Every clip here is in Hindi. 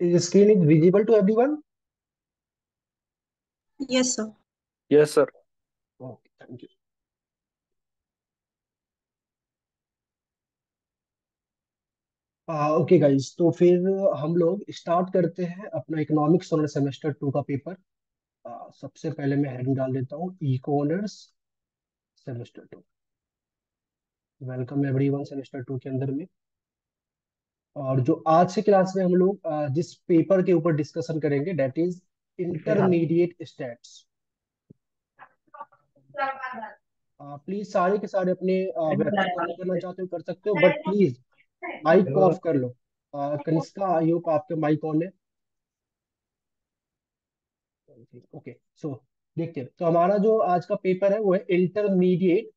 Is screen is visible to everyone? Yes, sir. Yes, sir. Okay, thank you. Okay guys, तो फिर हम लोग स्टार्ट करते हैं अपना इकोनॉमिक्स ऑनर सेमेस्टर 2 का पेपर। सबसे पहले मैं हेडिंग डाल देता हूँ, eco honours semester 2। Welcome everyone semester 2 के अंदर में। और जो आज के क्लास में हम लोग जिस पेपर के ऊपर डिस्कशन करेंगे, that is intermediate stats. Please सारे के सारे अपने वेबकैम ऑन करना चाहते हो कर सकते हो, बट प्लीज माइक को ऑफ कर लो। कनिष्का, आई होप आपका माइक ऑन है। ओके, सो देखते हैं। तो हमारा जो आज का पेपर है वो है इंटरमीडिएट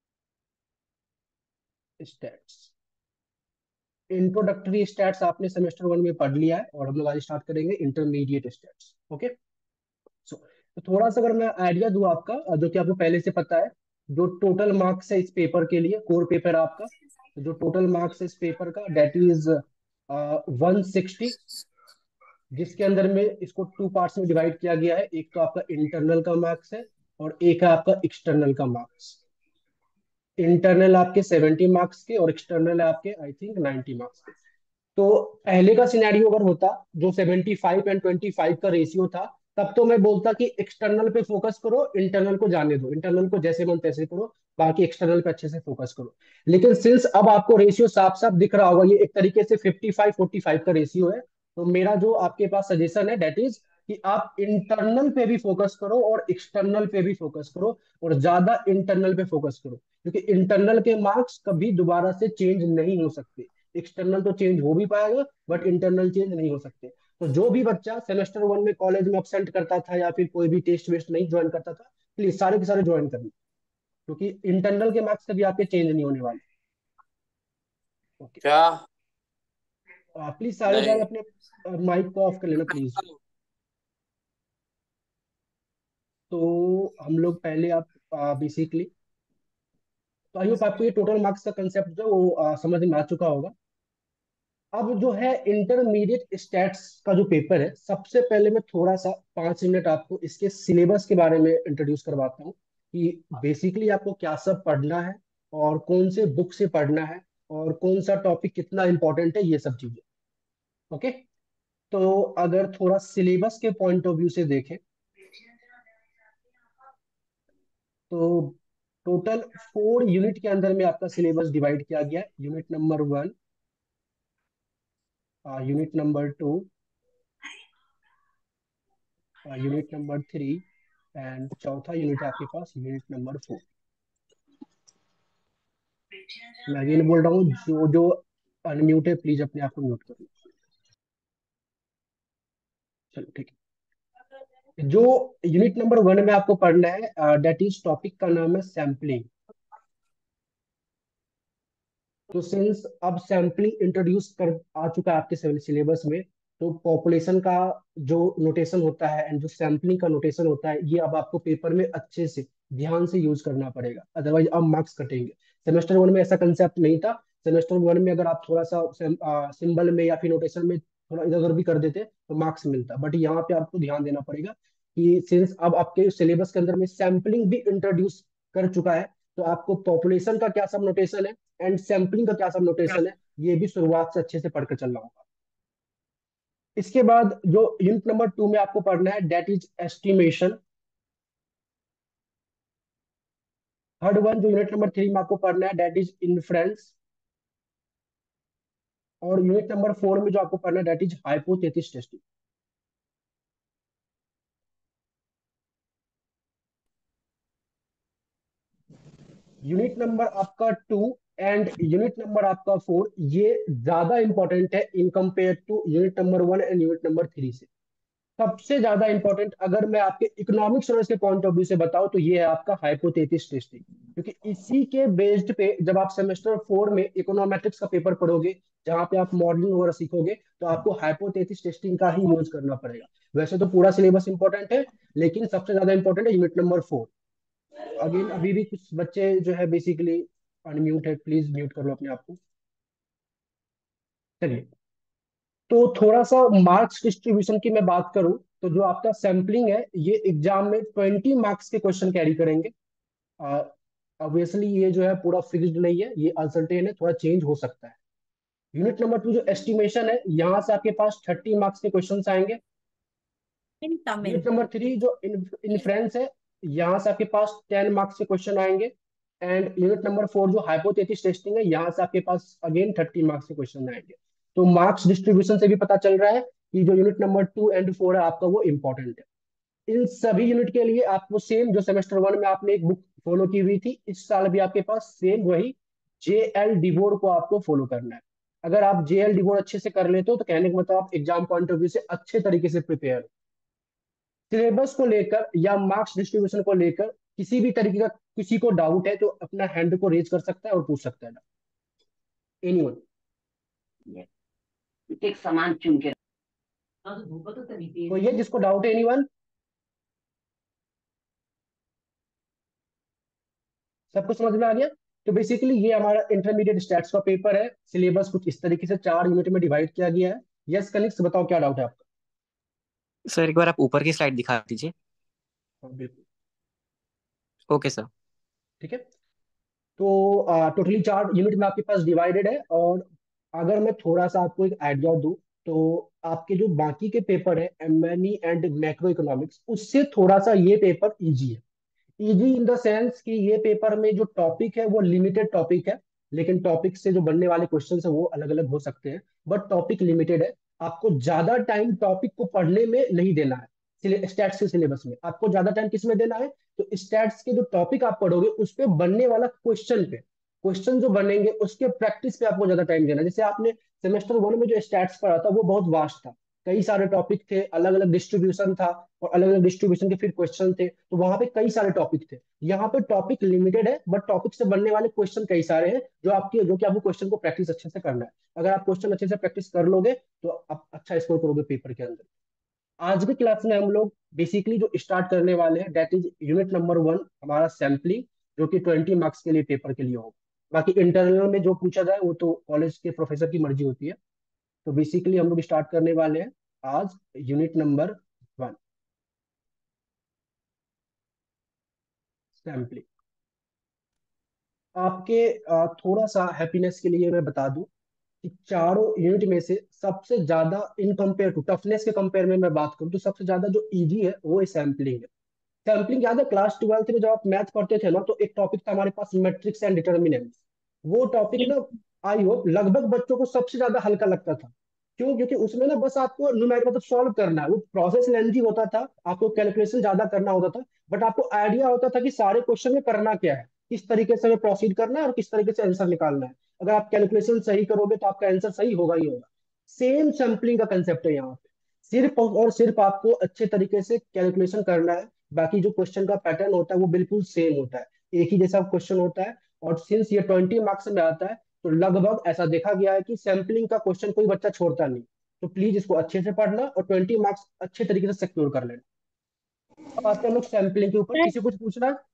स्टैट्स। इंट्रोडक्टरी स्टैट्स आपने सेमेस्टर 1 में पढ़ लिया है, और हम लोग आज स्टार्ट करेंगे इंटरमीडिएट स्टैट्स। ओके, सो तो थोड़ा सा अगर मैं आइडिया दूं आपका, जो कि आपको पहले से पता है, जो टोटल मार्क्स है इस पेपर के लिए, कोर पेपर आपका, तो जो टोटल मार्क्स है इस पेपर का, डेट इज 160, जिसके अंदर में इसको टू पार्ट्स में डिवाइड किया गया है। एक तो आपका इंटरनल का मार्क्स है, और एक है आपका एक्सटर्नल का मार्क्स। इंटरनल आपके 70 मार्क्स के, और एक्सटर्नल आपके आई थिंक 90 मार्क्स के। तो पहले का सिनेरियो अगर होता, जो 75 एंड 25 का रेशियो था, तब तो मैं बोलता कि एक्सटर्नल पे फोकस करो, इंटरनल को जाने दो, इंटरनल को जैसे मन तैसे करो, बाकी एक्सटर्नल पे अच्छे से फोकस करो। लेकिन सिंस अब आपको रेशियो साफ साफ दिख रहा होगा, ये एक तरीके से 55-45 का रेशियो है, तो मेरा जो आपके पास सजेशन है, डेट इज कि आप इंटरनल पे भी फोकस करो और एक्सटर्नल पे भी फोकस करो, और ज्यादा इंटरनल पे फोकस करो, क्योंकि इंटरनल के मार्क्स कभी दोबारा से चेंज नहीं हो सकते। एक्सटर्नल तो चेंज हो भी पाएगा, बट इंटरनल चेंज नहीं हो सकते। तो जो भी बच्चा सेमेस्टर 1 में कॉलेज में अपसेंट करता था, या फिर कोई भी टेस्ट वेस्ट नहीं ज्वाइन करता था, प्लीज सारे के सारे ज्वाइन करना, क्योंकि इंटरनल के मार्क्स कभी आपके चेंज नहीं होने वाले। ओके, क्या? प्लीज सारे नहीं। जान अपने माइक को ऑफ कर लेना प्लीज। तो हम लोग पहले आप बेसिकली, तो आई होप आपको ये टोटल मार्क्स का कंसेप्ट जो है वो समझ में आ चुका होगा। अब जो है इंटरमीडिएट स्टैट्स का जो पेपर है, सबसे पहले मैं थोड़ा सा 5 मिनट आपको इसके सिलेबस के बारे में इंट्रोड्यूस करवाता हूँ, कि बेसिकली आपको क्या सब पढ़ना है, और कौन से बुक से पढ़ना है, और कौन सा टॉपिक कितना इंपॉर्टेंट है, ये सब चीजें। ओके, तो अगर थोड़ा सिलेबस के पॉइंट ऑफ व्यू से देखें, तो टोटल 4 यूनिट के अंदर में आपका सिलेबस डिवाइड किया गया है। Unit number 1, unit number 2, unit number 3, and चौथा यूनिट है आपके पास यूनिट नंबर 4। मैं अगेन बोल रहा हूँ, जो जो अनम्यूट है प्लीज अपने आप को म्यूट कर लो। चलो ठीक है। जो यूनिट नंबर 1 में आपको पढ़ना है, डेट इज टॉपिक का नाम है सैम्पलिंग। तो सिंस अब सैम्पलिंग इंट्रोड्यूस कर आ चुका है आपके सिलेबस में, तो पॉपुलेशन का जो नोटेशन होता है एंड जो सैम्पलिंग का नोटेशन होता है, ये अब आपको पेपर में अच्छे से ध्यान से यूज करना पड़ेगा, अदरवाइज अब मार्क्स कटेंगे। सेमेस्टर 1 में ऐसा कंसेप्ट नहीं था। सेमेस्टर 1 में अगर आप थोड़ा सा सिंबल में या फिर नोटेशन में थोड़ा इधर उधर भी कर देते तो मार्क्स मिलता, बट यहाँ पे आपको ध्यान देना पड़ेगा कि सिंस अब आपके सिलेबस के अंदर में सैम्पलिंग भी इंट्रोड्यूस कर चुका है, तो आपको पॉपुलेशन का क्या सब नोटेशन है एंड सैम्पलिंग का क्या सब नोटेशन है, ये भी शुरुआत से अच्छे से पढ़कर चलना होगा। इसके बाद जो यूनिट नंबर 2 में आपको पढ़ना है, that is estimation. Third one जो यूनिट नंबर 3 में आपको पढ़ना है, डेट इज इन्फ्रेंस। और यूनिट नंबर 4 में जो आपको पढ़ना है, that is hypothesis testing. Unit number आपका 2 एंड यूनिट नंबर आपका 4, ये ज्यादा इंपॉर्टेंट है in compare to unit number 1 and unit number 3 से। सबसे ज्यादा इंपॉर्टेंट अगर मैं आपके इकोनॉमिक्स ऑनर्स के पॉइंट ऑफ व्यू से बताऊं, तो ये है आपका हाइपोथेसिस टेस्टिंग, क्योंकि इसी के बेस्ड पे जब आप सेमेस्टर 4 में इकोनॉमेट्रिक्स का पेपर पढ़ोगे, जहां पे आप मॉडलिंग वगैरह सीखोगे, तो आपको हाइपोथेसिस टेस्टिंग का ही यूज करना पड़ेगा। वैसे तो पूरा सिलेबस इंपॉर्टेंट है, लेकिन सबसे ज्यादा इंपॉर्टेंट है यूनिट नंबर 4। अगेन अभी भी कुछ बच्चे जो है बेसिकली अनम्यूट है, प्लीज म्यूट कर लो अपने आप को। चलिए, तो थोड़ा सा मार्क्स डिस्ट्रीब्यूशन की मैं बात करूं, तो जो आपका सैम्पलिंग है ये एग्जाम में 20 मार्क्स के क्वेश्चन कैरी करेंगे। ऑब्वियसली ये जो है पूरा फिक्स्ड नहीं है, ये अनसर्टेन है, थोड़ा चेंज हो सकता है। यूनिट नंबर 2 जो एस्टिमेशन है, यहाँ से आपके पास 30 मार्क्स के क्वेश्चन आएंगे। इन तमिल। यूनिट नंबर 3 जो इन्फ्रेंस है, यहाँ से आपके पास 10 मार्क्स के क्वेश्चन आएंगे। एंड यूनिट नंबर 4 जो हाइपोथेसिस टेस्टिंग है, यहाँ से आपके पास अगेन 30 मार्क्स के क्वेश्चन आएंगे। तो मार्क्स डिस्ट्रीब्यूशन से भी पता चल रहा है कि जो यूनिट नंबर 2 एंड 4 है आपका वो इंपॉर्टेंट है। इन सभी यूनिट के लिए आपको सेम जो सेमेस्टर 1 में आपने एक बुक फॉलो की हुई थी, इस साल भी आपके पास सेम वही JL डिवोर को आपको फॉलो करना है। अगर आप JL डिवोर अच्छे से कर लेते हो तो कहने का मतलब आप एग्जाम पॉइंट ऑफ व्यू से अच्छे तरीके से प्रिपेयर हो। सिलेबस को लेकर या मार्क्स डिस्ट्रीब्यूशन को लेकर किसी भी तरीके का किसी को डाउट है तो अपना हैंड को रेज कर सकता है और पूछ सकता है। एनीवन? एक सामान चुन के हाँ, तो धूप तो तभी तेज कोई है है। जिसको डाउट है? एनीवन? सब कुछ समझ में आ गया? तो बेसिकली ये हमारा इंटरमीडिएट स्टैट्स का पेपर है। सिलेबस कुछ इस तरीके से 4 यूनिट में डिवाइड किया गया है। यस कनिक्स, बताओ क्या डाउट है आपका? सर एक बार आप ऊपर की स्लाइड दिखा दीजिए। हाँ बिल्कुल। Okay sir. ठीक है। तो टोटली 4 यूनिट में आपके पास डिवाइडेड है। और अगर मैं थोड़ा सा आपको एक आइडिया दूं, तो आपके जो बाकी के पेपर है एमएनई एंड मैक्रो इकोनॉमिक्स, उससे थोड़ा सा ये पेपर इजी है। इजी इन द सेंस कि ये पेपर में जो टॉपिक है वो लिमिटेड टॉपिक है, लेकिन टॉपिक से जो बनने वाले क्वेश्चन है वो अलग अलग हो सकते हैं, बट टॉपिक लिमिटेड है। आपको ज्यादा टाइम टॉपिक को पढ़ने में नहीं देना है। स्टैट्स के सिलेबस में आपको ज्यादा टाइम किस में देना है? तो स्टैट्स के जो टॉपिक आप पढ़ोगे उस पे बनने वाला क्वेश्चन पे, क्वेश्चन जो बनेंगे उसके प्रैक्टिस पे आपको ज्यादा टाइम देना है। जैसे आपने सेमेस्टर 1 में जो स्टैट्स पढ़ा था वो बहुत वास्ट था, कई सारे टॉपिक थे, अलग अलग डिस्ट्रीब्यूशन था, और अलग अलग डिस्ट्रीब्यूशन के फिर क्वेश्चन थे, तो वहां पे कई सारे टॉपिक थे। यहाँ पे टॉपिक लिमिटेड है, बट टॉपिक से बनने वाले क्वेश्चन कई सारे हैं जो कि आपको क्वेश्चन को प्रैक्टिस अच्छे से करना है। अगर आप क्वेश्चन अच्छे से प्रैक्टिस कर लोगे तो आप अच्छा स्कोर करोगे पेपर के अंदर। आज की क्लास में हम लोग बेसिकली जो स्टार्ट करने वाले हैं दैट इज यूनिट नंबर 1, हमारा सैम्पलिंग, जो कि 20 मार्क्स के लिए पेपर के लिए होगा। बाकी इंटरनल में जो पूछा जाए वो तो कॉलेज के प्रोफेसर की मर्जी होती है। तो बेसिकली हम लोग स्टार्ट करने वाले हैं आज यूनिट नंबर 1, सैम्पलिंग। आपके थोड़ा सा हैप्पीनेस के लिए मैं बता दूं कि चारों यूनिट में से सबसे ज्यादा इन कंपेयर टू टफनेस के कंपेयर में मैं बात करूं तो सबसे ज्यादा जो इजी है वो सैम्पलिंग है। सैम्पलिंग याद है क्लास 12th में जब आप मैथ पढ़ते थे ना, तो एक टॉपिक था हमारे पास मैट्रिक्स एंड डिटर्मिनेंट्स। वो टॉपिक ना, आई होप लगभग बच्चों को सबसे ज्यादा हल्का लगता था। क्यों? क्योंकि उसमें ना बस आपको न्यूमेरिकल मतलब सॉल्व करना है, वो प्रोसेस लेंथी होता था, आपको कैलकुलेशन ज्यादा करना होता था, बट आपको आइडिया होता था कि सारे क्वेश्चन में करना क्या है, किस तरीके से हमें प्रोसीड करना है और किस तरीके से आंसर निकालना है। अगर आप कैलकुलेशन सही करोगे तो आपका आंसर सही होगा ही होगा। सेम सैम्पलिंग का कंसेप्ट है यहाँ पे। सिर्फ और सिर्फ आपको अच्छे तरीके से कैलकुलेशन करना है, बाकी जो क्वेश्चन का पैटर्न होता है वो बिल्कुल सेम होता है, एक ही जैसा क्वेश्चन होता है। और सिंस ये 20 मार्क्स में आता है, तो लगभग ऐसा देखा गया है कि सैम्पलिंग का क्वेश्चन कोई बच्चा छोड़ता नहीं। तो प्लीज इसको अच्छे से पढ़ना और 20 मार्क्स अच्छे तरीके से सिक्योर कर लेना। अब आते हैं हम लोग सैम्पलिंग के ऊपर। सर किसी कुछ पूछना है?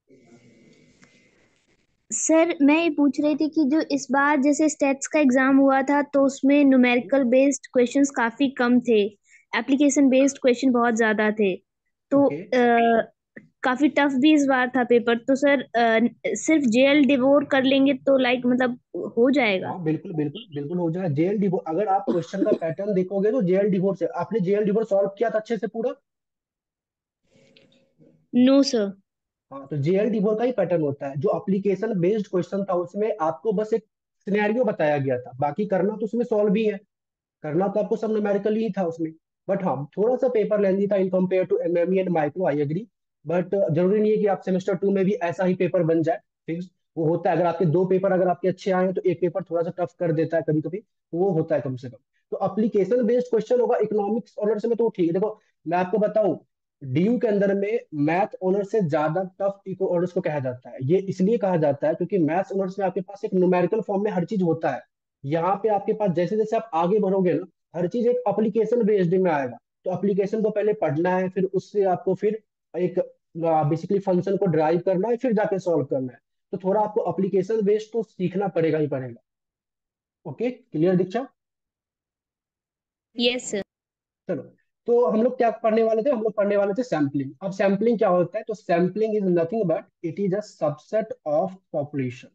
सर मैं ये पूछ रही थी कि जो इस बार जैसे स्टेट्स का एग्जाम हुआ था तो उसमें न्यूमेरिकल बेस्ड क्वेश्चंस काफी कम थे, एप्लीकेशन बेस्ड क्वेश्चन बहुत ज्यादा थे। तो ओके। काफी टफ भी इस बार था पेपर। तो सर सिर्फ जेएल डिवोर कर लेंगे तो लाइक मतलब हो जाएगा? हाँ बिल्कुल बिल्कुल बिल्कुल हो जाएगा। जेएल डिवोर अगर आप क्वेश्चन का पैटर्न देखोगे तो जेएल डिवोर से आपने जेएल डिवोर सॉल्व किया था अच्छे से पूरा? No sir. हाँ, तो जेएल डिवोर का ही पैटर्न होता है। जो एप्लीकेशन बेस्ड क्वेश्चन था उसमें आपको बस एक सिनेरियो बताया गया था, बाकी करना तो उसमें सॉल्व भी है, करना तो आपको सब न्यूमेरिकली ही था उसमें। बट हाँ, थोड़ा सा पेपर लेंदी था in compare to MME and micro, I agree. But जरूरी नहीं है कि आप सेमेस्टर 2 में भी ऐसा ही पेपर बन जाए, फिक्स। वो होता है, अगर आपके दो पेपर अगर आपके अच्छे आए हैं तो एक पेपर थोड़ा सा टफ कर देता है कभी कभी, तो वो होता है कम से कम। तो एप्लीकेशन बेस्ड क्वेश्चन होगा इकोनॉमिक्स ऑनर्स में तो ठीक है। देखो मैं आपको बताऊं, डीयू के अंदर में मैथ ऑनर्स से ज्यादा टफ इको ऑनर्स को कहा जाता है। ये इसलिए कहा जाता है क्योंकि मैथ्स ऑनर्स में आपके पास एक न्यूमेरिकल फॉर्म में हर चीज होता है। यहाँ पे आपके पास जैसे जैसे आप आगे बढ़ोगे ना, हर चीज एक एप्लीकेशन बेस्ड में आएगा। तो एप्लीकेशन को पहले पढ़ना है, फिर उससे आपको फिर एक बेसिकली फंक्शन को ड्राइव करना है, फिर जाके सॉल्व करना है। तो थोड़ा आपको एप्लीकेशन बेस्ड तो सीखना पड़ेगा ही पड़ेगा। Okay, clear Diksha? Yes sir. चलो, तो हम लोग क्या पढ़ने वाले थे, हम लोग पढ़ने वाले थे सैम्पलिंग। अब सैम्पलिंग क्या होता है, तो sampling is nothing but it is a subset of population.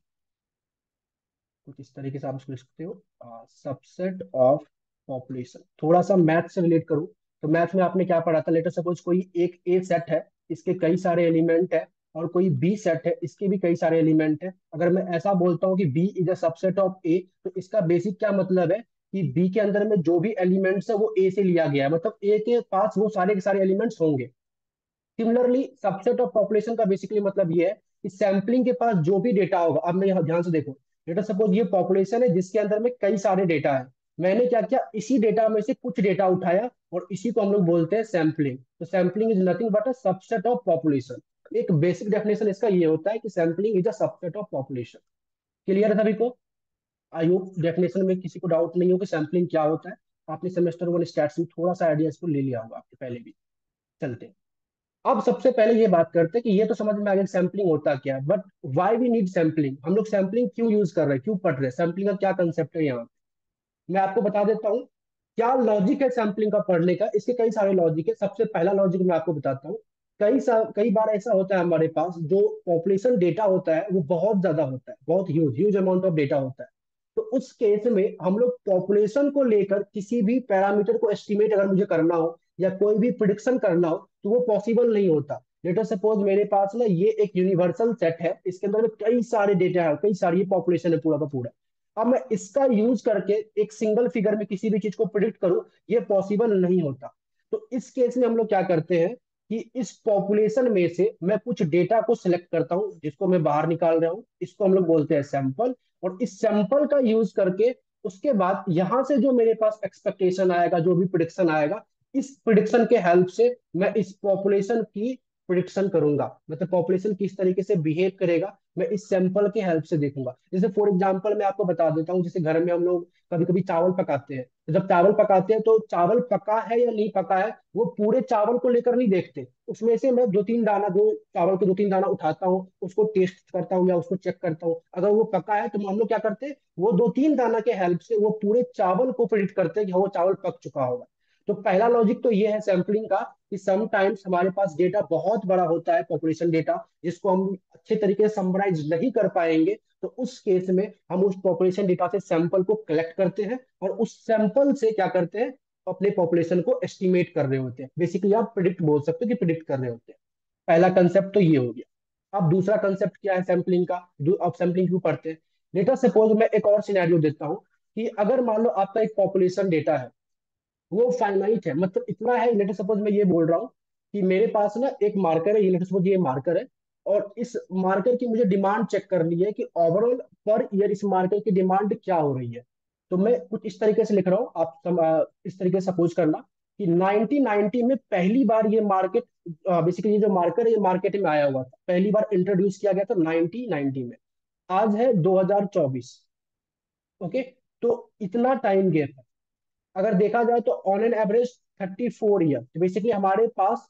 कुछ इस तरीके से आप इसको लिख सकते हो, सबसेट ऑफ पॉपुलेशन। थोड़ा सा मैथ से रिलेट करूं, तो मैथ में आपने क्या पढ़ा था, लेटर सपोज कोई एक ए सेट है, इसके कई सारे एलिमेंट है, और कोई बी सेट है, इसके भी कई सारे एलिमेंट है। अगर मैं ऐसा बोलता हूँ कि B is a subset of A, तो इसका बेसिक क्या मतलब है कि बी के अंदर में जो भी एलिमेंट्स है वो ए से लिया गया है, मतलब ए के पास वो सारे के सारे एलिमेंट्स होंगे। सिमिलरली सबसेट ऑफ पॉपुलेशन का बेसिकली मतलब ये है कि सैंपलिंग के पास जो भी डेटा होगा, अब मैं यहाँ ध्यान से देखो, डेटा सपोज ये पॉपुलेशन है जिसके अंदर में कई सारे डेटा है। मैंने क्या किया, इसी डेटा में से कुछ डेटा उठाया और इसी को हम लोग बोलते हैं सैंपलिंग। तो sampling is nothing but a subset of population. एक बेसिक डेफिनेशन इसका ये होता है कि sampling is a subset of population. Clear है सभी को? आई होप डेफिनेशन में किसी को डाउट नहीं हो कि सैंपलिंग क्या होता है। आपने सेमेस्टर वन स्टैट्स में थोड़ा सा आइडिया इसको ले लिया होगा आपके पहले भी। चलते हैं। अब सबसे पहले ये बात करते हैं कि ये तो समझ में आ गया सैम्पलिंग होता क्या है, but why we need sampling, हम लोग सैम्पलिंग क्यों यूज कर रहे हैं, क्यों पढ़ रहे हैं, सैम्पलिंग का क्या कंसेप्ट है यहाँ पे। मैं आपको बता देता हूँ क्या लॉजिक है सैम्पलिंग का पढ़ने का। इसके कई सारे लॉजिक है। सबसे पहला लॉजिक मैं आपको बताता हूँ। कई बार ऐसा होता है हमारे पास जो पॉपुलेशन डेटा होता है वो बहुत ज्यादा होता है, बहुत huge huge amount of data होता है। तो उस केस में हम लोग पॉपुलेशन को लेकर किसी भी पैरामीटर को एस्टिमेट अगर मुझे करना हो या कोई भी प्रिडिक्शन करना हो तो वो पॉसिबल नहीं होता। लेटर सपोज मेरे पास ना ये एक यूनिवर्सल सेट है, इसके अंदर में कई सारे डेटा है, कई सारी पॉपुलेशन है पूरा का पूरा। अब मैं इसका यूज करके एक सिंगल फिगर में किसी भी चीज को प्रिडिक्ट करूं, ये पॉसिबल नहीं होता। तो इस केस में हम लोग क्या करते हैं कि इस पॉपुलेशन में से मैं कुछ डेटा को सिलेक्ट करता हूं जिसको मैं बाहर निकाल रहा हूं, इसको हम लोग बोलते हैं सैंपल। और इस सैंपल का यूज करके उसके बाद यहां से जो मेरे पास एक्सपेक्टेशन आएगा, जो भी प्रिडिक्शन आएगा, इस प्रिडिक्शन के हेल्प से मैं इस पॉपुलेशन की प्रिडिक्शन करूंगा, मतलब पॉपुलेशन किस तरीके से बिहेव करेगा मैं इस सैंपल के हेल्प से देखूंगा। जैसे फॉर एग्जांपल मैं आपको बता देता हूँ, जैसे घर में हम लोग कभी कभी चावल पकाते हैं, तो जब चावल पकाते हैं तो चावल पका है या नहीं पका है वो पूरे चावल को लेकर नहीं देखते, उसमें से मैं दो तीन दाना, दो चावल के दो तीन दाना उठाता हूँ, उसको टेस्ट करता हूँ या उसको चेक करता हूँ। अगर वो पका है तो हम लोग क्या करते हैं, वो दो तीन दाना के हेल्प से वो पूरे चावल को प्रिडिक्ट करते हैं कि हाँ, वो चावल पक चुका होगा। तो पहला लॉजिक तो ये है सैम्पलिंग का कि समटाइम्स हमारे पास डेटा बहुत बड़ा होता है, पॉपुलेशन डेटा, जिसको हम अच्छे तरीके से समराइज नहीं कर पाएंगे। तो उस केस में हम उस पॉपुलेशन डेटा से सैंपल को कलेक्ट करते हैं और उस सैंपल से क्या करते हैं, अपने पॉपुलेशन को एस्टिमेट कर रहे होते हैं। बेसिकली आप प्रिडिक्ट बोल सकते हो कि प्रिडिक्ट कर रहे होते हैं। पहला कंसेप्ट तो ये हो गया। अब दूसरा कंसेप्ट क्या है सैंपलिंग का, अब सैंपलिंग क्यों पढ़ते हैं। लेटर सपोज मैं एक और सिनेरियो देता हूँ कि अगर मान लो आपका एक पॉपुलेशन डेटा है, वो फाइनाइट है, मतलब इतना है, लेटर सपोज मैं ये बोल रहा हूँ कि मेरे पास ना एक मार्कर है, ये लेटर सपोज ये मार्कर है, और इस मार्कर की मुझे डिमांड चेक करनी है कि ओवरऑल पर ईयर इस मार्कर की डिमांड क्या हो रही है। तो मैं कुछ इस तरीके से लिख रहा हूँ, आप इस तरीके से सपोज करना कि 1990 में पहली बार ये मार्केट, बेसिकली ये जो मार्कर है ये मार्केट में आया हुआ था, पहली बार इंट्रोड्यूस किया गया था 1990 में। आज है 2024। ओके, तो इतना टाइम गैप है। अगर देखा जाए तो ऑन एन एवरेज 34 ईयर, तो बेसिकली हमारे पास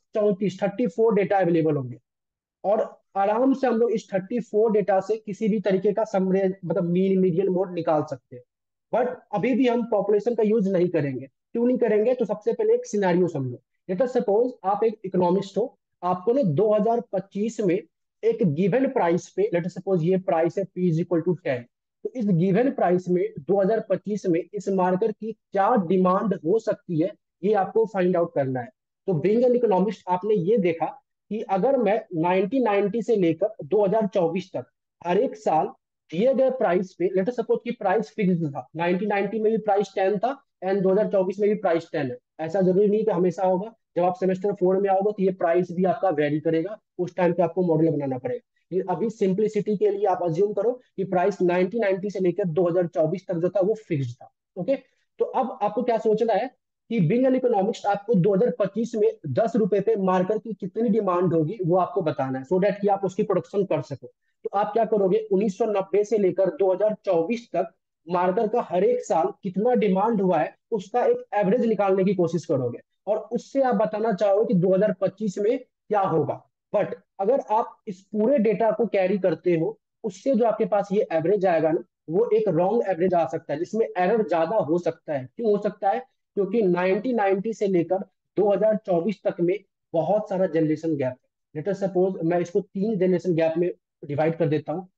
34 डेटा अवेलेबल होंगे। और आराम से हम लोग इस 34 डेटा से किसी भी तरीके का समरेज, मतलब मीन मीडियन मोड निकाल सकते हैं। बट अभी भी हम पॉपुलेशन का यूज नहीं करेंगे। क्यों नहीं करेंगे, तो सबसे पहले एक सिनेरियो समझो। लेट अस सपोज आप एक इकोनॉमिस्ट हो, आपको ना 2025 में एक गिवन प्राइस पे, लेट अस सपोज ये प्राइस है P इज इक्वल टू 10, तो इस गिवन प्राइस में 2025 में इस मार्कर की क्या डिमांड हो सकती है, ये आपको फाइंड आउट करना है। तो बीइंग एन इकोनॉमिस्ट आपने ये देखा कि अगर मैं 1990 से लेकर 2024 तक हर एक साल दिए गए प्राइस पे, लेट अस सपोज कि प्राइस फिक्स था, 1990 में भी प्राइस 10 था एंड 2024 में भी प्राइस 10 है, ऐसा जरूरी नहीं कि हमेशा होगा। जब आप सेमेस्टर 4 में आओगे तो ये प्राइस भी आपका वेरी करेगा, उस टाइम पे आपको मॉडल बनाना पड़ेगा। अभी सिंप्लिसिटी के लिए आप अज्यूम करो कि प्राइस 1990 से लेकर 2024 तक जो था वो फिक्स्ड था। ओके, तो अब आपको क्या सोचना है कि बिंग एन इकोनॉमिक्स आपको 2025 में 10 रुपए पे मार्कर की कितनी डिमांड होगी वो आपको बताना है, सो दैट कि आप उसकी प्रोडक्शन कर सको। तो आप क्या करोगे, 1990 से लेकर 2024 तक मार्कर का हर एक साल कितना डिमांड हुआ है उसका एक एवरेज निकालने की कोशिश करोगे, और उससे आप बताना चाहोगे कि 2025 में क्या होगा। बट अगर आप इस पूरे डेटा को कैरी करते हो, उससे जो आपके पास ये एवरेज आएगा ना, वो एक रॉन्ग एवरेज आ सकता है जिसमें एरर ज्यादा हो सकता है। क्यों हो सकता है, क्योंकि 1990 से लेकर 2024 तक में बहुत सारा जनरेशन गैप है। लेट अस सपोज मैं इसको 3 जनरेशन गैप में डिवाइड कर देता हूँ।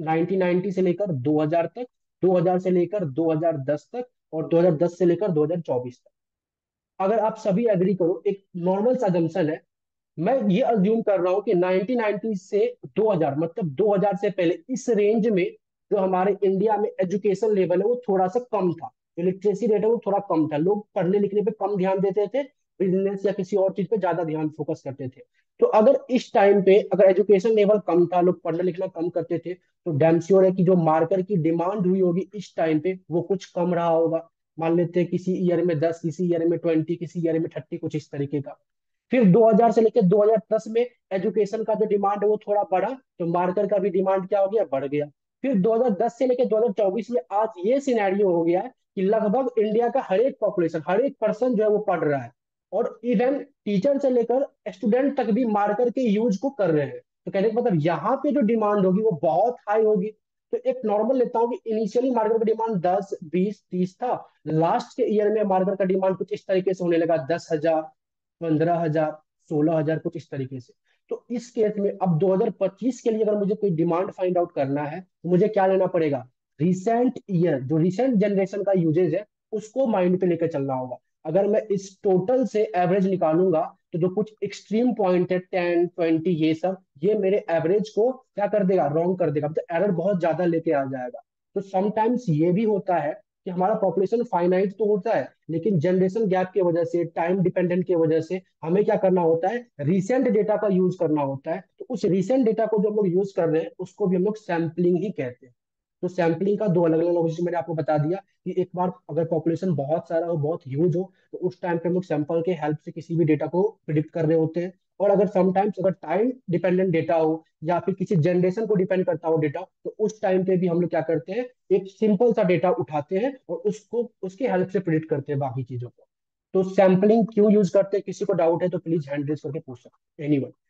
1990 से लेकर 2000 तक, 2000 से लेकर 2010 तक, और 2010 से लेकर 2024 तक। अगर आप सभी एग्री करो, एक नॉर्मल सा assumption है, मैं ये अज्यूम कर रहा हूँ कि 1990 से 2000, मतलब 2000 से पहले इस रेंज में जो हमारे इंडिया में एजुकेशन लेवल है वो थोड़ा सा कम था। जो लिटरेसी रेट है वो थोड़ा कम था, लोग पढ़ने लिखने पे कम ध्यान देते थे, बिजनेस या किसी और चीज पे ज्यादा ध्यान फोकस करते थे। तो अगर इस टाइम पे अगर एजुकेशन लेवल कम था, लोग पढ़ना लिखना कम करते थे, तो डैम श्योर है कि जो मार्कर की डिमांड हुई होगी इस टाइम पे वो कुछ कम रहा होगा। मान लेते हैं किसी ईयर में 10, किसी ईयर में 20, किसी ईयर में 30, कुछ इस तरीके का। फिर 2000 से लेकर 2010 में एजुकेशन का जो डिमांड है वो थोड़ा बढ़ा, तो मार्कर का भी डिमांड क्या हो गया, बढ़ गया। फिर 2010 से लेकर 2024 में आज ये सिनेरियो हो गया है कि लगभग इंडिया का हर एक पॉपुलेशन, हर एक पर्सन जो है वो पढ़ रहा है, और इवन टीचर से लेकर स्टूडेंट तक भी मार्कर के यूज को कर रहे हैं। तो कहने का मतलब यहाँ पे जो डिमांड होगी वो बहुत हाई होगी। तो एक नॉर्मल लेता हूँ कि इनिशियली मार्कर का डिमांड 10, 20, 30 था। लास्ट के ईयर में मार्कर का डिमांड कुछ इस तरीके से होने लगा, 10,000, 15,000, 16,000, कुछ इस तरीके से। तो इस केस में अब 2025 के लिए अगर मुझे कोई डिमांड फाइंड आउट करना है तो मुझे क्या लेना पड़ेगा, रिसेंट ईयर, जो रिसेंट जनरेशन का यूजेज है उसको माइंड पे लेकर चलना होगा। अगर मैं इस टोटल से एवरेज निकालूंगा तो जो कुछ एक्सट्रीम पॉइंट है 10, 20, ये सब, ये मेरे एवरेज को क्या कर देगा, रॉन्ग कर देगा, तो एरर बहुत ज्यादा लेके आ जाएगा। तो समटाइम्स ये भी होता है कि हमारा पॉपुलेशन फाइनाइट तो होता है, लेकिन जनरेशन गैप की वजह से, टाइम डिपेंडेंट की वजह से हमें क्या करना होता है, रिसेंट डेटा का यूज करना होता है। तो उस रिसेंट डेटा को जो हम लोग यूज कर रहे हैं उसको भी हम लोग सैम्पलिंग ही कहते हैं। तो सैम्पलिंग का दो अलग अलग लॉजिक मैंने आपको बता दिया कि एक बार अगर पॉपुलेशन बहुत सारा हो, बहुत ह्यूज हो, तो उस टाइम पे हम लोग सैंपल के हेल्प से किसी भी डेटा को प्रिडिक्ट कर रहे होते हैं। और अगर समटाइम्स अगर टाइम डिपेंडेंट डेटा हो या फिर किसी जनरेशन को डिपेंड करता हो डेटा, तो उस टाइम पे भी हम लोग क्या करते हैं, एक सिंपल सा डेटा उठाते हैं और उसको उसके हेल्प से प्रिडिक्ट करते हैं बाकी चीजों को। तो सैम्पलिंग क्यों यूज करते हैं, किसी को डाउट है तो प्लीज हैंड रेज करके पूछ सकते हैं, एनीवन।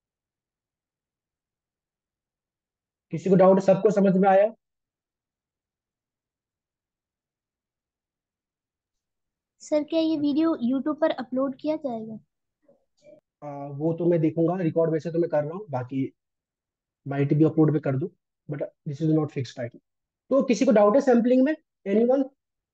किसी को डाउट, सबको समझ में आया? सर क्या ये वीडियो यूट्यूब पर अपलोड किया जाएगा? वो तो मैं देखूंगा, रिकॉर्ड वैसे तो मैं कर रहा हूँ, बाकी माइट भी अपलोड पे कर दूं, but this is not fix right. तो किसी को डाउट है सैम्पलिंग में, एनीवन?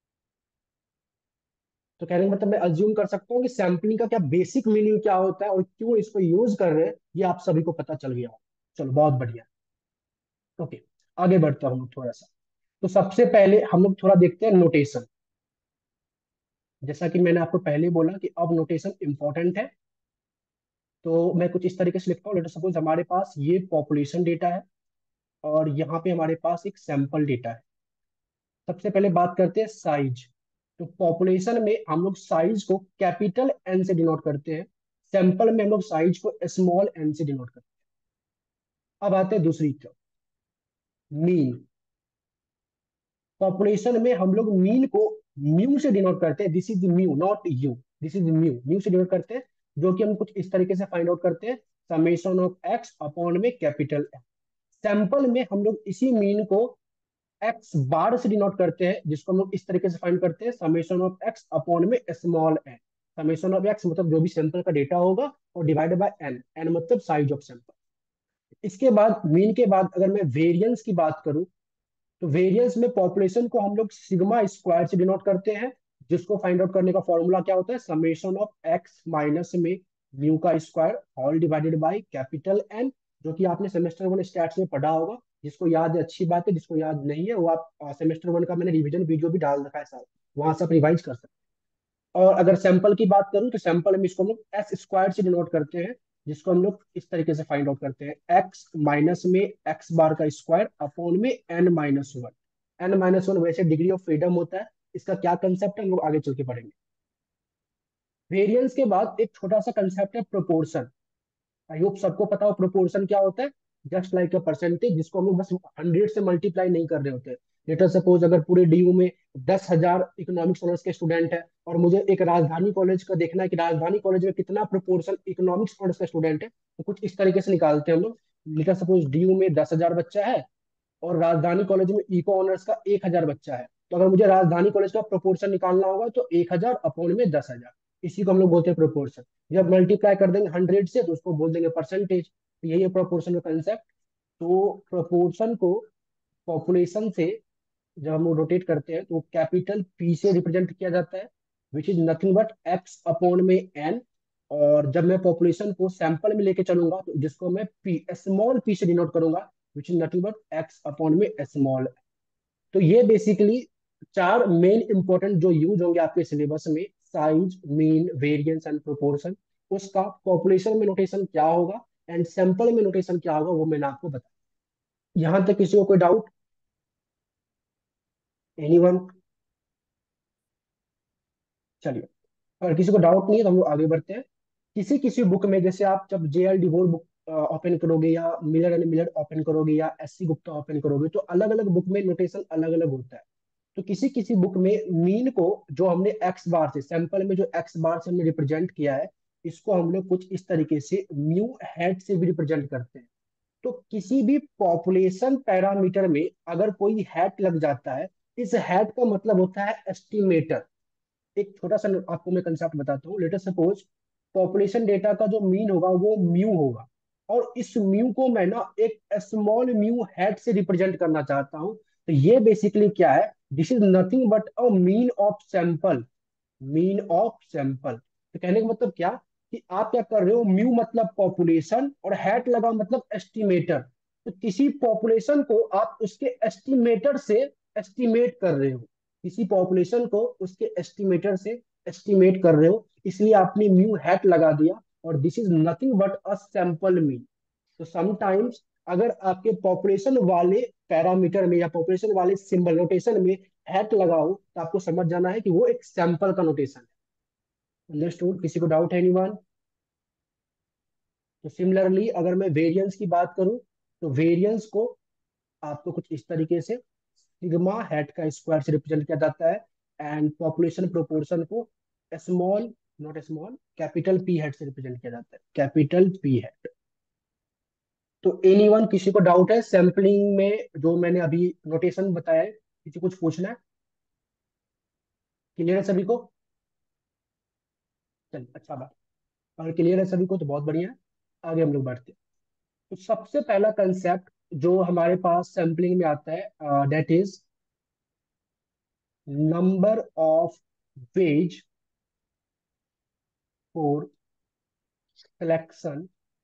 तो कहने का मतलब मैं अज्यूम कर सकता हूँ कि सैम्पलिंग का क्या बेसिक मीनिंग क्या होता है और क्यों इसको यूज कर रहे हैं, ये आप सभी को पता चल गया हो। चलो बहुत बढ़िया। ओके, आगे बढ़ता हूँ थोड़ा सा। तो सबसे पहले हम लोग थोड़ा देखते हैं नोटेशन। जैसा कि मैंने आपको पहले बोला कि अब नोटेशन इंपॉर्टेंट है। तो मैं कुछ इस तरीके से लिखता हूँ, लेट सपोज हमारे पास ये पॉपुलेशन डेटा है और यहाँ पे हमारे पास एक सैंपल डेटा है। सबसे पहले बात करते हैं साइज। तो पॉपुलेशन में हम लोग साइज को कैपिटल एन से डिनोट करते हैं, सैंपल में हम लोग साइज को स्मॉल एन से डिनोट करते हैं। अब आते हैं दूसरी तरफ, मीन। पॉपुलेशन में हम लोग मीन को म्यू से डिनोट करते हैं, this is mu not u, this is mu, mu से डिनोट करते हैं, जो कि हम कुछ इस तरीके से फाइंड आउट करते हैं, समेशन ऑफ एक्स अपॉन में कैपिटल एन। सैंपल में हम लोग इसी मीन को एक्स बार से डिनोट करते हैं, जिसको हम लोग इस तरीके से फाइंड करते हैं, समेशन ऑफ एक्स अपॉन में small N. Summation of X मतलब जो भी सैंपल का डेटा होगा और डिवाइडेड बाय एन, एन मतलब साइज ऑफ सैंपल। इसके बाद मीन के बाद अगर मैं वेरिएंस की बात करूं, तो वेरिएंस में पॉपुलेशन को हम लोग सिग्मा स्क्वायर से डिनोट करते हैं, जिसको फाइंड आउट करने का फॉर्मूला क्या होता है, समेशन ऑफ एक्स माइनस में म्यू का square all divided by capital N, जो कि आपने सेमेस्टर 1 स्टैट्स में पढ़ा होगा। जिसको याद है अच्छी बात है, जिसको याद नहीं है वो आप सेमेस्टर 1 का मैंने रिवीजन वीडियो भी डाल रखा है सर, वहां से आप रिवाइज कर सकते हैं। और अगर सैंपल की बात करूं तो सैंपल में इसको हम लोग एस स्क्वायर से डिनोट करते हैं, जिसको हम लोग इस तरीके से फाइंड आउट करते हैं, एक्स माइनस में एक्स बार का स्क्वायर अपॉन में n-1। n-1 वैसे डिग्री ऑफ फ्रीडम होता है, इसका क्या कंसेप्ट है हम लोग आगे चल के पढ़ेंगे। वेरिएंस के बाद एक छोटा सा कंसेप्ट है प्रोपोर्शन। आई होप सबको पता हो प्रोपोर्शन क्या होता है, जस्ट लाइक अ परसेंटेज, जिसको हम लोग बस 100 से मल्टीप्लाई नहीं कर रहे होते। लेटर सपोज अगर पूरे डीयू में 10,000 इकोनॉमिक्स ऑनर्स के स्टूडेंट है और मुझे एक राजधानी कॉलेज का देखना है कि राजधानी कॉलेज में कितना प्रोपोर्शन इकोनॉमिक्स ऑनर्स का स्टूडेंट है, तो कुछ इस तरीके से निकालते हैं हम लोग। लेटर सपोज डीयू में 10,000 बच्चा है और राजधानी कॉलेज में इको ऑनर्स का 1,000 बच्चा है, तो अगर मुझे राजधानी कॉलेज का प्रोपोर्शन निकालना होगा तो 1000 अपॉन में 10,000, इसी को हम लोग बोलते हैं प्रोपोर्शन। जब मल्टीप्लाई कर देंगे 100 से तो उसको बोल देंगे परसेंटेज। तो यही है प्रोपोर्शन का कंसेप्ट। तो प्रोपोर्शन को पॉपुलेशन से जब हम रोटेट करते हैं तो कैपिटल पी से रिप्रेजेंट किया जाता है, which is nothing but X upon में एन। और जब मैं पॉपुलेशन को सैंपल में लेके चलूंगा तो जिसको मैं पी स्मॉल पी से डिनोट करूंगा, which is nothing but X upon में स्मॉल। तो ये बेसिकली चार मेन इंपॉर्टेंट जो यूज होंगे आपके सिलेबस में, size, mean, variance and proportion. उसका पॉपुलेशन में नोटेशन क्या होगा एंड सैंपल में नोटेशन क्या होगा वो मैंने आपको बताया। यहां तक किसी को कोई डाउट? एनीवन? चलिए, अगर किसी को डाउट नहीं है तो हम लोग आगे बढ़ते हैं। किसी किसी बुक में, जैसे आप जब जेएल डिवोर बुक ओपन करोगे या मिलर एंड मिलर ओपन करोगे या एससी गुप्ता ओपन करोगे तो अलग अलग बुक में नोटेशन अलग अलग होता है। तो किसी किसी बुक में मीन को जो हमने एक्स बार से, सैंपल में जो एक्स बार से हमने रिप्रेजेंट किया है, इसको हम लोग कुछ इस तरीके से म्यू हेड से भी रिप्रेजेंट करते हैं। तो किसी भी पॉपुलेशन पैरामीटर में अगर कोई हैट लग जाता है, इस हैट का मतलब होता है एस्टिमेटर। एक छोटा सा आपको मैं कंसेप्ट बताता हूँ। Let us suppose population data का जो मीन होगा वो म्यू होगा, और इस म्यू को मैं ना एक स्मॉल म्यू हेड से रिप्रेजेंट करना चाहता हूँ। तो ये बेसिकली क्या है, this is nothing but a mean of sample. Mean of sample, तो कहने का मतलब क्या कि आप क्या कर रहे हो, म्यू मतलब पॉपुलेशन और हैट लगा मतलब एस्टिमेटर। तो किसी पॉपुलेशन को आप उसके एस्टिमेटर से एस्टिमेट कर रहे हो, किसी पॉपुलेशन को उसके एस्टिमेटर से एस्टिमेट कर रहे हो, इसलिए आपने म्यू हैट लगा दिया। और this is nothing but a sample mean. तो समटाइम्स अगर आपके पॉपुलेशन वाले पैरामीटर में या पॉपुलेशन वाले सिंबल नोटेशन में हैट लगाओ तो आपको समझ जाना है कि वो एक सैंपल का नोटेशन है। अंडरस्टूड? किसी को डाउट है? एनीवन? तो सिमिलरली अगर मैं वेरिएंस की बात करूं तो वेरिएंस को आपको कुछ इस तरीके से सिग्मा हैट का स्क्वायर से रिप्रेजेंट किया जाता है, एंड पॉपुलेशन प्रोपोर्शन को small, not small, capital P hat से रिप्रेजेंट किया जाता है, कैपिटल पी हैट। तो एनीवन, किसी को डाउट है सैम्पलिंग में जो मैंने अभी नोटेशन बताया है? किसी को कुछ पूछना है? क्लियर है सभी को? चलिए, अच्छा बात। अगर क्लियर है सभी को तो बहुत बढ़िया है। आगे हम लोग बढ़ते हैं। तो सबसे पहला कंसेप्ट जो हमारे पास सैम्पलिंग में आता है, that is number of ways for selection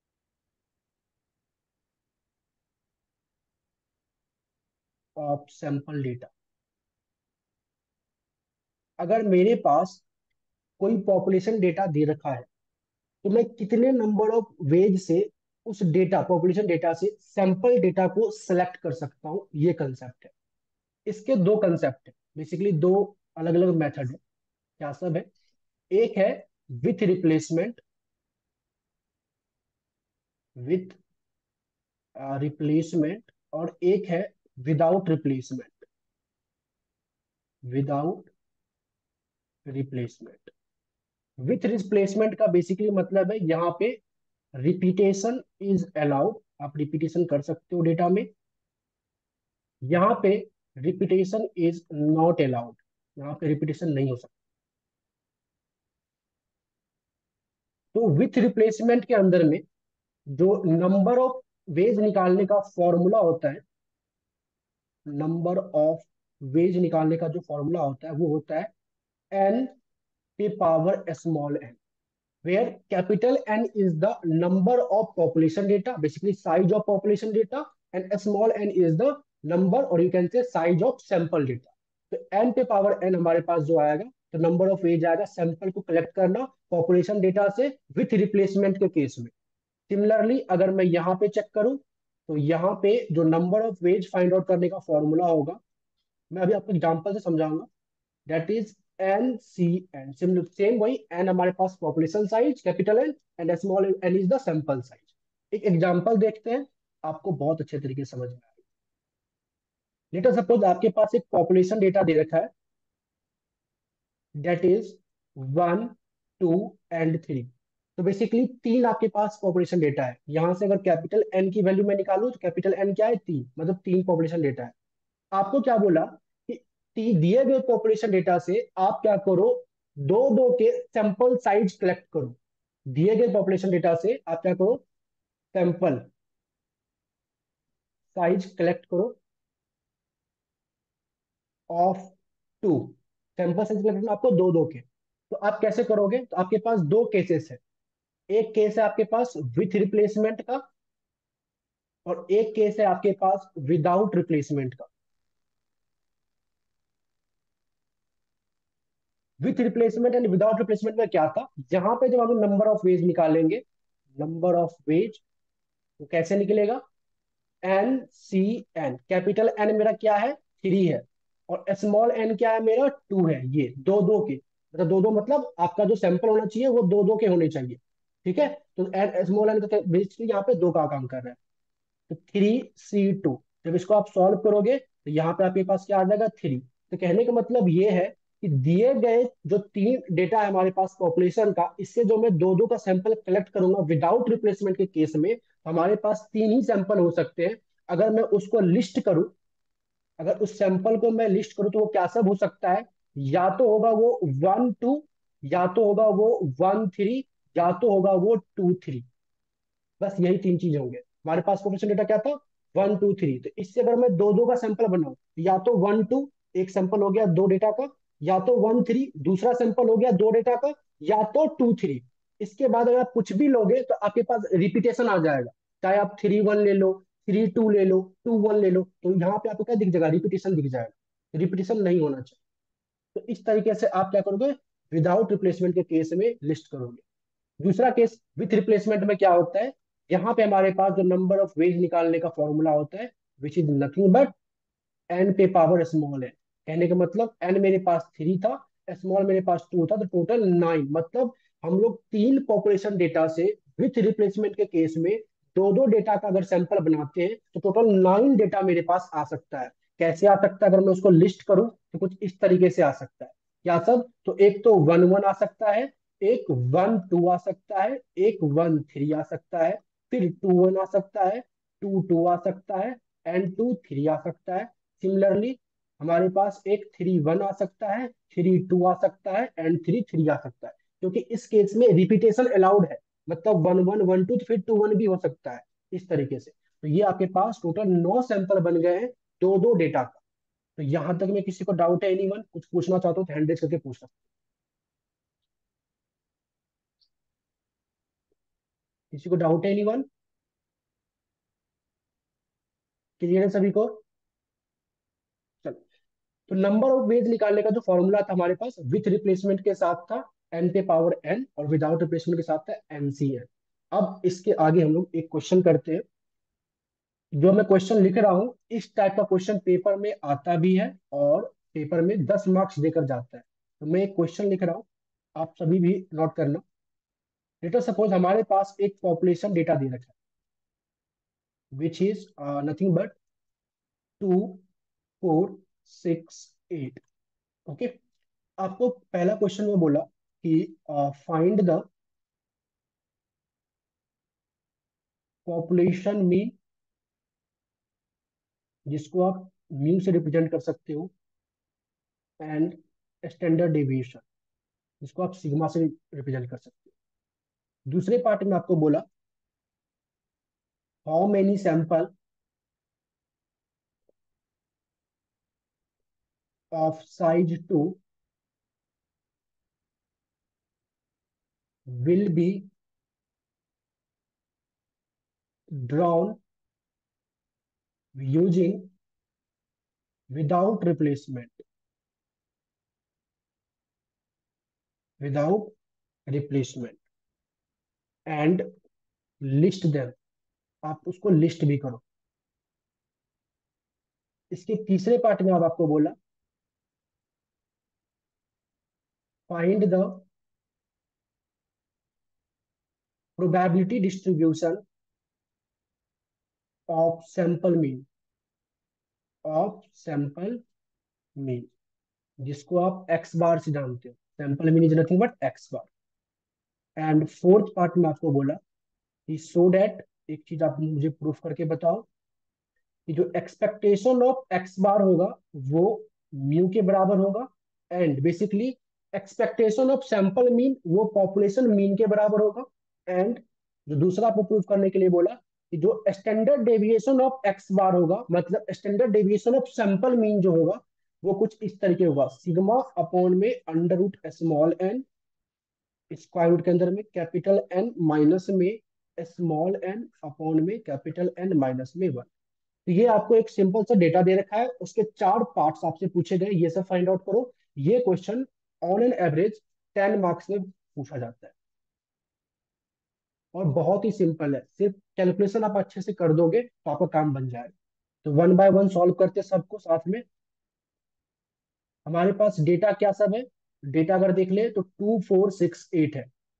of sample data. अगर मेरे पास कोई पॉपुलेशन डेटा दे रखा है तो मैं कितने नंबर ऑफ वेज से उस डेटा, पॉपुलेशन डेटा से सैंपल डेटा को सिलेक्ट कर सकता हूँ, ये कंसेप्ट है। इसके दो कंसेप्ट है, बेसिकली दो अलग अलग मेथड है। क्या सब है? एक है विथ रिप्लेसमेंट, विथ रिप्लेसमेंट, और एक है without replacement, without replacement. With replacement का बेसिकली मतलब है यहाँ पे रिपीटेशन इज अलाउड, आप रिपीटेशन कर सकते हो डेटा में। यहाँ पे रिपीटेशन इज नॉट अलाउड, यहाँ पे रिपीटेशन नहीं हो सकता। तो विथ रिप्लेसमेंट के अंदर में जो नंबर ऑफ वेज निकालने का फॉर्मूला होता है, नंबर ऑफ वेज निकालने का जो फॉर्मूला होता है वो होता है एन पे power small N, where capital N is the number of population data, basically size of population data, and small n is the number or you can say size of sample data. तो n पे पावर n हमारे पास जो आएगा तो नंबर ऑफ वेज आएगा सैंपल को कलेक्ट करना पॉपुलेशन डेटा से विथ रिप्लेसमेंट के केस में। सिमिलरली अगर मैं यहाँ पे चेक करूं तो यहाँ पे जो number of ways find out करने का फॉर्मूला होगा, मैं अभी आपको एग्जांपल से समझाऊंगा, that is N C N. Same वही, एन हमारे पास population size capital N and small N is the sample size. एक एग्जांपल देखते हैं, आपको बहुत अच्छे तरीके से समझ में आएगा। लेट अस सपोज आपके पास एक पॉपुलेशन डेटा दे रखा है, दैट इज 1, 2 एंड 3। तो बेसिकली तीन आपके पास पॉपुलेशन डेटा है। यहां से अगर कैपिटल एन की वैल्यू मैं निकालूं तो कैपिटल एन क्या है? 3, मतलब तीन पॉपुलेशन डेटा है। आपको क्या बोला कि दिए गए पॉपुलेशन डेटा से आप क्या करो, दो दो के सैंपल साइज कलेक्ट करो। दिए गए पॉपुलेशन डेटा से आप क्या करो, सैंपल साइज कलेक्ट करो of two. Sample size collect करना आपको दो दो के। तो आप कैसे करोगे, तो आपके पास दो केसेस है। एक केस है आपके पास विथ रिप्लेसमेंट का, और एक केस है आपके पास विदाउट रिप्लेसमेंट का। With replacement and without replacement में क्या था, जहां पे जब हम नंबर ऑफ वेज निकालेंगे, नंबर ऑफ वेज तो कैसे निकलेगा, N C N, capital N मेरा क्या है, 3 है, और स्मॉल एन क्या है मेरा, 2 है। ये दो दो के, मतलब दो दो मतलब आपका जो सैंपल होना चाहिए वो दो दो के होने चाहिए। ठीक है, तो एन स्मॉल एन का बेसिकली यहाँ पे दो का काम कर रहा है। तो 3C2, जब इसको आप सॉल्व करोगे तो यहाँ पे आपके पास क्या आ जाएगा, 3। तो कहने का मतलब ये है कि दिए गए जो तीन डेटा है हमारे पास पॉपुलेशन का, इससे जो मैं दो दो का सैंपल कलेक्ट करूंगा विदाउट रिप्लेसमेंट के केस में, हमारे पास तीन ही सैंपल हो सकते हैं। अगर मैं उसको लिस्ट करूं, अगर उस सैंपल को मैं लिस्ट करूं तो वो क्या सब हो सकता है, या तो होगा वो 1 2, या तो होगा वो 1 3, या तो होगा वो 2 3। बस यही तीन चीज होंगे। हमारे पास पॉपुलेशन डेटा क्या था, 1 2 3। तो इससे अगर मैं दो दो का सैंपल बनाऊं, या तो 1 2 एक सैंपल हो गया दो डेटा का, या तो 1 3 दूसरा सैंपल हो गया दो डेटा का, या तो 2 3। इसके बाद अगर आप कुछ भी लोगे तो आपके पास रिपीटेशन आ जाएगा। चाहे आप 3 1 ले लो, 3 2 ले लो, 2 1 ले लो, तो यहाँ पे आपको क्या दिख जाएगा, रिपीटेशन दिख जाएगा। रिपीटेशन नहीं होना चाहिए। तो इस तरीके से आप क्या करोगे, विदाउट रिप्लेसमेंट के केस में लिस्ट करोगे। दूसरा केस विथ रिप्लेसमेंट में क्या होता है, यहाँ पे हमारे पास जो नंबर ऑफ वेज निकालने का फॉर्मूला होता है, which is nothing but N पे पावर स्मॉल है। कहने का मतलब एन मेरे पास 3 था, स्मॉल मेरे पास 2 था, तो टोटल 9। मतलब हम लोग तीन पॉपुलेशन डेटा से विथ रिप्लेसमेंट के केस में दो दो डेटा का अगर सैंपल बनाते हैं तो टोटल 9 डेटा मेरे पास आ सकता है। कैसे आ सकता है, अगर मैं उसको लिस्ट करूं तो कुछ इस तरीके से आ सकता है। क्या सब, तो एक तो 1 1 आ सकता है, एक 1 2 आ सकता है, एक 1 3 आ सकता है, फिर 2 1 आ सकता है, 2 2 आ सकता है, एंड 2 3 आ सकता है। सिमिलरली हमारे पास एक 3 1 आ सकता है, 3 2 आ सकता है, एंड 3 3 आ सकता है। क्योंकि इस केस में रिपीटेशन अलाउड है, मतलब 1 1 1 2 तो फिर 2 1 भी हो सकता है, इस तरीके से। तो ये आपके पास टोटल 9 सैंपल बन गए हैं दो दो डेटा का। तो यहां तक में किसी को डाउट है, एनीवन कुछ पूछना चाहते हो तो हैंड रेज करके पूछ सकते हो। किसी को डाउट है, एनीवन, क्लियर है सभी को। चलो, तो नंबर ऑफ वेज निकालने का जो फॉर्मूला था हमारे पास, विथ रिप्लेसमेंट के साथ था एन पे पावर एन, और विदाउट रिप्लेसमेंट के साथ था NCN। अब इसके आगे हम लोग एक क्वेश्चन करते हैं। जो मैं क्वेश्चन लिख रहा हूँ, इस टाइप का क्वेश्चन पेपर में आता भी है, और पेपर में 10 मार्क्स देकर जाता है। तो मैं एक क्वेश्चन लिख रहा हूँ, आप सभी भी नोट करना। लेट अस सपोज हमारे पास एक पॉपुलेशन डेटा दे रखा है, which is nothing but 2 4 6 8। Okay, आपको पहला क्वेश्चन में बोला कि फाइंड द पॉपुलेशन मीन, जिसको आप म्यू से रिप्रेजेंट कर सकते हो, एंड स्टैंडर्ड डेविएशन, जिसको आप सिग्मा से रिप्रेजेंट कर सकते हो। दूसरे पार्ट में आपको बोला how many sample of size 2 will be drawn using without replacement, without replacement, and list them. आप उसको लिस्ट भी करो। इसके तीसरे पार्ट में अब आपको बोला find the probability distribution of sample mean, of sample mean, जिसको आप एक्स बार से जानते हो। Sample mean is nothing but X bar. And fourth part में आपको बोला कि सो दैट, एक चीज आप मुझे प्रूफ करके बताओ कि जो एक्सपेक्टेशन ऑफ एक्स बार होगा वो म्यू के बराबर होगा, and basically expectation of sample mean वो पॉपुलेशन मीन के बराबर होगा। एंड जो दूसरा आपको प्रूव करने के लिए बोला कि जो standard deviation of x bar होगा, मतलब standard deviation of sample mean जो होगा वो कुछ इस तरीके होगा, सिग्मा अपॉन में under root small N, square root के अंदर में कैपिटल एन माइनस में स्मॉल एन अपॉन में कैपिटल एन माइनस में 1। तो ये आपको एक सिंपल सा डेटा दे रखा है, उसके 4 पार्ट्स आपसे पूछे गए, ये सब फाइंड आउट करो। ये question on an average 10 marks में पूछा जाता है और बहुत ही सिंपल है, सिर्फ कैलकुलेशन आप अच्छे से कर दोगे तो आपका काम बन जाएगा। तो 1 बाय 1 सॉल्व करते सबको साथ में। हमारे पास डेटा क्या सब है, डेटा अगर देख ले तो 2468 है,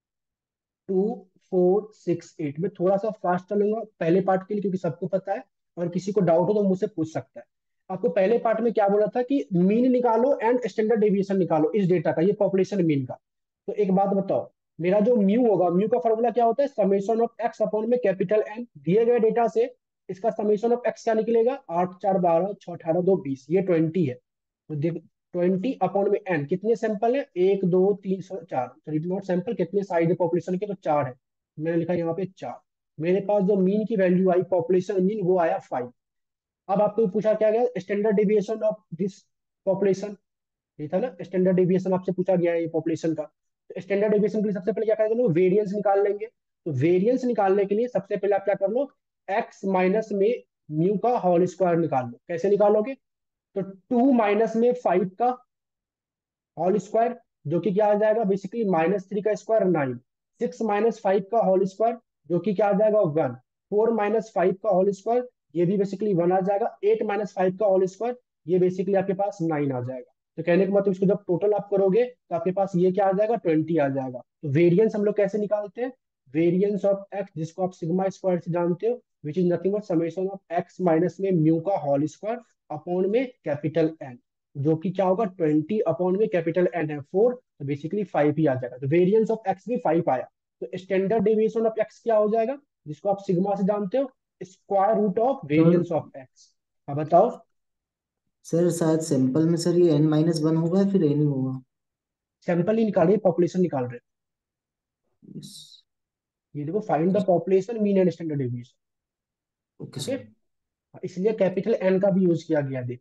2468 में थोड़ा सा फास्ट चलूंगा पहले पार्ट के लिए क्योंकि सबको पता है, और किसी को डाउट हो तो मुझसे पूछ सकता है। आपको पहले पार्ट में क्या बोला था कि मीन निकालो एंड स्टैंडर्ड डेविएशन निकालो इस डेटा का, ये पॉपुलेशन मीन का। तो एक बात बताओ, मेरा जो म्यू होगा, म्यू का फॉर्मूला क्या होता है, समेशन ऑफ एक्स अपॉन में कैपिटल एन। दिए गए डेटा से इसका समेशन ऑफ एक्स क्या निकलेगा, 8 4 12 6 18 2 20, ये 20 है। तो देख 20 अपॉन में एन, कितने सैंपल है, 1 2 3 4, सॉरी नॉट सैंपल, कितने साइड है पॉपुलेशन के, तो 4 है, मैंने लिखा यहाँ पे 4। मेरे पास जो मीन की वैल्यू आई पॉपुलेशन मीन वो आया 5। अब आपको पूछा क्या गया, standard deviation of this population, ये था ना स्टैंडर्ड डेविएशन आपसे पूछा गया है ये पॉपुलेशन का। तो स्टैंडर्ड डेविएशन के लिए सबसे पहले क्या करेंगे, वेरिएंस निकाल लेंगे। तो वेरिएंस निकालने के लिए सबसे पहले आप क्या कर लो, एक्स माइनस में म्यू का होल स्क्वायर निकाल लो। कैसे निकालोगे, तो 2 माइनस में 5 का होल स्क्वायर, जो कि क्या आ जाएगा बेसिकली -3 का स्क्वायर 9, 6 माइनस 5 का होल स्क्वायर जो कि क्या आ जाएगा 1, 4 माइनस 5 का होल स्क्वायर ये भी बेसिकली 1 आ जाएगा, 8 माइनस 5 का होल स्क्वायर ये बेसिकली आपके पास 9 आ जाएगा। तो कहने का मतलब इसको जब टोटल आप करोगे तो आपके पास ये क्या आ जाएगा 20 आ जाएगा। तो वेरिएंस हम लोग कैसे निकालते हैं, वेरिएंस ऑफ एक्स जिसको आप सिग्मा स्क्वायर से जानते हो, which is nothing but summation of x minus में म्यू का होल स्क्वायर अपॉन में कैपिटल एन, जो कि क्या होगा 20 अपॉन में कैपिटल एन है 4, तो बेसिकली 5 ही आ जाएगा। तो वेरिएंस ऑफ एक्स भी 5 आया। तो स्टैंडर्ड डेविएशन ऑफ एक्स क्या हो जाएगा, जिसको आप सिग्मा से जानते हो, square root of sir variance of X. अब बताओ, सर शायद सैंपल में सर ये n-1 होगा या फिर n ही होगा। सैंपल ही निकाल रहे, पॉपुलेशन निकाल रहे। यस। ये देखो find the population mean and standard deviation. Okay okay, sir. इसलिए कैपिटल एन का भी यूज किया गया देख।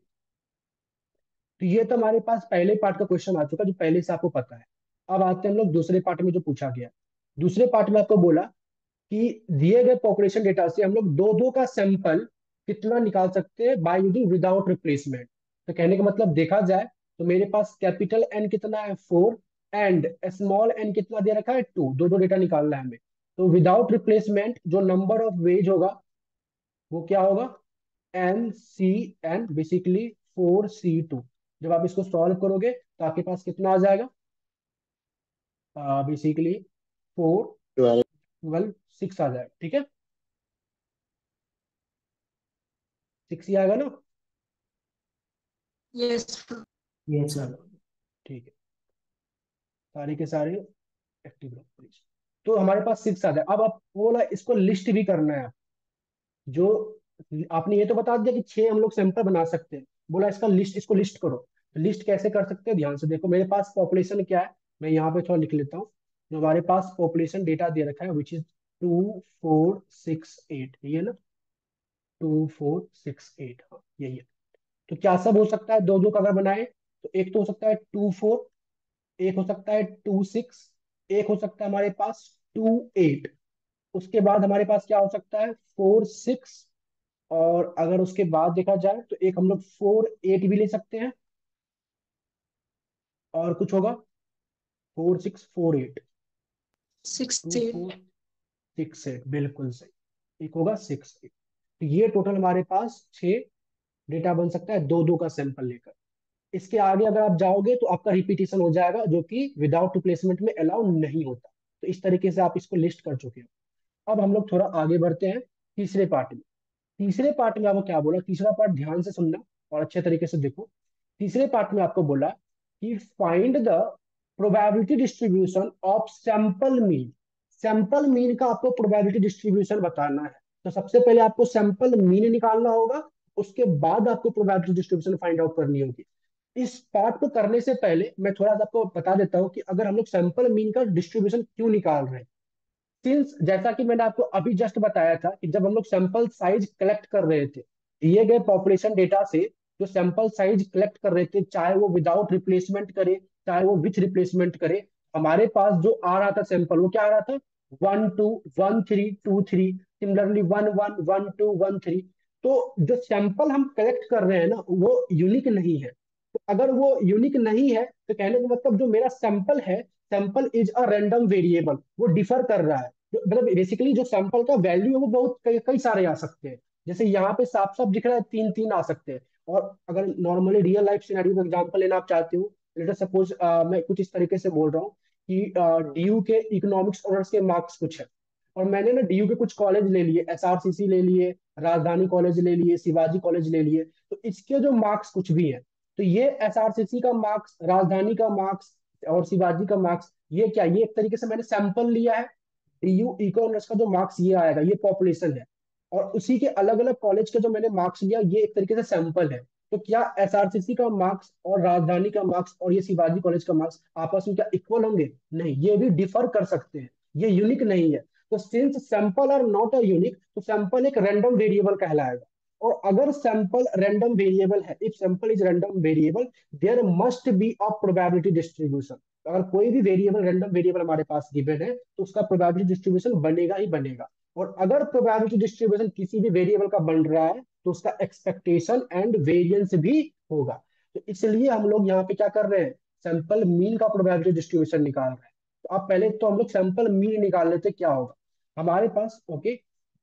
तो ये तो हमारे पास पहले पार्ट का क्वेश्चन आ चुका जो पहले से आपको पता है। अब आते हैं हम लोग दूसरे पार्ट में जो पूछा गया। दूसरे पार्ट में आपको बोला कि दिए गए पॉपुलेशन डेटा से हम लोग दो दो का सैंपल कितना निकाल सकते हैं बाय यूजिंग विदाउट रिप्लेसमेंट। तो कहने का मतलब देखा जाए तो मेरे पास कैपिटल एन कितना है 4 एंड स्मॉल एन कितना दे रखा है 2, दो दो डेटा निकालना है हमें। तो विदाउट रिप्लेसमेंट जो नंबर ऑफ वेज होगा वो क्या होगा, N C N basically 4C2। जब आप इसको सॉल्व करोगे तो आपके पास कितना आ जाएगा, बेसिकली 4 12 6 आ जाएगा। ठीक है, 6 ही आएगा ना। यस। Yes sir. चलो ठीक है, सारे के सारे एक्टिव रहो प्लीज। तो हमारे पास 6 आ जाए। अब आप बोला इसको लिस्ट भी करना है। जो आपने ये तो बता दिया कि 6 हम लोग सैंपल बना सकते हैं, बोला इसका लिस्ट, इसको लिस्ट करो। तो लिस्ट कैसे कर सकते हैं, ध्यान से देखो। मेरे पास पॉपुलेशन क्या है, मैं यहाँ पे थोड़ा लिख लेता हूँ। जो हमारे पास पॉपुलेशन डेटा दे रखा है विच इज 2468, ये ना 2468, हाँ यही है। तो क्या सब हो सकता है, दो दो का अगर बनाए तो एक तो हो सकता है 24, एक हो सकता है 26, एक हो सकता है हमारे पास 28। उसके बाद हमारे पास क्या हो सकता है 46, और अगर उसके बाद देखा जाए तो एक हम लोग 48 भी ले सकते हैं, और कुछ होगा 4648, 68। 2468, बिल्कुल सही, एक होगा 68। तो ये टोटल हमारे पास 6 डेटा बन सकता है दो दो का सैंपल लेकर। इसके आगे अगर आप जाओगे तो आपका रिपीटिशन हो जाएगा जो कि विदाउट रिप्लेसमेंट में अलाउ नहीं होता। तो इस तरीके से आप इसको लिस्ट कर चुके हो। अब हम लोग थोड़ा आगे बढ़ते हैं तीसरे पार्ट में। तीसरे पार्ट में आपको क्या बोला, तीसरा पार्ट ध्यान से सुनना और अच्छे तरीके से देखो। तीसरे पार्ट में आपको बोला कि find the probability distribution of sample mean. Sample mean का आपको प्रोबेबिलिटी डिस्ट्रीब्यूशन बताना है। तो सबसे पहले आपको सैंपल मीन निकालना होगा, उसके बाद आपको प्रोबेबिलिटी डिस्ट्रीब्यूशन फाइंड आउट करनी होगी। इस पार्ट को करने से पहले मैं थोड़ा सा आपको बता देता हूँ कि अगर हम लोग सैंपल मीन का डिस्ट्रीब्यूशन क्यों निकाल रहे हैं। सिंस जैसा कि मैंने आपको अभी जस्ट बताया था कि जब हम लोग सैंपल साइज कलेक्ट कर रहे थे दिए गए पॉपुलेशन डेटा से, जो सैंपल साइज कलेक्ट कर रहे थे, चाहे वो विदाउट रिप्लेसमेंट करे चाहे वो विथ रिप्लेसमेंट करे, हमारे पास जो आ रहा था सैंपल वो क्या आ रहा था, 1 2 1 3 2 3, सिमिलरली 1 1 1 2 1 3। तो जो सैंपल हम कलेक्ट कर रहे हैं ना वो यूनिक नहीं है। तो अगर वो यूनिक नहीं है तो कहने का मतलब जो मेरा सैंपल है, sample is a random variable, वो डिफर कर रहा है। मतलब बेसिकली जो सैंपल का वैल्यू है वो बहुत कई सारे आ सकते हैं। जैसे यहाँ पे साफ साफ दिख रहा है 3 3 आ सकते हैं। और अगर नॉर्मली रियल लाइफ सिनेरियो का एग्जांपल लेना आप चाहते हो, लेट अस सपोज मैं कुछ इस तरीके से बोल रहा हूँ कि डीयू के इकोनॉमिक्स ऑनर्स के मार्क्स कुछ है, और मैंने ना डीयू के कुछ कॉलेज ले लिए, एसआरसीसी ले लिए, राजधानी कॉलेज ले लिए, शिवाजी कॉलेज ले लिए। तो इसके जो मार्क्स कुछ भी है, तो ये एसआरसीसी का मार्क्स, राजधानी का मार्क्स और शिवाजी का मार्क्स, ये क्या, ये एक तरीके से मैंने सैंपल लिया है। डीयू इको ऑनर्स का जो मार्क्स ये आएगा ये पॉपुलेशन है, और उसी के अलग अलग कॉलेज के जो मैंने मार्क्स लिया ये एक तरीके से सैंपल है। तो क्या एसआरसीसी का मार्क्स और राजधानी का मार्क्स और ये शिवाजी कॉलेज का मार्क्स आपस में क्या इक्वल होंगे? नहीं, ये भी डिफर कर सकते हैं, ये यूनिक नहीं है। तो since sample are not a unique, तो सैंपल एक रैंडम वेरिएबल कहलाएगा। और अगर सैंपल रैंडम वेरिएबल है, if sample is random variable, there must be a probability distribution. अगर कोई भी वेरिएबल रैंडम वेरिएबल हमारे पास गिवन है तो उसका प्रोबेबिलिटी डिस्ट्रीब्यूशन बनेगा ही बनेगा। और अगर प्रोबेबिलिटी डिस्ट्रीब्यूशन किसी भी वेरिएबल का बन रहा है तो उसका एक्सपेक्टेशन एंड वेरिएंस भी होगा। तो इसलिए हम लोग यहाँ पे क्या कर रहे हैं, सैंपल मीन का प्रोबेबिलिटी डिस्ट्रीब्यूशन निकाल रहे हैं। तो अब पहले तो हम लोग सैंपल मीन निकाल लेते, क्या होगा हमारे पास। ओके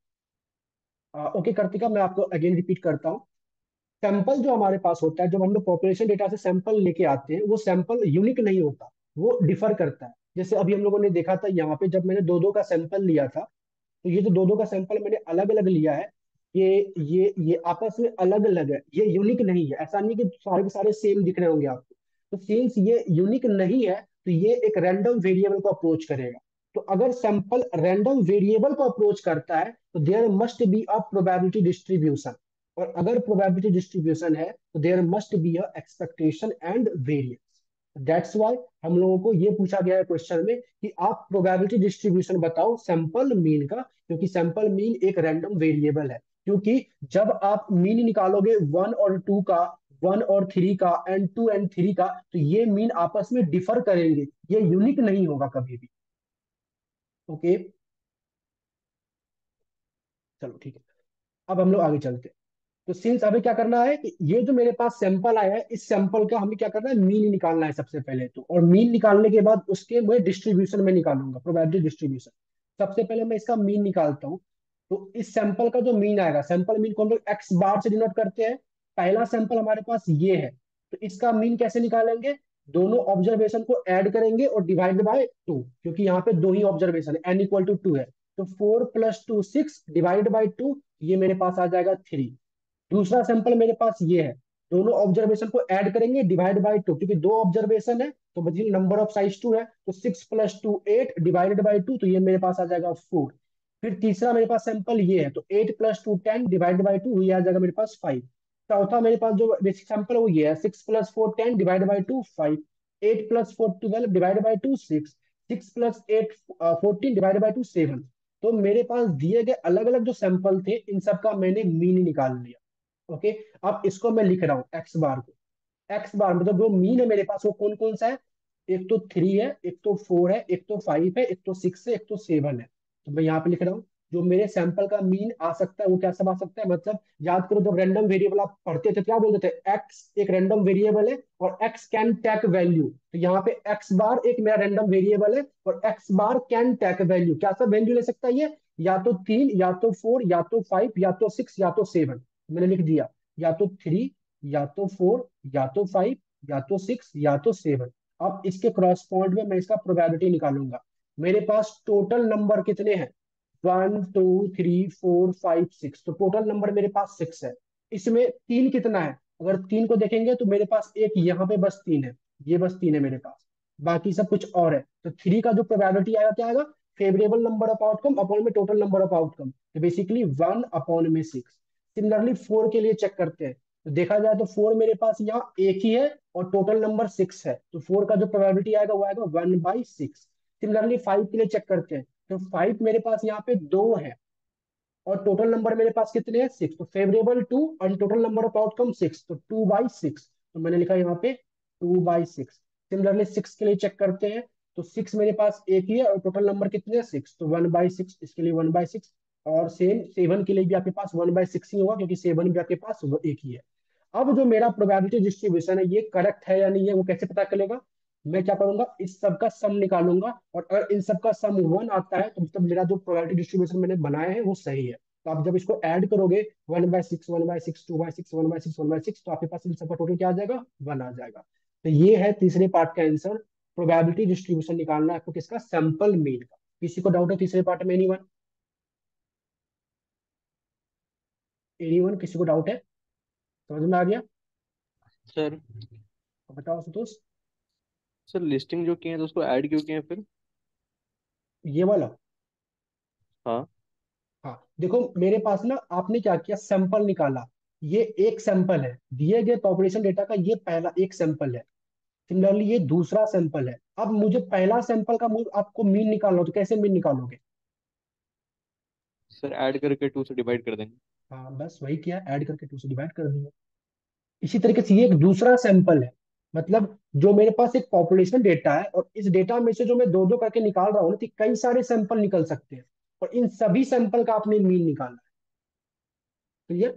ओके कार्तिका, मैं आपको अगेन रिपीट करता हूँ। सैंपल जो हमारे पास होता है, जब हम लोग पॉपुलेशन डेटा से सैंपल लेके आते हैं, वो सैंपल यूनिक नहीं होता, वो डिफर करता है। जैसे अभी हम लोगों ने देखा था यहाँ पे, जब मैंने दो दो का सैंपल लिया था, तो ये जो दो दो का सैंपल मैंने अलग अलग लिया है, ये आपस में अलग अलग है, ये यूनिक नहीं है। ऐसा नहीं कि सारे के सारे सेम दिख रहे होंगे आपको। तो सिंस ये यूनिक नहीं है तो ये एक रैंडम वेरिएबल को अप्रोच करेगा। तो अगर सैंपल रैंडम वेरिएबल को अप्रोच करता है तो there must be a probability distribution, और अगर प्रोबेबिलिटी डिस्ट्रीब्यूशन है तो there must be a expectation and variance. That's why हम लोगों को ये पूछा गया है क्वेश्चन में कि आप प्रोबेबिलिटी डिस्ट्रीब्यूशन बताओ सैंपल मीन का, क्योंकि सैंपल मीन एक रैंडम वेरिएबल है। क्योंकि जब आप मीन निकालोगे 1 और 2 का, 1 और 3 का एंड 2 एंड 3 का, तो ये मीन आपस में डिफर करेंगे, ये यूनिक नहीं होगा कभी भी। ओके चलो ठीक है, अब हम लोग आगे चलते हैं। तो सिंस अभी क्या करना है कि ये जो मेरे पास सैंपल आया है, इस सैंपल का हमें क्या करना है, मीन निकालना है सबसे पहले तो। और मीन निकालने के बाद उसके मैं डिस्ट्रीब्यूशन में निकालूंगा, प्रोबेबिलिटी डिस्ट्रीब्यूशन। सबसे पहले मैं इसका मीन निकालता हूँ। तो इस सैंपल का जो मीन आएगा, सैंपल मीन को हम लोग एक्स बार से डिनोट करते हैं। पहला सैंपल हमारे पास ये है, तो इसका मीन कैसे निकालेंगे, दोनों ऑब्जर्वेशन को ऐड करेंगे और डिवाइड बाय 2, क्योंकि यहाँ पे दो ही ऑब्जर्वेशन है, n = 2 है। तो 4 + 2 6 डिवाइड बाई 2, ये मेरे पास आ जाएगा 3। दूसरा सैंपल मेरे पास ये है, दोनों ऑब्जर्वेशन को ऐड करेंगे डिवाइड बाय 2, क्योंकि दो ऑब्जर्वेशन है तो बच्चे नंबर ऑफ साइज 2 है, तो 6 + 2 8 डिवाइडेड बाय 2, तो ये मेरे पास आ जाएगा 4। फिर तीसरा मेरे पास सैंपल ये है, तो 8 + 2 10 डिवाइडेड बाय 2, ये आ जाएगा मेरे पास 5। चौथा मेरे पास जो बेसिक सैंपल है वो ये है, 6 + 4 10 divide by 2 5, 8 + 4 12 divide by 2 6, 6 + 8 14 divide by 2 7। तो मेरे पास दिए गए अलग अलग जो सैंपल थे इन सब का मैंने मीन निकाल लिया। ओके, अब इसको मैं लिख रहा हूँ एक्स बार को। एक्स बार मतलब जो मीन है मेरे पास वो कौन कौन सा है, एक तो 3 है, एक तो 4 है, एक तो 5 है, एक तो 6 है, एक तो 7 है। तो मैं यहाँ पे लिख रहा हूँ जो मेरे सैंपल का मीन आ सकता है वो क्या सब आ सकता है। मतलब याद करो, जब रैंडम वेरिएबल आप पढ़ते थे क्या बोलते थे, एक्स एक रैंडम वेरिएबल है और एक्स कैन टेक वैल्यू। तो यहाँ पे एक्स बार एक मेरा रैंडम वेरिएबल है और X bar can take value, क्या सब वैल्यू ले सकता है ये, या तो 3, या तो 4, या तो 5, या तो 6, या तो 7। मैंने लिख दिया, या तो 3, या तो 4, या तो 5, या तो 6, या तो 7। अब इसके क्रॉस पॉइंट में मैं इसका प्रोबेबिलिटी निकालूंगा। मेरे पास टोटल नंबर कितने हैं, 1 2 3 4 5 6, तो टोटल नंबर मेरे पास 6 है। इसमें 3 कितना है, अगर 3 को देखेंगे तो मेरे पास एक यहाँ पे बस 3 है, ये बस 3 है मेरे पास, बाकी सब कुछ और है। तो 3 का जो प्रोबेबिलिटी आएगा क्या आएगा, favourable number of outcome upon में टोटल नंबर ऑफ आउटकम, तो बेसिकली 1/6। सिमिलरली 4 के लिए चेक करते हैं, तो देखा जाए तो 4 मेरे पास यहाँ एक ही है और टोटल नंबर 6 है, तो 4 का जो प्रोबेबिलिटी आएगा वो आएगा 1/6। सिमिलरली 5 के लिए चेक करते हैं, तो 5 मेरे पास यहाँ पे 2 है और टोटल नंबर मेरे पास कितने हैं, 6। तो फेवरेबल टू और टोटल नंबर ऑफ आउटकम 6, तो 2/6। तो मैंने लिखा यहाँ पे 2/6। सिमिलरली 6 के लिए चेक करते हैं, तो 6 मेरे पास एक ही है और टोटल नंबर कितने हैं, 6, तो 1/6, इसके लिए 1/6। और सेम 7 के लिए भी आपके पास 1/6 ही होगा क्योंकि 7 भी आपके पास एक ही है। अब जो मेरा प्रोबेबिलिटी डिस्ट्रीब्यूशन है ये करेक्ट है या नहीं है वो कैसे पता चलेगा, मैं क्या करूंगा, इस सब का सम निकालूंगा और अगर इन सब का सम 1 आता है तो मतलब मेरा जो प्रोबेबिलिटी डिस्ट्रीब्यूशन मैंने बनाया है वो सही है। तो आप जब इसको ऐड करोगे 1/6, 1/6, 2/6, 1/6, 1/6, तो आपके पास इन सबका टोटल क्या आ जाएगा, 1 आ जाएगा। तो ये है तीसरे पार्ट का आंसर। प्रोबेबिलिटी डिस्ट्रीब्यूशन निकालना है आपको किसका, सैंपल मीन का। किसी को डाउट है तीसरे पार्ट में, एनीवन? एनीवन, किसी को डाउट है, समझ में आ गया? सर तो बताओ सुतोष। सर लिस्टिंग जो किए हैं तो उसको ऐड क्यों किए हैं फिर? ये वाला, हाँ। हाँ देखो मेरे पास ना, आपने क्या किया, सैंपल निकाला। ये एक सैंपल है दिए गए पॉपुलेशन डेटा का, ये पहला एक सैंपल है। सिमिलरली ये दूसरा सैंपल है। अब मुझे पहला सैंपल का आपको मीन निकालना हो तो कैसे मीन निकालोगे? सर ऐड करके 2 से डिवाइड कर देंगे। हाँ बस वही किया, ऐड करके 2 से डिवाइड कर दिया। इसी तरीके से ये एक दूसरा सैंपल है। मतलब जो मेरे पास एक पॉपुलेशन डेटा है और इस डेटा में से जो मैं दो दो करके निकाल रहा हूँ ना, तो कई सारे सैंपल निकल सकते हैं और इन सभी सैंपल का आपने मीन निकालना है। क्लियर?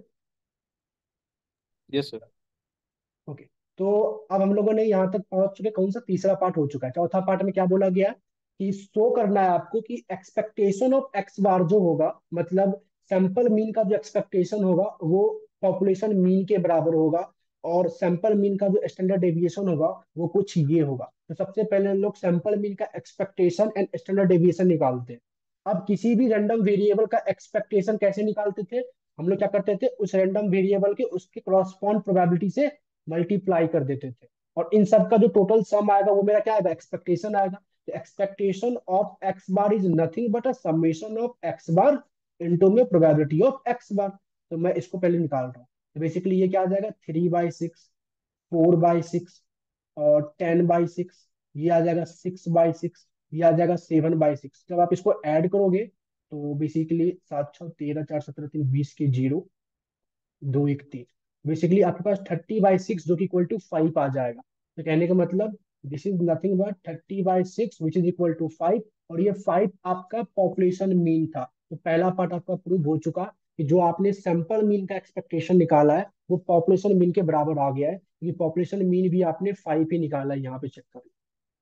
Yes sir. ओके। तो अब हम लोगों ने यहाँ तक पहुंच चुके, कौन सा तीसरा पार्ट हो चुका है। चौथा पार्ट में क्या बोला गया कि शो करना है आपको कि एक्सपेक्टेशन ऑफ एक्स बार जो होगा, मतलब सैंपल मीन का जो एक्सपेक्टेशन होगा वो पॉपुलेशन मीन के बराबर होगा और सैंपल मीन का जो स्टैंडर्ड डेविएशन होगा वो कुछ ये होगा। तो सबसे पहले हम लोग सैंपल मीन का एक्सपेक्टेशन एंड स्टैंडर्ड डेविएशन निकालते हैं। अब किसी भी रैंडम वेरिएबल का एक्सपेक्टेशन कैसे निकालते थे, हम लोग क्या करते थे, उस रैंडम वेरिएबल के उसके क्रॉसपॉन्ड प्रोबेबिलिटी से मल्टीप्लाई कर देते थे और इन सब का जो टोटल सम आएगा वो मेरा क्या आएगा, एक्सपेक्टेशन आएगा। तो expectation of x bar is nothing but a summation of x bar into में प्रोबेबिलिटी ऑफ एक्स बार। तो मैं इसको पहले निकाल रहा हूँ। तो बेसिकली ये क्या आ जाएगा, 3/6, 4/6 और 10/6, ये आ जाएगा 6/6, ये आ जाएगा 7/6। जब आप इसको ऐड करोगे तो बेसिकली 7 6 13 4 17 3 20 के 0 2 1 3, बेसिकली आपके पास 30/6 जो कि इक्वल टू 5 आ जाएगा। तो कहने का मतलब this is nothing but 30/6 which is equal to 5। और ये 5 आपका पॉपुलेशन मीन था। तो पहला पार्ट आपका प्रूव हो चुका कि जो आपने सैंपल मीन का एक्सपेक्टेशन निकाला है वो पॉपुलेशन मीन के बराबर आ गया है, क्योंकि पॉपुलेशन मीन भी आपने 5 ही निकाला है, यहाँ पे चेक करो।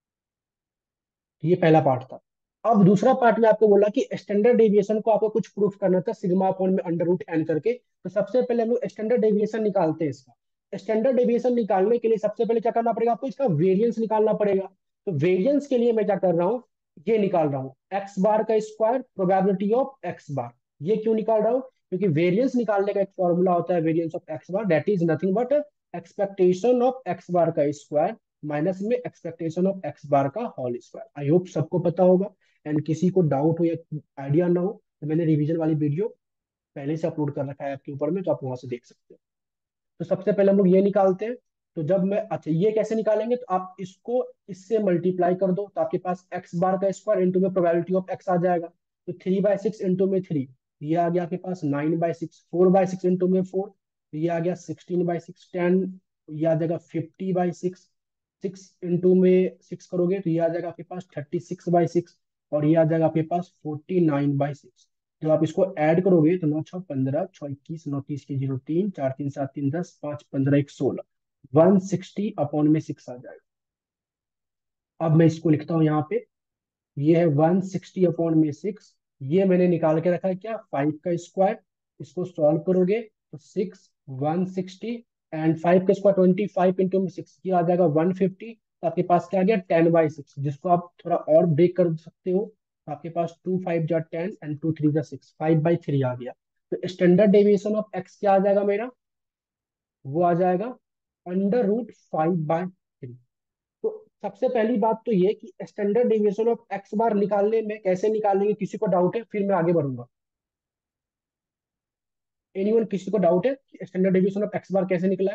ये पहला पार्ट था। अब दूसरा पार्ट में आपको बोला कि स्टैंडर्ड डेविएशन को आपको कुछ प्रूफ करना था सिग्मा अपॉन में अंडर रूट एन करके। तो सबसे पहले हम लोग स्टैंडर्ड डेविएशन निकालते हैं इसका। स्टैंडर्ड डेविएशन निकालने के लिए सबसे पहले क्या करना पड़ेगा आपको, इसका वेरिएंस निकालना पड़ेगा। तो वेरिएंस के लिए मैं क्या कर रहा हूँ, ये निकाल रहा हूँ एक्स बार का square probability of x bar. ये क्यों निकाल रहा हूँ, क्योंकि वेरिएंस निकालने का एक फॉर्मूला होता है variance of x bar, that is nothing but expectation of x bar का स्क्वायर माइनस में एक्सपेक्टेशन ऑफ एक्स बार का होल स्क्वायर। आई होप सबको पता होगा। एंड किसी को डाउट हो या आइडिया ना हो तो मैंने रिवीजन वाली वीडियो पहले से अपलोड कर रखा है आपके ऊपर में, तो आप वहां से देख सकते हो। तो सबसे पहले हम लोग ये निकालते हैं। तो जब मैं, अच्छा ये कैसे निकालेंगे, तो आप इसको इससे मल्टीप्लाई कर दो तो आपके पास एक्स बार का स्क्वायर इंटू में प्रोबेबिलिटी ऑफ एक्स आ जाएगा। तो 3/6 इंटू में 3, ये आ गया आपके पास 9/6, 4/6 इंटू में 4, तो ये आ गया 16/6, 10, ये आ जाएगा 50/6, 6 इंटू में 6 करोगे तो ये आ जाएगा आपके पास 36/6 और ये आ जाएगा आपके पास 49/6। जब आप इसको ऐड करोगे तो 9 6 15, 6 21, 9 30 के 0 3 4 3 7 3 10 5 15 1 16, 160 अपॉन में 6 आ जाएगा। अब मैं इसको लिखता हूँ यहाँ पे, ये है 160 अपॉन में 6। ये मैंने निकाल के रखा है क्या, 5 का स्क्वायर। इसको सॉल्व करोगे तो 6 160 एंड 5 का स्क्वायर 25 इंटू में 6, ये आ जाएगा 150। तो आपके पास क्या आ गया 10/6, जिसको आप थोड़ा और ब्रेक कर सकते हो। तो आपके पास 2 5 जा 10 एंड 2 3 जा 6, 5/3 आ गया। तो स्टैंडर्ड डेविएशन ऑफ एक्स क्या आ जाएगा मेरा, वो आ जाएगा अंडर रूट 5/3। तो सबसे पहली बात तो ये कि standard deviation of x bar निकालने में कैसे निकालेंगे, किसी को डाउट है, फिर मैं आगे बढ़ूंगा। एनीवन, किसी को डाउट है standard deviation of x bar कैसे निकला है?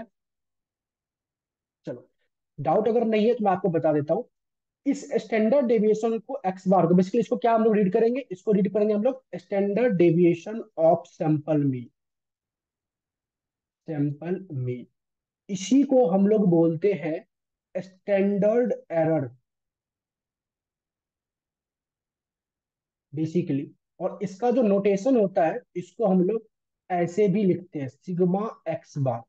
चलो, डाउट अगर नहीं है तो मैं आपको बता देता हूँ। इस स्टैंडर्ड डेविएशन को एक्स बार को बेसिकली इसको क्या हम लोग रीड करेंगे, इसको रीड करेंगे हम लोग standard deviation of sample mean. Sample mean, इसी को हम लोग बोलते हैं स्टैंडर्ड एरर बेसिकली। और इसका जो नोटेशन होता है इसको हम लोग ऐसे भी लिखते हैं, सिग्मा एक्स बार।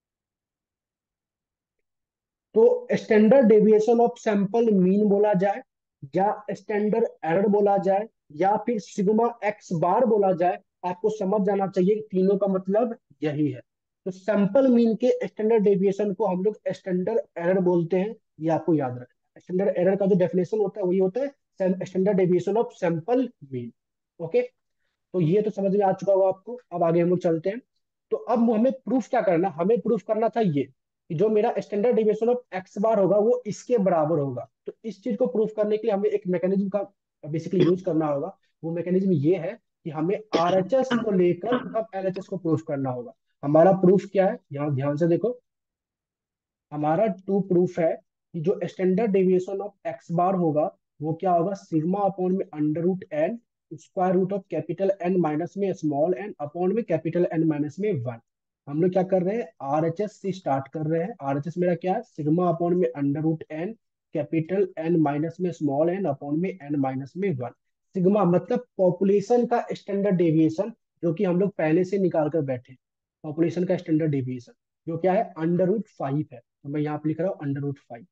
तो standard deviation of sample mean बोला जाए, या स्टैंडर्ड एरर बोला जाए, या फिर सिग्मा एक्स बार बोला जाए, आपको समझ जाना चाहिए तीनों का मतलब यही है। तो सैंपल मीन के स्टैंडर्ड डेविएशन को हम लोग स्टैंडर्ड एरर बोलते हैं, ये आपको याद रखना है। स्टैंडर्ड एरर का जो डेफिनेशन होता है वही होता है standard deviation of sample mean. Okay, तो ये तो समझ में आ चुका होगा आपको। अब आगे हम लोग चलते हैं। तो अब हमें प्रूफ क्या करना, हमें प्रूफ करना था ये कि जो मेरा standard deviation of x bar होगा वो इसके बराबर होगा। तो इस चीज को प्रूफ करने के लिए हमें एक मैकेनिज्म का बेसिकली यूज करना होगा। वो मैकेनिज्म ये है कि हमें आरएचएस को लेकर अब एलएचएस को प्रूफ करना होगा। हमारा प्रूफ क्या है, यहाँ ध्यान से देखो। हमारा टू प्रूफ है कि जो standard deviation of x bar होगा वो क्या होगा, सिग्मा अपॉन में under root N square root of capital N minus में स्मॉल एन अपॉन में कैपिटल एन माइनस में वन। हम लोग क्या कर रहे हैं, आरएचएस से स्टार्ट कर रहे हैं। आरएचएस मेरा क्या है, सिग्मा अपॉन में under root N capital N minus में स्मॉल एन अपॉन में एन माइनस में वन। सिग्मा मतलब पॉपुलेशन का स्टैंडर्ड डेविएशन, जो कि हम लोग पहले से निकाल कर बैठे। पॉपुलेशन का स्टैंडर्ड डेविएशन जो क्या है, अंडर रूट फाइव है। तो मैं यहाँ पे लिख रहा हूँ अंडर रूट फाइव,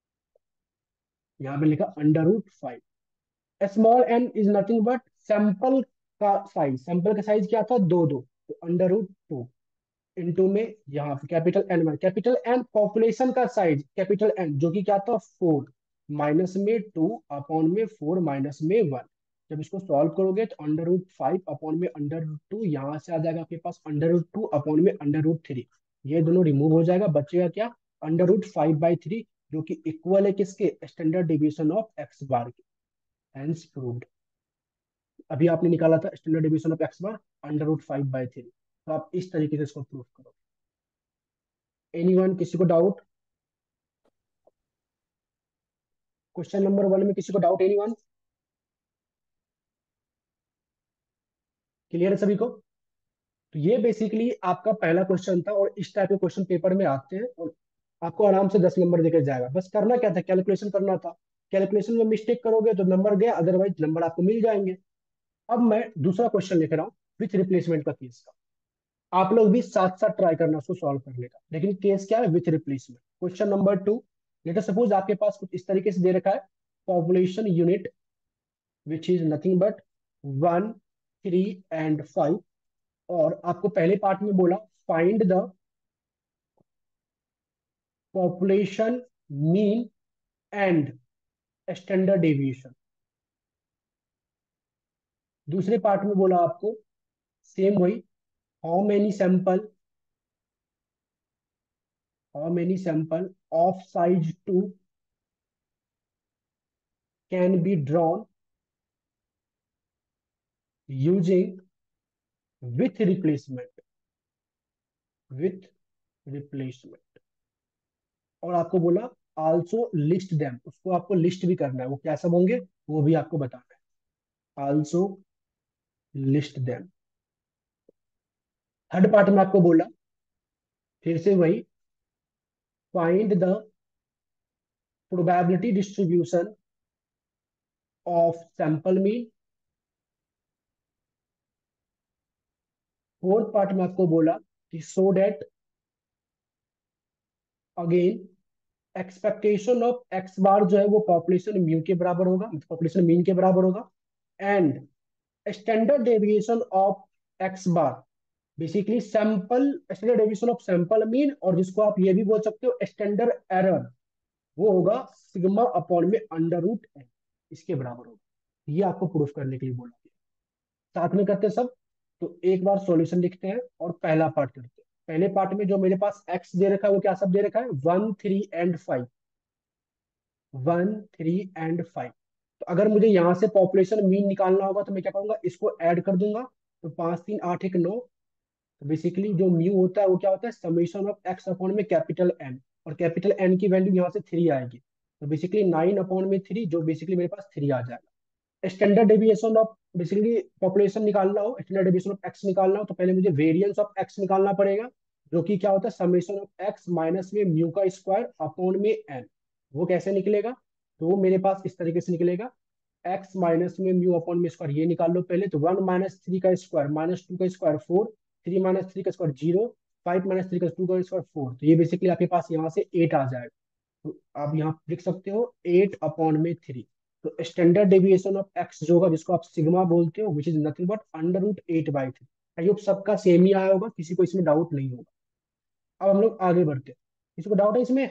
यहाँ पे लिखा under root five. Small N is nothing but sample का साइज, सैंपल का साइज क्या था, दो दो, तो अंडर रूट टू इंटू में यहाँ पे capital N one, capital N population का साइज कैपिटल एन जो कि क्या था फोर, माइनस में टू अपॉन में फोर माइनस में वन। जब इसको सॉल्व करोगे तो अंडर रूट फाइव अपॉन में अंडर रूट टू, यहाँ से आ जाएगा आपके पास अंडर रूट टू अपॉन में अंडर रूट थ्री। ये दोनों रिमूव हो जाएगा, बचेगा क्या, under root five by three, जो कि इक्वल है किसके, standard deviation of x bar के। Hence proved. अभी आपने निकाला था standard deviation of x bar under root five by three. तो आप इस तरीके से इसको प्रूव करो। एनीवन, किसी को डाउट? क्वेश्चन नंबर वन में किसी को डाउट? एनीवन? क्लियर है सभी को? तो ये बेसिकली आपका पहला क्वेश्चन था, और इस टाइप के क्वेश्चन पेपर में आते हैं और आपको आराम से 10 नंबर देकर जाएगा। बस करना क्या था, कैलकुलेशन करना था। कैलकुलेशन में मिस्टेक करोगे तो नंबर गया, अदरवाइज नंबर आपको मिल जाएंगे। अब मैं दूसरा क्वेश्चन लिख रहा हूँ विथ रिप्लेसमेंट का केस का। आप लोग भी साथ साथ ट्राई करना उसको सॉल्व करने का, लेकिन केस क्या है, with replacement. Question number two, let us suppose आपके पास कुछ इस तरीके से दे रखा है, population unit which is nothing but one, three and five. और आपको पहले पार्ट में बोला find the population mean and standard deviation. दूसरे पार्ट में बोला आपको सेम वही, how many sample of size two can be drawn using with replacement, with replacement. और आपको बोला आल्सो लिस्ट देम, उसको आपको लिस्ट भी करना है, वो क्या सब होंगे वो भी आपको बताना है। Also list them. Third part में आपको बोला फिर से वही, find the probability distribution of sample mean. Fourth part में आपको बोला कि show that again expectation of x bar जो है वो पॉपुलेशन म्यू के बराबर होगा, पॉपुलेशन मीन के बराबर होगा। And standard deviation of x bar basically sample, standard deviation of sample mean, और जिसको आप ये भी बोल सकते हो स्टैंडर्ड एरर, वो होगा सिग्मा अपॉन में अंडर रूट एन, इसके बराबर होगा। ये आपको प्रूफ करने के लिए बोला गया। साथ में करते हैं सब। तो एक बार सॉल्यूशन लिखते हैं और पहला पार्ट करते हैं। पहले पार्ट में जो मेरे पास एक्स दे रखा है वो क्या सब दे रखा है, one, three and five, one, three and five. तो अगर मुझे यहाँ से पॉपुलेशन मीन निकालना होगा तो मैं क्या करूंगा, इसको ऐड कर दूंगा। तो पांच तीन आठ एक नौ, तो बेसिकली जो म्यू होता है वो क्या होता है, समेशन ऑफ एक्स अपॉन में कैपिटल एन, और कैपिटल एन की वैल्यू यहाँ से 3 आएगी, तो बेसिकली 9 अपॉन में 3, जो बेसिकली मेरे पास 3 आ जाएगा। Standard deviation of basically population निकालना हो, स्टैंडर्ड डेविएशन ऑफ एक्स निकालना हो, तो पहले मुझे वेरिएंस ऑफ एक्स निकालना पड़ेगा, जो कि क्या होता है, समेशन ऑफ एक्स माइनस में म्यू का स्क्वायर अपॉन में एन। वो कैसे निकलेगा, तो वो मेरे पास इस तरीके से निकलेगा, एक्स माइनस में म्यू अपॉन में स्क्वायर, ये निकाल लो पहले, तो 1 - 3 का स्क्वायर माइनस 2 का स्क्वायर 4, 3 - 3 का स्क्वायर 0, 5 - 3 का 2 का स्क्वायर 4, तो ये बेसिकली आपके पास यहाँ से 8 आ जाएगा। तो आप यहाँ लिख सकते हो 8/3। तो स्टैंडर्ड डेविएशन ऑफ एक्स जो होगा, जिसको आप सिग्मा बोलते हो, which is nothing but √8/3। I hope सबका सेम ही आया होगा, किसी को इसमें डाउट नहीं होगा। अब हम लोग आगे बढ़ते हैं, किसी को डाउट है इसमें?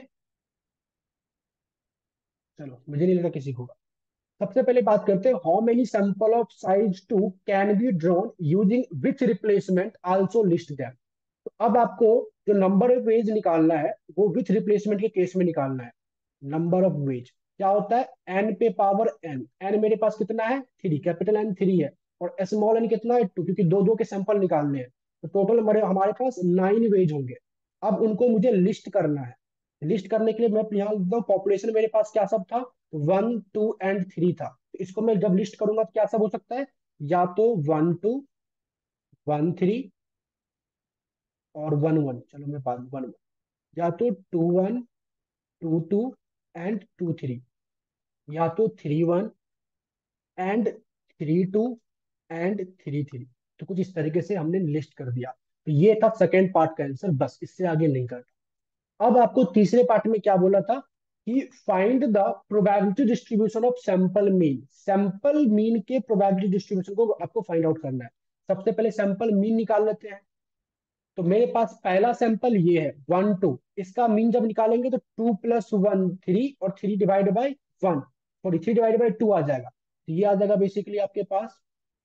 चलो, मुझे नहीं लगा किसी को होगा। सबसे पहले बात करते हैं, how many sample of size 2 can be drawn using with replacement, also list them. तो अब आपको जो नंबर ऑफ वेज निकालना है वो विथ रिप्लेसमेंट के केस में निकालना है। नंबर ऑफ वेज क्या होता है, एन पे पावर एन, एन मेरे पास कितना है 3, कैपिटल एन 3 है, और स्मॉल एन कितना है 2, क्योंकि दो दो के सैंपल निकालने हैं, तो टोटल हमारे पास 9 वेज होंगे। अब उनको मुझे लिस्ट करना है। लिस्ट करने के लिए मैं यहाँ लिखता हूँ, पॉपुलेशन मेरे पास क्या सब था, 1, 2 एंड 3 था, तो इसको मैं जब लिस्ट करूंगा तो क्या सब हो सकता है, या तो 1 2, 1 3 और 1 1, चलो मैं 1 1, या तो 2 1, 2 2 एंड 2 3, या तो 3 1 एंड 3 2 एंड 3 3। तो कुछ इस तरीके से हमने लिस्ट कर दिया। तो ये था सेकेंड पार्ट का आंसर, बस इससे आगे नहीं करना। अब आपको तीसरे पार्ट में क्या बोला था कि find the probability distribution of sample mean. Sample mean के प्रोबेबिलिटी डिस्ट्रीब्यूशन को आपको फाइंड आउट करना है। सबसे पहले सैंपल मीन निकाल लेते हैं। तो मेरे पास पहला सैंपल ये है 1 2, इसका मीन जब निकालेंगे तो 2 + 1 3, और 3 divide by 1, sorry 3 divide by 2 आ जाएगा, तो ये आ जाएगा बेसिकली आपके पास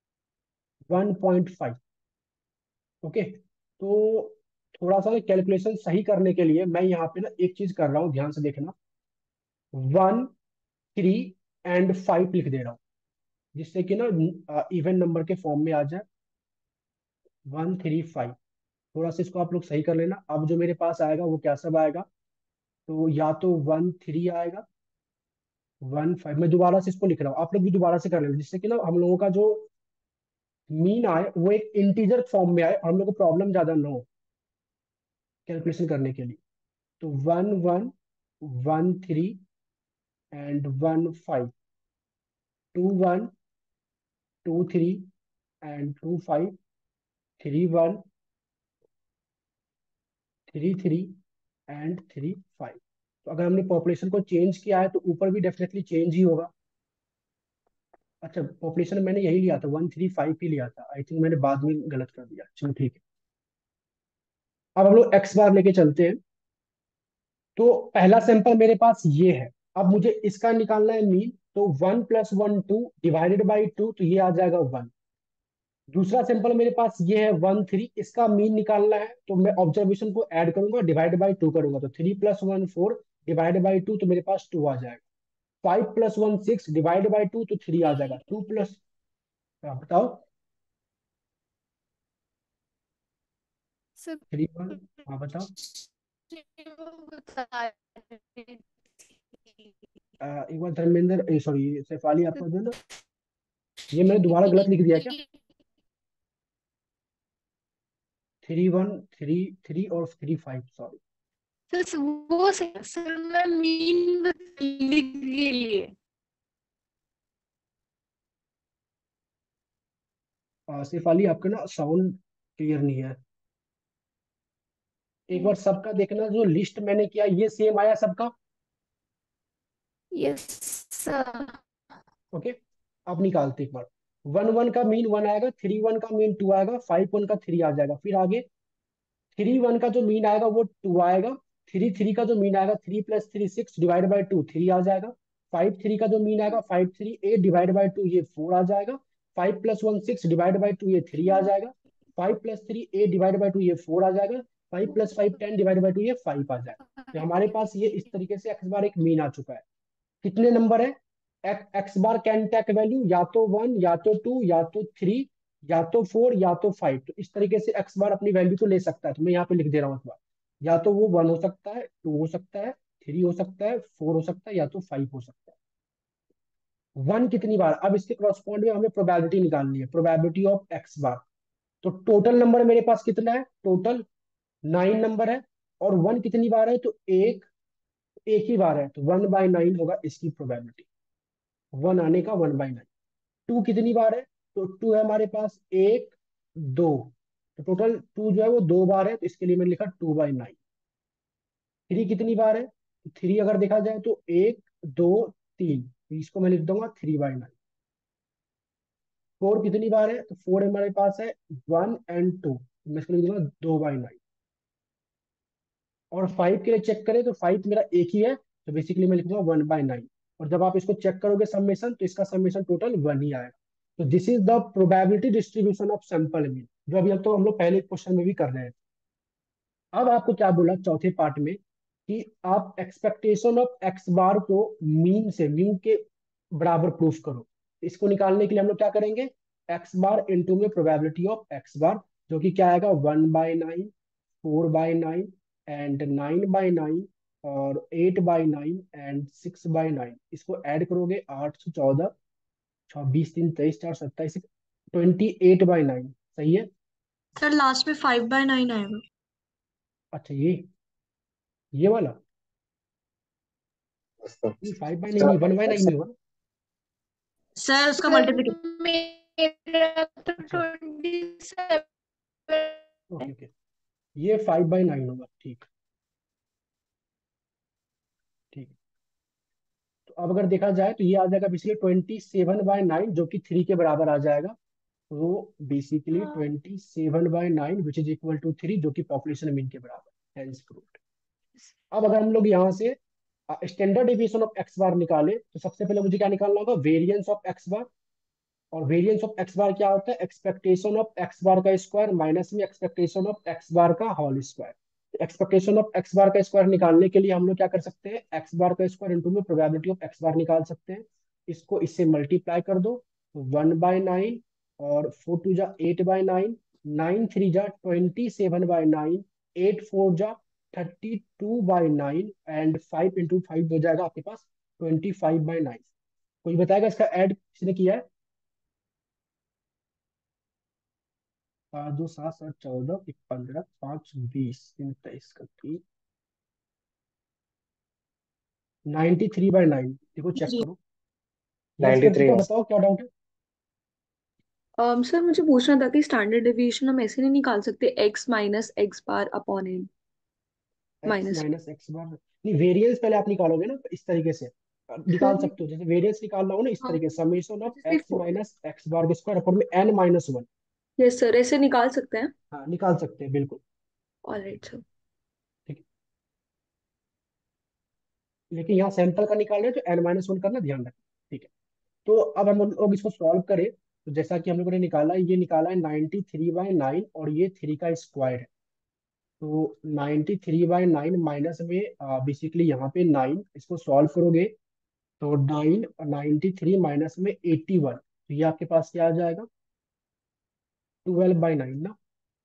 1.5। ओके, तो थोड़ा सा कैलकुलेशन सही करने के लिए मैं यहाँ पे ना एक चीज कर रहा हूँ, ध्यान से देखना, 1 3 एंड 5 लिख दे रहा हूँ, जिससे कि ना इवन नंबर के फॉर्म में आ जाए, 1 3 5। थोड़ा सा इसको आप लोग सही कर लेना। अब जो मेरे पास आएगा वो क्या सब आएगा, तो या तो 1 3 आएगा, 1 5, मैं दोबारा से इसको लिख रहा हूँ, आप लोग भी दोबारा से कर लेना, जिससे कि ना हम लोगों का जो मीन आए वो एक इंटीजर फॉर्म में आए, और हम लोग को प्रॉब्लम ज्यादा ना हो कैलकुलेशन करने के लिए। तो 1 1 1 3 एंड 1 5, 2 1 2 3 एंड 2 5, 3 1 3 3 एंड 3 5। तो अगर हमने पॉपुलेशन को चेंज किया है तो ऊपर भी डेफिनेटली चेंज ही होगा। अच्छा, पॉपुलेशन मैंने यही लिया था, 1 3 5 ही लिया था, आई थिंक मैंने बाद में गलत कर दिया, चलो ठीक है। अब हम लोग एक्स बार लेके चलते हैं। तो पहला सैंपल मेरे पास ये है, अब मुझे इसका निकालना है मीन, तो 1 + 1 2 डिवाइडेड बाई 2, तो ये आ जाएगा 1। दूसरा सैंपल मेरे पास ये है 1 3, इसका मीन निकालना है, तो मैं ऑब्जर्वेशन को ऐड करूंगा, डिवाइड बाई 2 करूंगा, तो 3 + 1 4 डिवाइड बाई 2, तो मेरे पास 2 आ जाएगा। 5 + 1 6 डिवाइड बाई 2, तो 3 आ जाएगा। 2 प्लस, बताओ, सर 3 1, हाँ बताओ। बता रही थी। एक बार धर्मेंद्र, सॉरी शेफाली, आपका जो ना, ये मैंने दोबारा गलत लिख दिया क्या, 3 1 3 3 और 3 5, सॉरी। सर वो सर मैं मीन लिख के लिए शेफाली, आपका ना साउंड क्लियर नहीं है। एक बार सबका देखना, जो लिस्ट मैंने किया ये सेम आया सबका। Yes sir. ओके, अब निकालते एक बार। 1 1 का मीन 1 आएगा, 3 1 का मीन 2 आएगा, 5 1 का 3 आ जाएगा, फिर आगे 3 1 का जो मीन आएगा वो 2 आएगा, 3 3 का जो मीन आएगा 3 + 3 6 डिवाइड बाई 2 3 आ जाएगा, 5 3 का जो मीन आएगा 5 3 8 डिवाइड बाई 2 ये 4 आ जाएगा, 5 + 1 6 डिवाइड बाई 2 ये 3 आ जाएगा, 5 + 3 8 डिवाइड बाई 2 ये 4 आ जाएगा, 5 + 5 10 डिवाइड बाई 2 ये 5 आ जाएगा। तो हमारे पास ये इस तरीके से एक्स बार एक मीन आ चुका है। कितने नंबर है, x bar can take value, या तो 1 या तो 2 या तो 3 या तो 4 या तो 5। तो इस तरीके से एक्स बार अपनी वैल्यू तो ले सकता है, तो मैं यहाँ पे लिख दे रहा हूँ इस बार। या तो वो 1 हो सकता है, 2 हो सकता है, 3 हो सकता है, 4 हो सकता है, या तो 5 हो सकता है। 1 कितनी बार, अब इसके करॉस्पॉन्ड में हमें प्रोबेबिलिटी निकालनी है, प्रोबेबिलिटी ऑफ एक्स बार। तो टोटल नंबर मेरे पास कितना है, टोटल 9 नंबर है, और 1 कितनी बार है, तो एक एक ही बार है, तो 1/9 होगा इसकी प्रोबेबिलिटी, 1 आने का 1/9। 2 कितनी बार है, तो 2 है हमारे पास, एक, दो, तो टोटल 2 जो है वो 2 बार है, तो इसके लिए मैंने लिखा 2/9। 3 कितनी बार है, तो 3 अगर देखा जाए तो एक, दो, तीन, तो इसको मैं लिख दूंगा 3/9। 4 कितनी बार है, तो 4 हमारे पास है 1 एंड 2, मैं इसको लिख दूंगा 2/9। और 5 के लिए चेक करें तो 5 मेरा एक ही है, तो बेसिकली मैं लिखूंगा 1/9। और जब आप इसको चेक करोगे समेशन, तो इसका समेशन टोटल 1 ही आएगा। तो this is the probability distribution of sample mean, जो अभी अब तो हम लोग पहले क्वेश्चन में भी कर रहे हैं। अब आपको क्या बोला चौथे पार्ट में, कि आप एक्सपेक्टेशन ऑफ एक्स बार को मीन से, मीन के बराबर प्रूफ करो। इसको निकालने के लिए हम लोग क्या करेंगे, एक्स बार इंटू में प्रोबेबिलिटी ऑफ एक्स बार, जो कि क्या आएगा 1/9, 4/9 एंड 9/9 और 8/9 एंड 6/9। इसको ऐड करोगे 8 से 14, 26, 3, 23, 4, 27, 28/9। सही है। सर लास्ट में 5/9 आएगा। अच्छा, ये वाला नहीं, 5/9 नहीं, 1/9 नहीं होगा। सर उसका सर मल्टीप्लिकेशन। मेरा तो अच्छा, 27 ओके ओके, ये 5/9 होगा। ठीक, ठीक। तो अब अगर देखा जाए तो ये आ जाएगा बेसिकली 27/9, जो कि 3 के बराबर आ जाएगा। तो basically 27/9 which is equal to 3, जो कि पॉपुलेशन मीन के बराबर है, प्रूव्ड। अब अगर हम लोग यहाँ से standard deviation of x bar निकाले, तो सबसे पहले मुझे क्या निकालना होगा, वेरिएंस ऑफ एक्स बार। और वेरिएंस ऑफ एक्स बार क्या होता है, एक्सपेक्टेशन ऑफ एक्स बार का स्क्वायर माइनस में एक्सपेक्टेशन ऑफ एक्स बार का whole square. Expectation of x bar का स्क्वायर निकालने के लिए हम लोग क्या कर सकते हैं, एक्स बार का स्क्वायर इंटू में प्रोबेबिलिटी ऑफ एक्स बार निकाल सकते हैं। इसको इससे मल्टीप्लाई कर दो, तो 1/9 और 4 2 जा 8/9, 9 3 जा 27/9, 8 4 जा 32/9 एंड 5 × 5 हो जाएगा आपके पास 25/9। कोई बताएगा इसका ऐड किसने किया है। 5 2 7 7 14 1 15 5 20 3 23 का 3, 93/9। देखो चेक करो। यस 93 कृतिका, है। बताओ क्या डाउट है। सर मुझे पूछना था कि स्टैंडर्ड डेविएशन हम ऐसे नहीं निकाल सकते, x minus x bar upon n x minus. Minus x bar नहीं, वेरिएंस पहले आप निकालोगे ना, इस तरीके से निकाल सर सकते हो। जैसे वेरिएंस निकालना हो ना, इस हाँ, तरीके से समेशन ऑफ जैसे एक्स माइनस एक्स बार के स्क्वायर अपॉन में n-1। यस सर ऐसे निकाल सकते हैं। हाँ, निकाल सकते हैं बिल्कुल। Alright sir. ठीक है, लेकिन यहाँ सैंपल का निकाल रहे हैं तो n-1 करना ध्यान रखना। ठीक है, तो अब हम लोग इसको सॉल्व करें, तो जैसा कि हम लोगों ने निकाला, ये निकाला है 93/9 और ये 3 का स्क्वायर है। तो 93/9 माइनस में बेसिकली यहाँ पे 9, इसको सॉल्व करोगे तो 9, 93 माइनस में 81, तो ये आपके पास क्या आ जाएगा, 12/9 ना।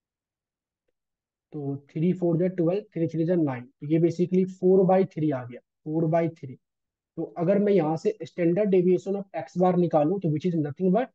तो 3 4 जा 12, 3 3 जा 9, तो ये बेसिकली 4/3 आ गया, 4/3। तो अगर मैं यहाँ से standard deviation of x bar निकालूं, तो विच इज नथिंग बट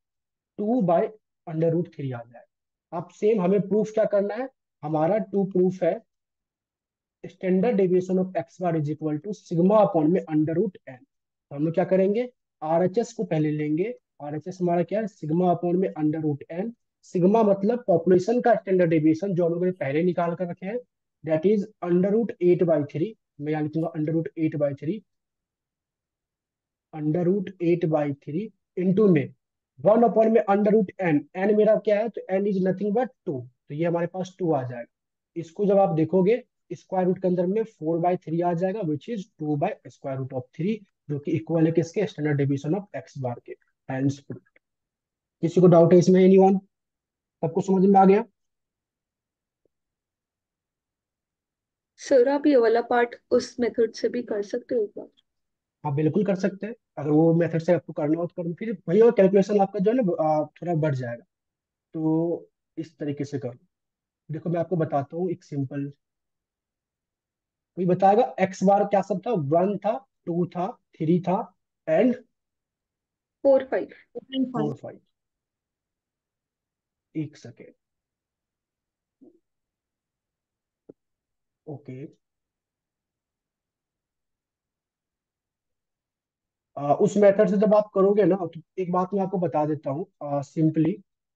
2/√3 आ जाए। अब सेम हमें प्रूफ क्या करना है, हमारा टू प्रूफ है standard deviation of x bar is equal to sigma upon में √n। तो हम लोग क्या करेंगे, आरएचएस को पहले लेंगे। आरएचएस हमारा क्या है, सिग्मा अपॉन में √n। सिग्मा मतलब पॉपुलेशन का स्टैंडर्ड डेविएशन, जो हम लोगों ने पहले निकाल कर रखे हैं, दैट इज √8/3। मैं यहाँ लिखूंगा √8/3, √8/3 इंटू में 1 अपॉन में √n। n मेरा क्या है, तो n इज नथिंग बट 2, तो ये हमारे पास 2 आ जाएगा। इसको जब आप देखोगे स्क्वायर रूट के अंदर में 4/3 आ जाएगा, विच इज 2/√3, जो कि इक्वल है किसके, standard deviation of x bar के। Hence proved. किसी को डाउट है इसमें, एनीवन, सबको समझ में आ गया। सर आप ये वाला पार्ट उस मेथड से भी कर सकते हो एक बार। आप बिल्कुल कर सकते हैं, अगर वो मेथड से आपको करना हो तो कर, फिर वही कैलकुलेशन आपका जो है ना थोड़ा बढ़ जाएगा। तो इस तरीके से कर लो। देखो मैं आपको बताता हूँ एक सिंपल, कोई बताएगा एक्स बार क्या सब था? 1 था, 2 था, 3 था एंड 4 5। 4 5। एक सेकेंड। ओके, उस मेथड से जब आप करोगे ना, तो एक बात मैं आपको बता देता हूँ सिंपली।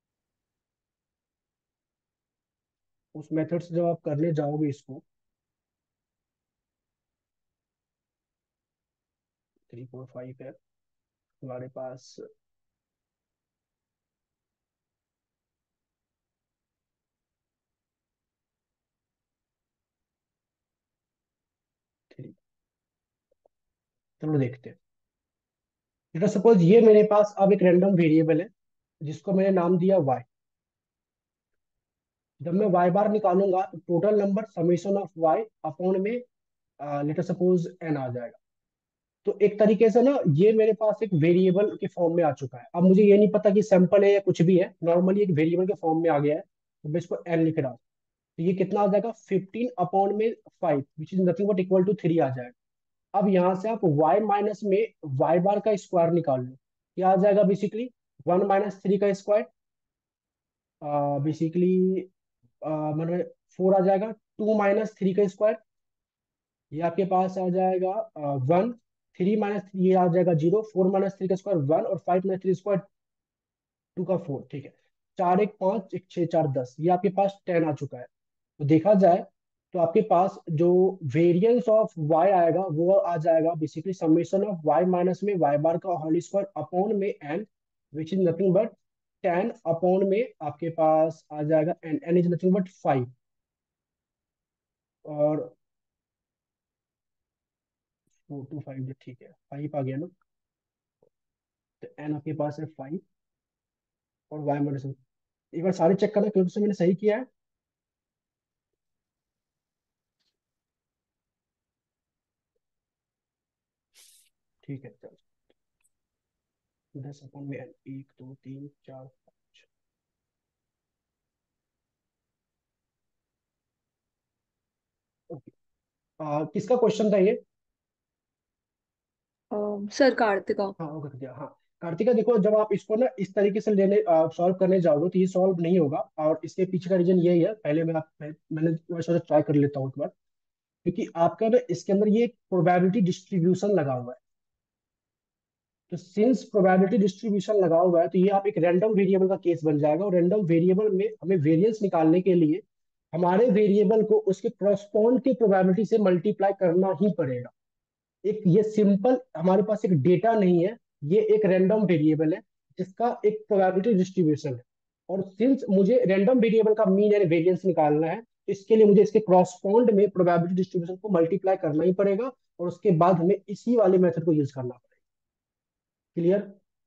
उस मेथड से जब आप करने जाओगे इसको, 3 4 5 है हमारे पास। थ्री, चलो देखते हैं। लेट सपोज ये मेरे पास अब एक रैंडम वेरिएबल है जिसको मैंने नाम दिया y। जब मैं y बार निकालूंगा तो total number summation of y upon में लेट सपोज n आ जाएगा। तो एक तरीके से ना ये मेरे पास एक वेरिएबल के फॉर्म में आ चुका है। अब मुझे ये नहीं पता कि सैंपल है या कुछ भी है, नॉर्मली एक वेरिएबल के फॉर्म में आ गया है, तो मैं इसको n लिख रहा हूँ। तो ये कितना आ जाएगा? 15 अपॉन में 5 which is nothing but equal to 3 आ जाएगा। अब यहाँ से आप y माइनस में y बार का स्क्वायर निकाल लो, क्या आ जाएगा? बेसिकली 1 - 3 का स्क्वायर, बेसिकली मतलब 4 आ जाएगा। 2 - 3 का स्क्वायर, ये आपके पास आ जाएगा 1। 3 - 3 ये आ जाएगा 0। 4 - 3 का स्क्वायर 1 और 5 - 3 स्क्वायर 2 का 4। ठीक है, 4 1 5 1 6 4 10, ये आपके पास 10 आ चुका है। तो देखा जाए तो आपके पास जो वेरिएंस ऑफ y आएगा वो आ जाएगा basically summation of y minus में y बार का होल स्क्वायर अपॉन में n which is nothing but 10 upon में आपके पास आ जाएगा n इज नथिंग बट 5। और 4 to 5, ठीक है 5 आ गया ना, तो n आपके पास है 5 और y माइनस। एक बार सारे चेक करना क्योंकि मैंने सही किया है। ठीक है चलो, 10 अपॉन में n, 1 2 3 4 5। ओके, किसका क्वेश्चन था ये? सर कार्तिका। हाँ ओके कर दिया। हाँ कार्तिका, देखो जब आप इसको ना इस तरीके से लेने सॉल्व करने जाओगे तो ये सॉल्व नहीं होगा, और इसके पीछे का रीजन यही है। पहले मैंने सोचा ट्राई कर लेता हूँ एक बार, क्योंकि आपका ना इसके अंदर ये प्रोबेबिलिटी डिस्ट्रीब्यूशन लगा हुआ है। तो सिंस प्रोबेबिलिटी डिस्ट्रीब्यूशन लगा हुआ है तो ये आप एक रैंडम वेरिएबल का केस बन जाएगा, और रैंडम वेरिएबल में हमें वेरिएंस निकालने के लिए हमारे वेरिएबल को उसके करस्पॉन्ड के प्रोबेबिलिटी से मल्टीप्लाई करना ही पड़ेगा। एक ये सिंपल हमारे पास एक डेटा नहीं है, ये एक रैंडम वेरिएबल है जिसका एक प्रोबेबिलिटी डिस्ट्रीब्यूशन है। और सिंस मुझे रैंडम वेरिएबल का मीन एंड वेरिएंस निकालना है, इसके लिए मुझे इसके क्रॉसपॉन्ड में प्रोबेबिलिटी डिस्ट्रीब्यूशन को मल्टीप्लाई करना ही पड़ेगा, और उसके बाद हमें इसी वाले मेथड को यूज करना पड़ेगा। क्लियर?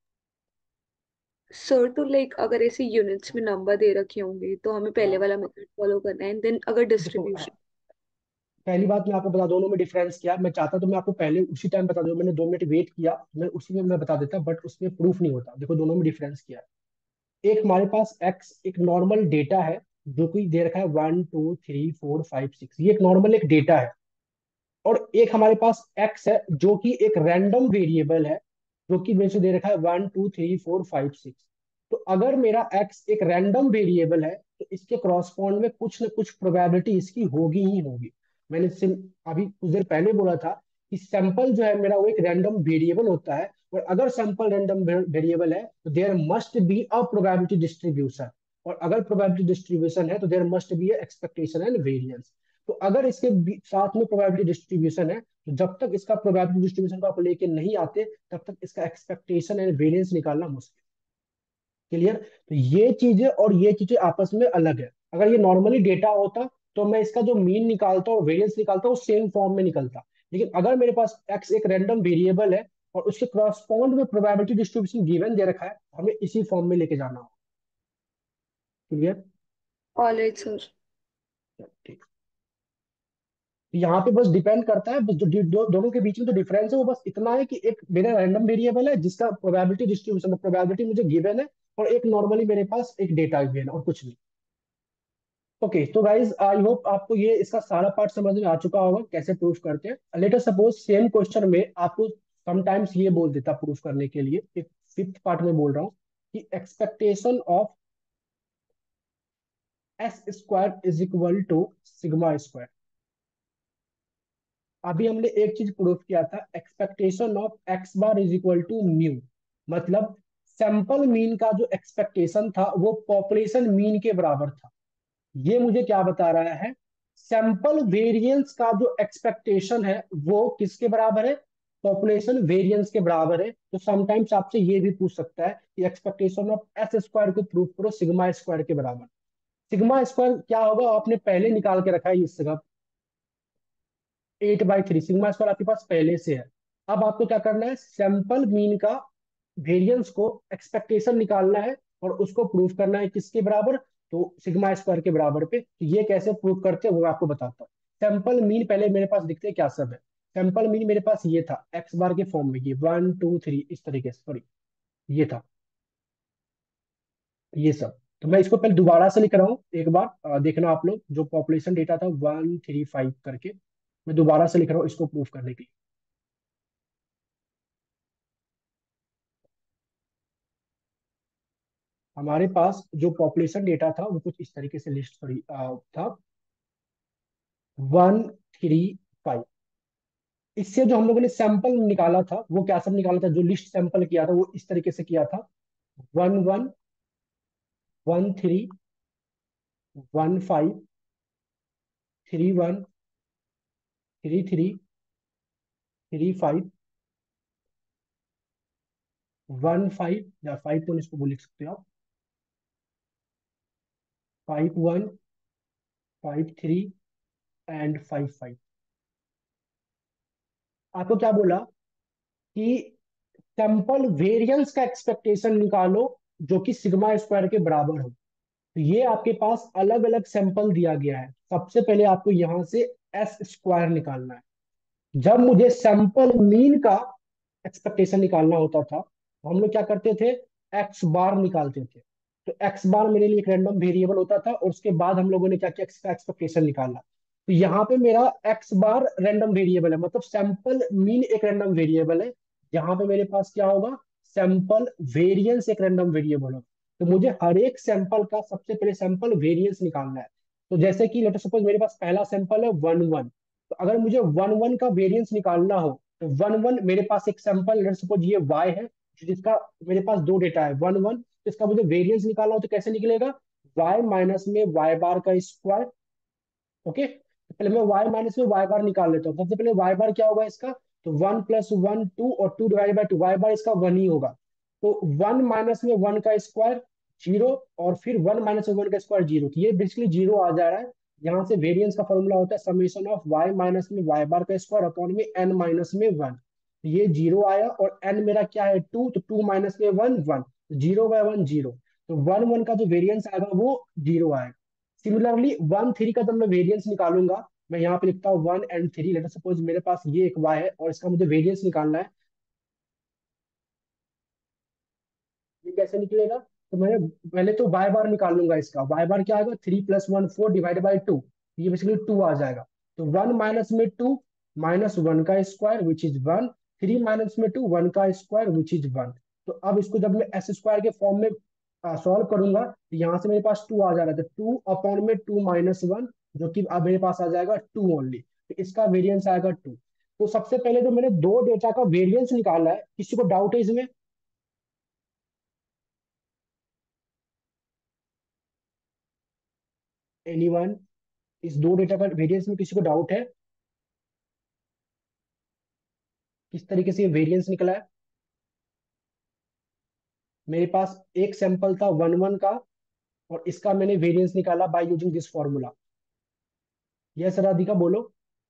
सर तो लाइक अगर ऐसे यूनिट्स में नंबर दे रखे होंगे तो हमें पहले हाँ वाला मेथड फॉलो करना है, एंड देन अगर देखो, डिस्ट्रीब्यूशन। पहली बात मैं आपको बता, दोनों में डिफरेंस क्या है। मैं चाहता तो मैं आपको पहले उसी टाइम बता दूं, मैंने 2 मिनट वेट किया, मैं उसी में मैं बता देता, बट उसमें प्रूफ नहीं होता। देखो दोनों में डिफरेंस क्या है। एक हमारे पास एक्स एक नॉर्मल डेटा है जो कि दे रखा है 1 2 3 4 5 6, ये एक नॉर्मल एक डेटा है। और एक हमारे पास एक्स है जो कि एक रैंडम वेरिएबल है, जो कि मेरे से दे रखा है 1 2 3 4 5 6। तो अगर मेरा एक्स एक रैंडम वेरिएबल है तो इसके क्रॉसपॉन्ड में कुछ ना कुछ प्रोबेबिलिटी इसकी होगी ही होगी। मैंने अभी कुछ देर पहले बोला था कि सैंपल जो है मेरा वो एक रैंडम वेरिएबल होता है, और अगर सैंपल रैंडम वेरिएबल है तो there must be a probability distribution, और अगर प्रोबेबिलिटी डिस्ट्रीब्यूशन है तो there must be expectation and variance. तो अगर इसके साथ में प्रोबेबिलिटी डिस्ट्रीब्यूशन है तो जब तक इसका प्रोबेबिलिटी डिस्ट्रीब्यूशन को आप लेके नहीं आते तब तक इसका एक्सपेक्टेशन एंड वेरिएंस निकालना मुश्किल। क्लियर? तो ये चीजें और ये चीजें आपस में अलग है। अगर ये नॉर्मली डेटा होता तो मैं इसका जो मीन निकालता हूँ वेरिएंस निकालता हूँ सेम फॉर्म में निकलता। लेकिन अगर मेरे पास एक्स एक रैंडम वेरिएबल है और उसके क्रॉसपॉन्ड में प्रोबेबिलिटी डिस्ट्रीब्यूशन गिवन दे रखा है, हमें इसी फॉर्म में लेके जाना होगा। क्लियर? Alright sir. ठीक, यहाँ पे बस डिपेंड करता है, बस दोनों के बीच में जो डिफरेंस है वो बस इतना है कि एक मेरा रैंडम वेरिएबल है जिसका प्रोबेबिलिटी डिस्ट्रीब्यूशन प्रोबेबिलिटी मुझे गिवन है, और एक नॉर्मली मेरे पास एक डेटा इक्वेशन और कुछ नहीं। ओके, तो गाइज आई होप आपको ये इसका सारा पार्ट समझ में आ चुका होगा कैसे प्रूफ करते हैं। Let us suppose same question में आपको समटाइम्स ये बोल देता प्रूफ करने के लिए, एक फिफ्थ पार्ट में बोल रहा हूँ कि expectation of s square is equal to sigma square. अभी हमने एक चीज प्रूफ किया था, expectation of x bar is equal to mu, मतलब सैंपल मीन का जो एक्सपेक्टेशन था वो पॉपुलेशन मीन के बराबर था। ये मुझे क्या बता रहा है, सैंपल वेरिएंस का जो एक्सपेक्टेशन है वो किसके बराबर है, पॉपुलेशन वेरिएंस के बराबर है। तो समटाइम्स आपसे ये भी पूछ सकता है कि एक्सपेक्टेशन ऑफ एस स्क्वायर को प्रूफ करो सिग्मा स्क्वायर के बराबर। सिग्मा स्क्वायर क्या होगा आपने पहले निकाल के रखा है, इस जगह 8/3 सिग्मा स्क्वायर आपके पास पहले से है। अब आपको क्या करना है, सैंपल मीन का वेरिएंस को एक्सपेक्टेशन निकालना है और उसको प्रूफ करना है किसके बराबर, तो सिग्मा स्क्वायर के बराबर पे। तो ये कैसे प्रूफ करते हैं वो मैं आपको बताता हूँ। सैंपल मीन पहले मेरे पास दिखते हैं क्या सब है। सैंपल मीन मेरे पास ये था एक्स बार के फॉर्म में, ये 1 2 3 इस तरीके से, सॉरी ये था ये सब। तो मैं इसको पहले दोबारा से लिख रहा हूँ एक बार, देखना आप लोग, जो पॉपुलेशन डेटा था 135 करके, मैं दोबारा से लिख रहा हूँ इसको प्रूफ करने के लिए। हमारे पास जो पॉपुलेशन डेटा था वो कुछ इस तरीके से लिस्ट सॉरी था 135। इससे जो हम लोगों ने सैंपल निकाला था वो क्या सब निकाला था, जो लिस्ट सैंपल किया था वो इस तरीके से किया था 11 13 15 31 33 35 15 या 5 इसको बोल लिख सकते हो आप, 51 53 एंड 55। आपको क्या बोला कि सैंपल वेरिएंस का एक्सपेक्टेशन निकालो जो कि सिग्मा स्क्वायर के बराबर हो। तो ये आपके पास अलग अलग सैंपल दिया गया है। सबसे पहले आपको यहां से एस स्क्वायर निकालना है। जब मुझे सैंपल मीन का एक्सपेक्टेशन निकालना होता था तो हम लोग क्या करते थे, एक्स बार निकालते थे। तो एक्स बार मेरे लिए एक रैंडम वेरिएबल होता था और उसके बाद हम लोगों ने क्या किया, एक्स का एक्सपेक्टेशन निकाला। तो यहाँ पे मेरा एक्स बार रैंडम वेरिएबल है, मतलब सैंपल मीन एक रैंडम वेरिएबल है। यहाँ पे मेरे पास क्या होगा, सैंपल वेरिएंस एक रैंडम वेरिएबल होगा। तो मुझे हर एक सैंपल का सबसे पहले सैंपल वेरिएंस निकालना है। तो जैसे कि लेट सपोज मेरे पास पहला सैंपल है 1 1, तो अगर मुझे 1 1 का वेरिएंस निकालना हो तो 1 1 मेरे पास एक सैंपल लेट सपोज ये y है, जिसका मेरे पास दो डेटा है 1 1, तो इसका मुझे वेरिएंस निकालना हो तो कैसे निकलेगा, y माइनस में y बार का स्क्वायर। ओके, तो पहले मैं y माइनस में y बार निकाल लेता हूँ। सबसे पहले y बार क्या होगा इसका, तो 1 + 1 2 और 2 डिवाइड बाई 2, y बार इसका 1 ही होगा। तो 1 माइनस में 1 का स्क्वायर 0 और फिर 1 माइनस में 1 का स्क्वायर 0, तो ये बेसिकली 0 आ जा रहा है। यहाँ से वेरिएंस का फॉर्मूला होता है समेशन ऑफ y माइनस में y बार का स्क्वायर अपॉन में n माइनस में 1। तो ये 0 आया और n मेरा क्या है 2, तो 2 माइनस में 1 1, 0/1 0। तो 1 1 का जो वेरिएंस आएगा वो 0 आएगा। सिमिलरली 1 3 का जब मैं वेरिएंस निकालूंगा, मैं यहाँ पे लिखता हूँ 1 and 3, लेट सपोज मेरे पास ये एक y है और इसका मुझे वेरिएंस निकालना है। ये कैसे निकलेगा, तो मैं पहले तो y बार निकाल लूंगा इसका। y बार क्या आएगा, 3 + 1 4 डिवाइड बाई 2, ये बेसिकली 2 आ जाएगा। तो 1 माइनस में 2 माइनस 1 का स्क्वायर विच इज 1, 3 माइनस में 2 1 का स्क्वायर विच इज 1। तो अब इसको जब मैं एस स्क्वायर के फॉर्म में सॉल्व करूंगा तो यहाँ से मेरे पास 2 आ जा रहा है, तो 2 अपॉन में 2 माइनस 1, जो कि अब मेरे पास आ जाएगा 2 ओनली। तो इसका वेरिएंस आएगा 2। तो सबसे पहले जो मैंने दो डेटा का वेरिएंस निकाला है, किसी को डाउट है इसमें, एनीवन, इस दो डेटा का वेरिएंस में किसी को डाउट है, किस तरीके से ये वेरिएंस निकला है। मेरे पास एक सैंपल था 1 1 का और इसका मैंने वेरिएंस निकाला by using this formula. Yes Radhika बोलो।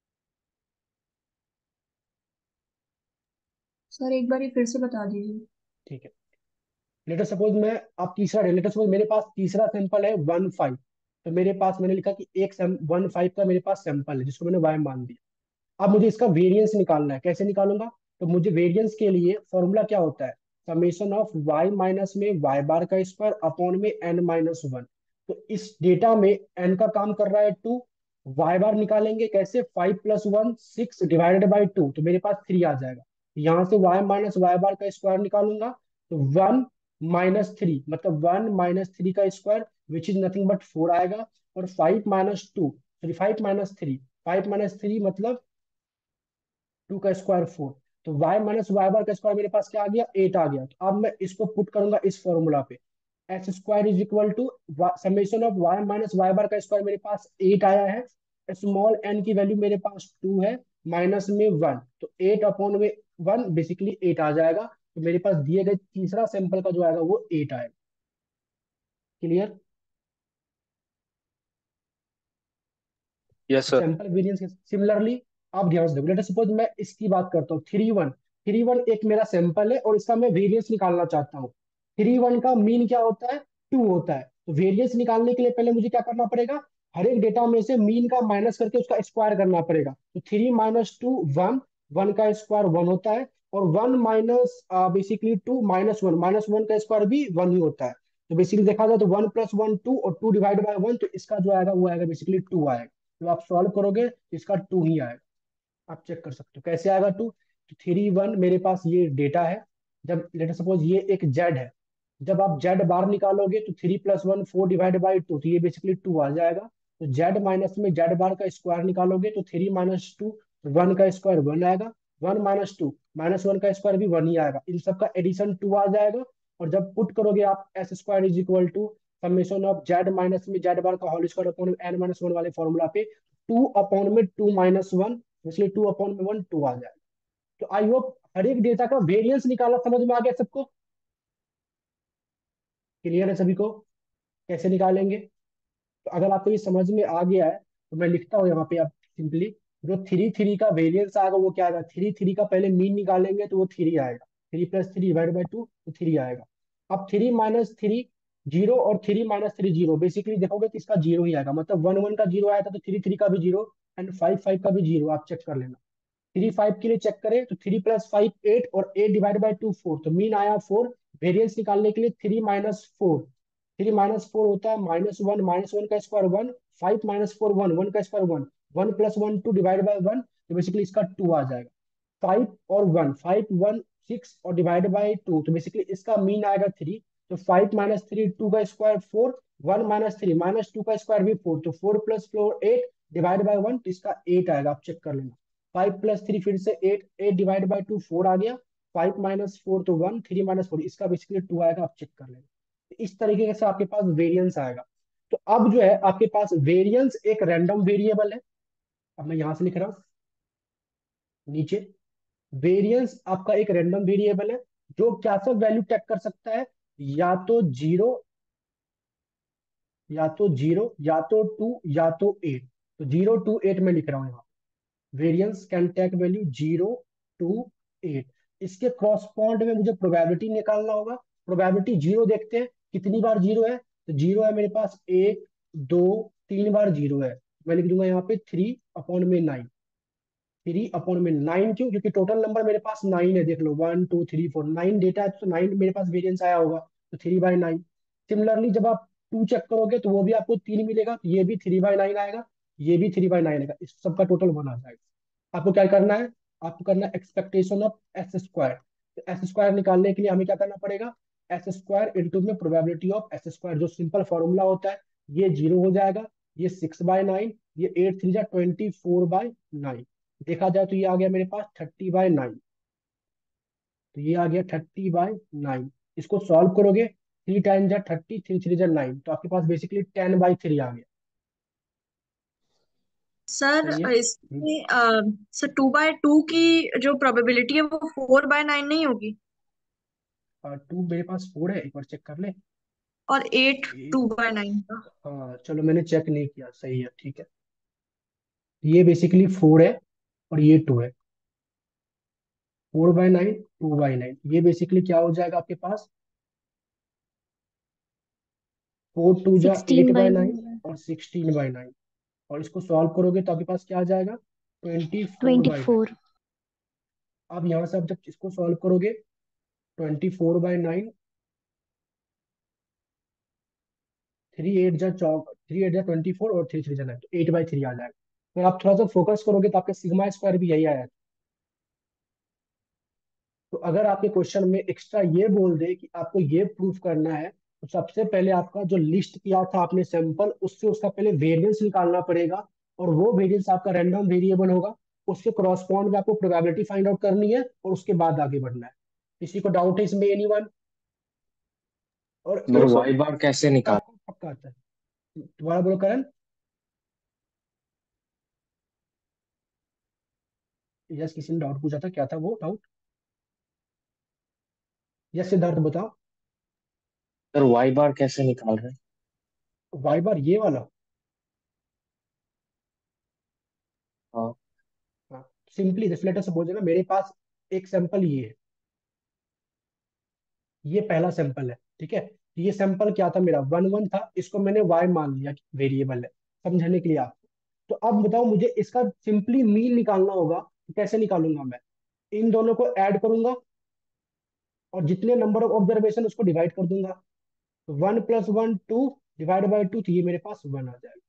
सर एक बार ये फिर से बता दीजिए। ठीक है, लेटर सपोज मैं, आप तीसरा लेटर सपोज मेरे पास तीसरा सैंपल है 1 5, तो मेरे पास मैंने लिखा कि एक 1 5 का मेरे पास सैंपल है जिसको मैंने y मान दिया। अब मुझे इसका वेरिएंस निकालना है, कैसे निकालूंगा, तो मुझे वेरिएंस के लिए फॉर्मूला क्या होता है, समेशन ऑफ y माइनस में y बार का स्क्वायर अपॉन में n माइनस वन। तो इस डेटा में n का काम कर रहा है 2, y बार निकालेंगे कैसे, 5 प्लस 1 6 डिवाइडेड बाई 2, तो मेरे पास 3 आ जाएगा। यहाँ से y माइनस y बार का स्क्वायर निकालूंगा तो 1 माइनस थ्री, मतलब 1 माइनस थ्री का square which is nothing but 4 आएगा। और 5 minus two, sorry 5 minus three, 5 minus three मतलब 2 का स्क्वायर 4। तो y माइनस वाई बार का स्क्वायर मेरे पास क्या आ गया, 8 आ गया। तो अब मैं इसको पुट करूंगा इस फॉर्मूला पे, h square is equal to summation of y minus y bar का स्क्वायर मेरे पास 8 आया है, स्मॉल n की वैल्यू मेरे पास 2 है, माइनस में 1, तो 8 अपॉन में 1 बेसिकली 8 आ जाएगा। तो मेरे पास दिए गए तीसरा सैंपल का जो आएगा वो 8 आएगा। Clear? Yes sir. Sample variance similarly आप ध्यान से देखो, लेट सपोज मैं इसकी बात करता हूँ 3 1, 3 1 एक मेरा सैंपल है और इसका मैं वेरिएंस निकालना चाहता हूँ। 3 1 का मीन क्या होता है, 2 होता है। तो वेरिएंस निकालने के लिए पहले मुझे क्या करना पड़ेगा, हर एक डेटा में से मीन का माइनस करके उसका स्क्वायर करना पड़ेगा। तो 3 माइनस टू 1, 1 का स्क्वायर 1 होता है, और 1 माइनस बेसिकली 2 माइनस वन का स्क्वायर भी 1 ही होता है। तो बेसिकली देखा जाए तो 1 प्लस 1 2 और 2 डिवाइड बाय 1, तो इसका जो आएगा वो आएगा बेसिकली 2 आएगा। तो आप सॉल्व करोगे तो इसका 2 ही आएगा। आप चेक कर सकते हो कैसे आएगा 2। तो 3 1 मेरे पास ये डेटा है, जब लेट सपोज ये एक जेड है, जब आप जेड बार निकालोगे तो 3 प्लस 1 4 डिवाइड बाई 2, तो ये बेसिकली 2 आ जाएगा। तो जेड माइनस में जेड बार का स्क्वायर निकालोगे तो 3 माइनस टू, 1 का स्क्वायर 1 आएगा, 1 माइनस टू माइनस 1 का स्क्वायर भी 1 ही आएगा, इन सब का एडिशन 2 आ जाएगा। और जब पुट करोगे आप s square is equal to summation of z minus में जेड बार का whole square upon n minus one वाले फॉर्मूला पे, 2 अपॉन में 2 माइनस वन, इसलिए 2 अपॉन में 1 2 आ जाएगा। तो आई होप हर एक डेटा का वेरिएंस निकालना समझ में आ गया सबको, क्लियर है सभी को कैसे निकालेंगे। तो अगर आपको ये समझ में आ गया है तो मैं लिखता हूँ यहाँ पे, आप सिंपली जो 3 3 का वेरिएंस आएगा वो क्या आएगा, 3 3 का पहले मीन निकालेंगे तो वो 3 आएगा, 3 प्लस 3 डिवाइड बाई 2 तो 3 आएगा। अब 3 माइनस थ्री 0 और 3 माइनस थ्री 0, बेसिकली देखोगे तो इसका 0 ही आएगा, मतलब 1 1 का 0 आया था तो 3 3 का भी 0 एंड 5 5 का भी 0, आप चेक कर लेना। 3 5 के लिए चेक करें तो 3 प्लस 5 8 और 8 डिवाइड बाई 2 4, तो मीन आया 4। वेरिएंस निकालने के लिए 3 माइनस फोर, 3 माइनस 4 होता है माइनस वन का स्क्वायर 1, 5 माइनस फोर 1, 1 का स्क्वायर 1, 1 प्लस 1 2 डिवाइड बाई 1, तो बेसिकली इसका 2 आ जाएगा। 5 और 1, 5 1 6 और डिवाइड बाई 2, तो बेसिकली इसका मीन आएगा 3। तो 5 माइनस थ्री 2 का स्क्वायर 4, 1 माइनस थ्री माइनस 2 का स्क्वायर भी 4, तो 4 प्लस 4 8 डिवाइड बाई 1, तो इसका 8 आएगा, आप चेक कर लेना। 5 प्लस थ्री फिर से 8, 8 डिवाइड बाई 2 4 आ गया, 5 माइनस फोर तो 1, 3 माइनस फोर, इसका बेसिकली 2 आएगा, आप चेक कर लेना। तो इस तरीके से आपके पास वेरिएंस आएगा। तो अब जो है आपके पास वेरिएंस एक रैंडम वेरिएबल है, अब मैं यहां से लिख रहा हूं नीचे, वेरिएंस आपका एक रैंडम वेरिएबल है जो क्या सब वैल्यू टेक कर सकता है, या तो जीरो, या तो जीरो, या तो टू, या तो एट। तो 0 2 8 में लिख रहा हूं यहाँ, वेरिएंस कैन टेक वैल्यू 0 2 8। इसके क्रॉसपॉन्ड में मुझे प्रोबेबिलिटी निकालना होगा। प्रोबेबिलिटी 0 देखते हैं कितनी बार 0 है, तो 0 है मेरे पास 1 2 3 बार 0 है, मैं लिख दूंगा यहाँ पे 3 अपॉन में 9। 3 अपॉन में 9 क्यों, क्योंकि टोटल नंबर मेरे पास 9 है, देख लो 1 2 3 4 9 डेटा है, तो 9 मेरे पास वेरिएंस आया होगा, तो 3/9। सिमिलरली जब आप 2 चेक करोगे तो वो भी आपको 3 मिलेगा, तो ये भी 3/9 आएगा, ये भी 3/9 आएगा, इस सबका टोटल 1 आ जाएगा। आपको क्या करना है, आपको करना है एक्सपेक्टेशन ऑफ एस स्क्वायर। तो एस स्क्वायर निकालने के लिए हमें क्या करना पड़ेगा, एस स्क्वायर इंटू में प्रोबेबिलिटी ऑफ एस स्क्वायर, जो सिंपल फॉर्मूला होता है, ये 0 हो जाएगा, ये 6/9, ये 8 3 24/9, देखा जाए तो ये आ गया मेरे पास 30/9, तो ये आ गया 30/9। इसको सॉल्व करोगे, 3 टाइम जा 30, 3 3 जा 9, तो आपके पास बेसिकली 10/3 आ गया। सर सही है। इसमें सर 2/2 की जो प्रोबेबिलिटी है वो 4/9 नहीं होगी? 2 मेरे पास 4 है, एक बार चेक कर ले। और 8 8 2/9 का? हाँ चलो मैंने चेक नहीं किया, सही है ठीक है। ये बेसिकली 4 है और ये 2 है, 4/9 2/9, ये बेसिकली क्या हो जाएगा आपके पास, 4 2 जा 8/9 16/9 और 16/9, और इसको सॉल्व करोगे तो आपके पास क्या आ जाएगा, 24/9। 24। अब यहाँ से आप जब इसको सॉल्व करोगे 24/9, 3 8 जा 24 और 3 3 जा 9, तो 8/3 आ जाएगा। तो आप थोड़ा सा फोकस करोगे तो आपका सिग्मा स्क्वायर भी यही आया। तो अगर आपके क्वेश्चन में एक्स्ट्रा ये बोल दे कि आपको ये प्रूफ करना है, तो सबसे पहले आपका जो लिस्ट किया था आपने सैंपल, उससे उसका पहले वेरिएंस निकालना पड़ेगा, और वो वेरिएंस आपका रैंडम वेरिएबल होगा, उसके क्रॉसपॉन्ड में आपको प्रोबेबिलिटी फाइंड आउट करनी है, और उसके बाद आगे बढ़ना है। किसी को डाउट है इसमें? एनीवन? और सर एक वाई बार कैसे निकाल आपको पक्का आता है? दोबारा बोलो करण। यस, किसी ने डाउट पूछा था, क्या था वो डाउट? यस सिद्धार्थ बताओ। सर वाई बार कैसे निकाल रहे हैं? वाई बार ये वाला? हाँ। हाँ, सिंपली रिफ्लेक्टर से बोल देना मेरे पास एक सैंपल ये है, ये पहला सैंपल है, ठीक है। ये सैंपल क्या था मेरा? 1 1 था, इसको मैंने y मान लिया वेरिएबल है, समझने के लिए आपको। तो अब बताओ मुझे इसका सिंपली मीन निकालना होगा, तो कैसे निकालूंगा मैं? इन दोनों को ऐड करूंगा और जितने नंबर ऑफ ऑब्जर्वेशन उसको डिवाइड कर दूंगा। तो 1 + 1 2 डिवाइड बाई 2, तो ये मेरे पास 1 आ जाएगा।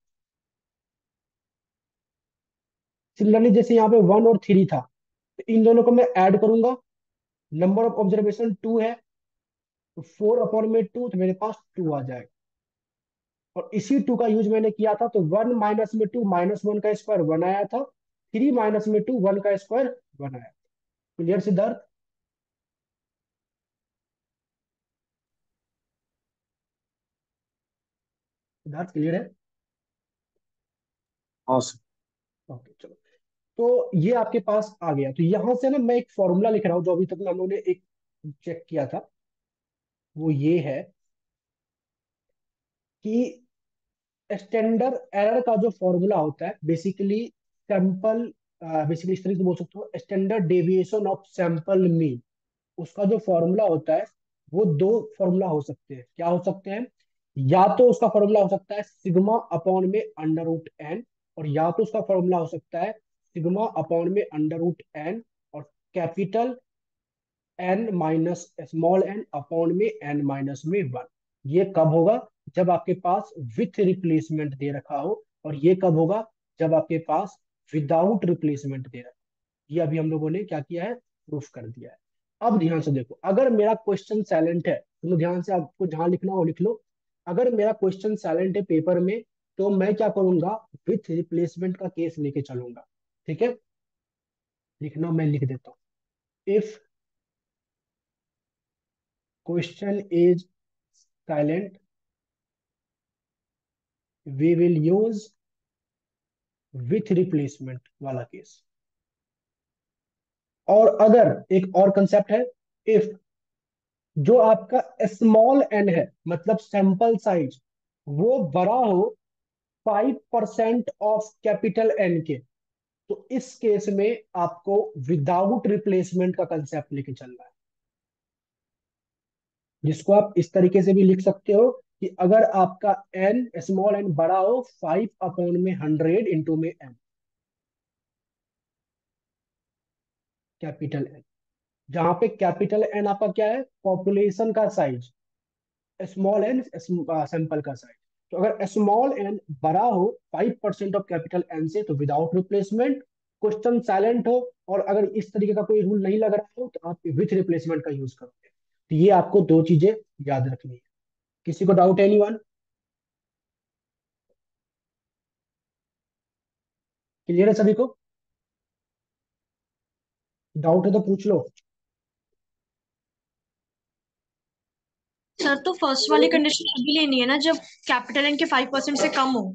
सिमिलरली जैसे यहाँ पे 1 और 3 था, तो इन दोनों को मैं ऐड करूंगा, नंबर ऑफ ऑब्जर्वेशन 2 है, तो 4/2, तो मेरे पास 2 आ जाएगा। और इसी 2 का यूज मैंने किया था, तो 1 माइनस में 2, -1 का स्क्वायर 1 आया था, 3 माइनस में 2 1 का स्क्वायर 1 आया था। क्लियर सिद्धार्थ? सिद्धार्थ क्लियर है? हाँ सर। ओके चलो। तो ये आपके पास आ गया, तो यहां से ना मैं एक फॉर्मूला लिख रहा हूँ, जो अभी तक हम लोगों ने एक चेक किया था, वो ये है कि स्टैंडर्ड एरर का जो फॉर्मूला होता है, बेसिकली सैंपल, बेसिकली इस तरीके से बोल सकते हो, standard deviation of sample mean, उसका जो फॉर्मूला होता है, वो दो फॉर्मूला हो सकते हैं। क्या हो सकते हैं? या तो उसका फॉर्मूला हो सकता है सिग्मा अपॉन में √n, और या तो उसका फॉर्मूला हो सकता है सिग्मा अपॉन में √n और capital n minus small n upon में n-1। ये कब होगा? जब आपके पास विथ रिप्लेसमेंट दे रखा हो, और ये कब होगा? जब आपके पास विदाउट रिप्लेसमेंट दे रखा हो। ये अभी हम लोगों ने क्या किया है? प्रूफ कर दिया है। अब ध्यान से देखो, अगर मेरा क्वेश्चन साइलेंट है, तो ध्यान से आपको जहां लिखना हो लिख लो। अगर मेरा क्वेश्चन साइलेंट है पेपर में, तो मैं क्या करूंगा? विथ रिप्लेसमेंट का केस लेके चलूंगा, ठीक है। लिखना मैं लिख देता हूँ। If question is silent, we will use with replacement वाला केस। और अगर एक और कंसेप्ट है, इफ जो आपका स्मॉल एन है, मतलब सैंपल साइज, वो बड़ा हो 5% ऑफ कैपिटल एन के, तो इस केस में आपको विदाउट रिप्लेसमेंट का कंसेप्ट लेके चलना है, जिसको आप इस तरीके से भी लिख सकते हो कि अगर आपका एन, स्मॉल एन, बड़ा हो 5/100 इंटू में एन, कैपिटल एन, जहां पे कैपिटल एन आपका क्या है? पॉपुलेशन का साइज, स्मॉल एन सैंपल का साइज। तो अगर स्मॉल एन बड़ा हो 5% ऑफ कैपिटल एन से, तो विदाउट रिप्लेसमेंट। क्वेश्चन साइलेंट हो और अगर इस तरीके का कोई रूल नहीं लग रहा हो, तो आप विथ रिप्लेसमेंट का यूज करोगे। तो ये आपको दो चीजें याद रखनी है। किसी को डाउट? एनीवन? क्लियर है सभी को? डाउट है तो पूछ लो। सर तो फर्स्ट वाली कंडीशन अभी लेनी है ना, जब कैपिटल एन के 5% से कम हो।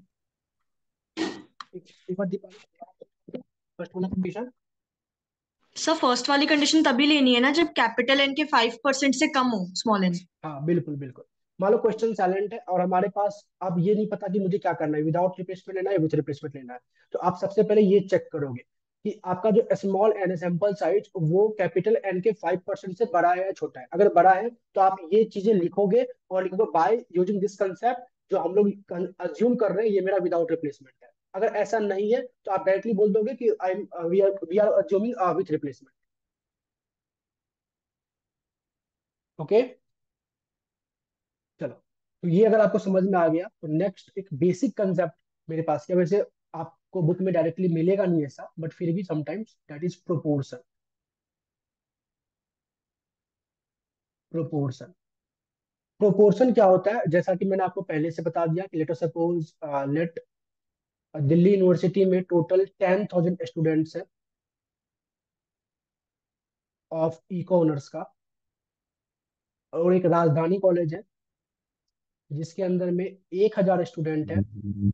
एक बार दीपाली, फर्स्ट वाला कंडीशन। सर फर्स्ट वाली कंडीशन तभी लेनी है ना, जब कैपिटल एन के 5% से कम हो स्मॉल एन। हाँ बिल्कुल बिल्कुल। मान लो क्वेश्चन साइलेंट है और हमारे पास अब ये नहीं पता कि मुझे क्या करना है, विदाउट रिप्लेसमेंट लेना है, विथ रिप्लेसमेंट लेना है। तो आप सबसे पहले ये चेक करोगे कि आपका जो स्मॉल एन सैंपल साइज, वो कैपिटल एन के 5% से बड़ा है या छोटा है। अगर बड़ा है तो आप ये चीजें लिखोगे, और लिखोगे बाय यूजिंग दिस कंसेप्ट, जो हम लोग अज्यूम कर रहे हैं ये मेरा विदाउट रिप्लेसमेंट है। अगर ऐसा नहीं है तो आप डायरेक्टली बोल दोगे कि I we are assuming with replacement. Okay, चलो। तो ये अगर आपको समझ में आ गया तो नेक्स्ट एक बेसिक कंसेप्ट मेरे पास क्या, वैसे आपको बुक में डायरेक्टली मिलेगा नहीं ऐसा, बट फिर भी sometimes, that is proportion. Proportion proportion क्या होता है, जैसा कि मैंने आपको पहले से बता दिया कि let us suppose, let Delhi university में टोटल 10,000 स्टूडेंट्स है ऑफ इको ऑनर्स का, और एक राजधानी कॉलेज है जिसके अंदर में 1,000 स्टूडेंट है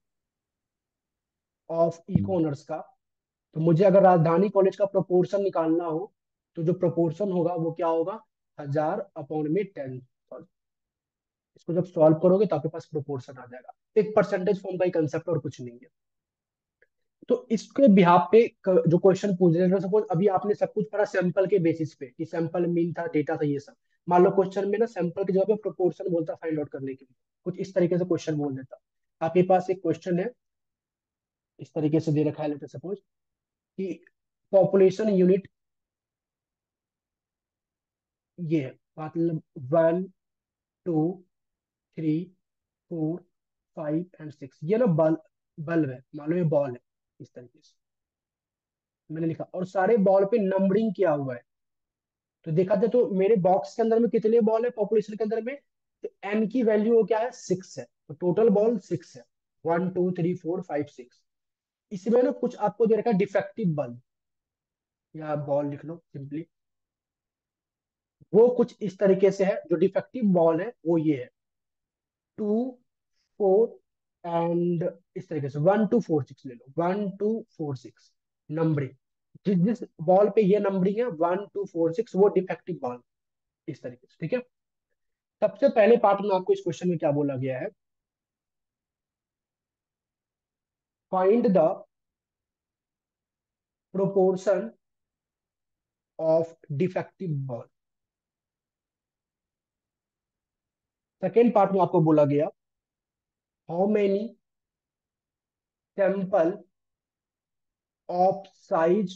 ऑफ इको ऑनर्स का। तो मुझे अगर राजधानी कॉलेज का प्रोपोर्शन निकालना हो तो जो प्रोपोर्शन होगा वो क्या होगा, 1,000/10,000। इसको जब सॉल्व करोगे तो आपके पास प्रोपोर्शन आ जाएगा। एक परसेंटेज फॉर्म का ही कंसेप्ट और कुछ नहीं है। तो इसके बिहाफ पे जो क्वेश्चन पूछ रहे हैं, सपोज अभी आपने सब कुछ पढ़ा सैंपल के बेसिस पे कि सैंपल मीन था, डेटा था, ये सब। मान लो क्वेश्चन में ना सैंपल की जगह पे प्रोपोर्शन बोलता फाइंड आउट करने के लिए, कुछ इस तरीके से क्वेश्चन बोल देता। आपके पास एक क्वेश्चन है इस तरीके से दे रखा है, लेते सपोज कि पॉपुलेशन यूनिट ये है, मतलब 1, 2, 3, 4, 5 एंड 6, ये ना बल्ब है, मान लो ये बॉल है, इस तरीके से मैंने लिखा, और सारे बॉल पे नंबरिंग किया हुआ है। तो देखा जाए तो मेरे बॉक्स के अंदर में कितने बॉल है पॉपुलेशन के अंदर में, तो एन की वैल्यू क्या है, 6 है, तो टोटल बॉल 6 है, 1, 2, 3, 4, 5, 6। इसमें ना कुछ आपको दे रखा है डिफेक्टिव बल्ब, या बॉल लिख लो सिंपली। वो कुछ इस तरीके से है, जो डिफेक्टिव बॉल है वो ये है, 2, 4 एंड इस तरीके से 1, 2, 4, 6 ले लो, 1, 2, 4, 6 नंबरिंग। जिस जिस बॉल पे ये नंबरिंग है 1, 2, 4, 6, वो डिफेक्टिव बॉल, इस तरीके से, ठीक है। सबसे पहले पार्ट में आपको इस क्वेश्चन में क्या बोला गया है, find the proportion of defective ball. Second part में आपको बोला गया how many sample of size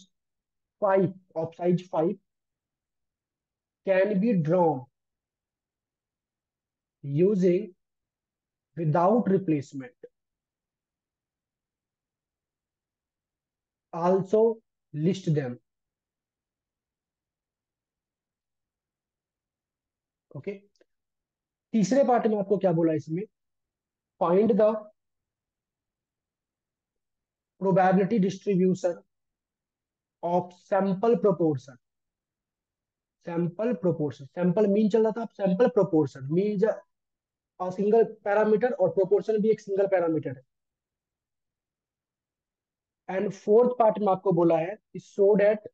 5 can be drawn using without replacement, also list them. Okay, तीसरे पार्ट में आपको क्या बोला इसमें, find the probability distribution of sample proportion. Sample proportion, sample mean चल रहा था, अब sample proportion mean single parameter, और प्रोपोर्शन भी एक सिंगल पैरामीटर है। एंड फोर्थ पार्ट में आपको बोला है so that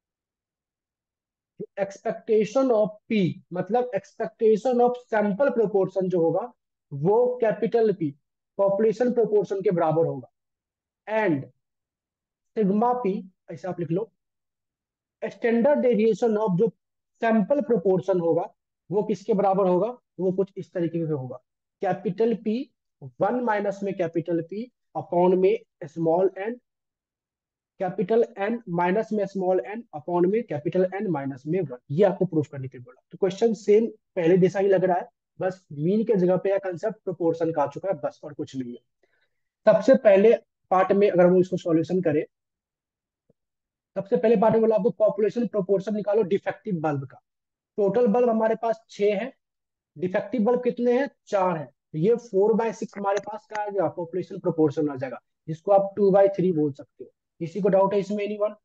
expectation of P, मतलब एक्सपेक्टेशन ऑफ सैंपल प्रोपोर्शन जो होगा वो कैपिटल पी पॉपुलेशन प्रोपोर्शन के बराबर होगा। एंड सिग्मा पी, ऐसा आप लिख लो, स्टैंडर्ड डेविएशन ऑफ जो सैंपल प्रोपोर्शन होगा वो किसके बराबर होगा, वो कुछ इस तरीके से होगा, कैपिटल पी 1 माइनस में कैपिटल पी अपॉन में small N, capital N minus में स्मॉल एन अपॉन में कैपिटल एन माइनस में 1। ये आपको प्रूफ करने के लिए बोला। तो क्वेश्चन सेम पहले जैसा ही लग रहा है, बस मीन के जगह पे यह कंसेप्ट प्रोपोर्शन का आ चुका है, बस और कुछ नहीं है। सबसे पहले पार्ट में अगर वो इसको सॉल्यूशन करें, सबसे पहले पार्ट में बोला आपको पॉपुलेशन प्रोपोर्शन निकालो डिफेक्टिव बल्ब का। टोटल बल्ब हमारे पास 6 है, डिफेक्टिव बल्ब कितने हैं, 4 है, तो ये 4/6 हमारे पास का आ जाएगा, पॉपुलेशन प्रोपोर्शन आ जाएगा, जिसको आप 2/3 बोल सकते हो। किसी को डाउट है इसमें, एनीवन?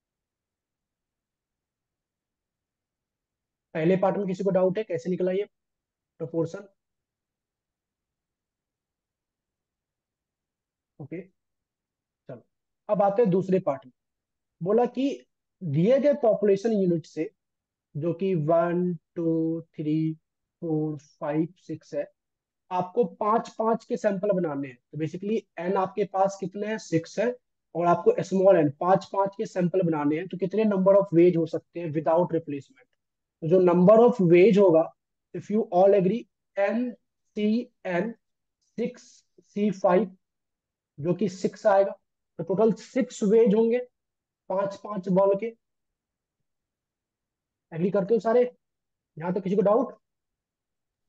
पहले पार्ट में किसी को डाउट है कैसे निकला ये प्रोपोर्शन? ओके, चलो अब आते हैं दूसरे पार्ट में। बोला कि दिए गए पॉपुलेशन यूनिट से, जो कि 1, 2, 3, 4, 5, 6 है, आपको 5 5 के सैंपल बनाने हैं। तो बेसिकली एन आपके पास कितने हैं, 6 है, और आपको स्मॉल एन 5 5 के सैंपल बनाने हैं। तो कितने नंबर ऑफ वेज हो सकते हैं विदाउट रिप्लेसमेंट? तो जो नंबर ऑफ वेज होगा, if you all agree, N, C, N, 6, C, 5, जो कि 6 आएगा। तो टोटल 6 वेज होंगे 5 5 बॉल के। एग्री करते हो सारे? यहाँ तो किसी को डाउट?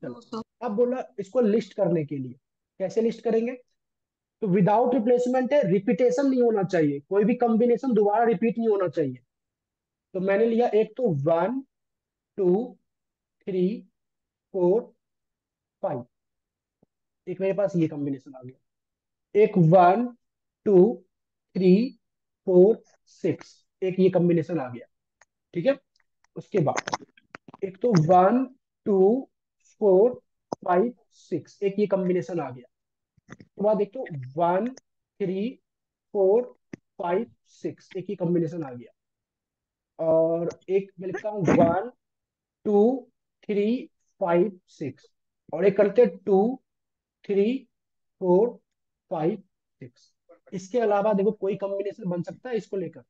चलो, अब बोला इसको लिस्ट करने के लिए, कैसे लिस्ट करेंगे? तो विदाउट रिप्लेसमेंट है, रिपीटेशन नहीं होना चाहिए, कोई भी कॉम्बिनेशन दोबारा रिपीट नहीं होना चाहिए। तो मैंने लिया एक तो 1 2 3 4 5, एक मेरे पास ये कॉम्बिनेशन आ गया। एक 1 2 3 4 6, एक ये कॉम्बिनेशन आ गया। ठीक है, उसके बाद एक तो 1 2 4 5 6, एक ये कॉम्बिनेशन आ गया। उसके बाद एक तो 1 3 4 5 6, एक ये कॉम्बिनेशन आ गया। और एक मैं लिखता हूँ 1 2 3 5 6, और एक करते 2 3 4 5 6। इसके अलावा देखो कोई कॉम्बिनेशन बन सकता है इसको लेकर?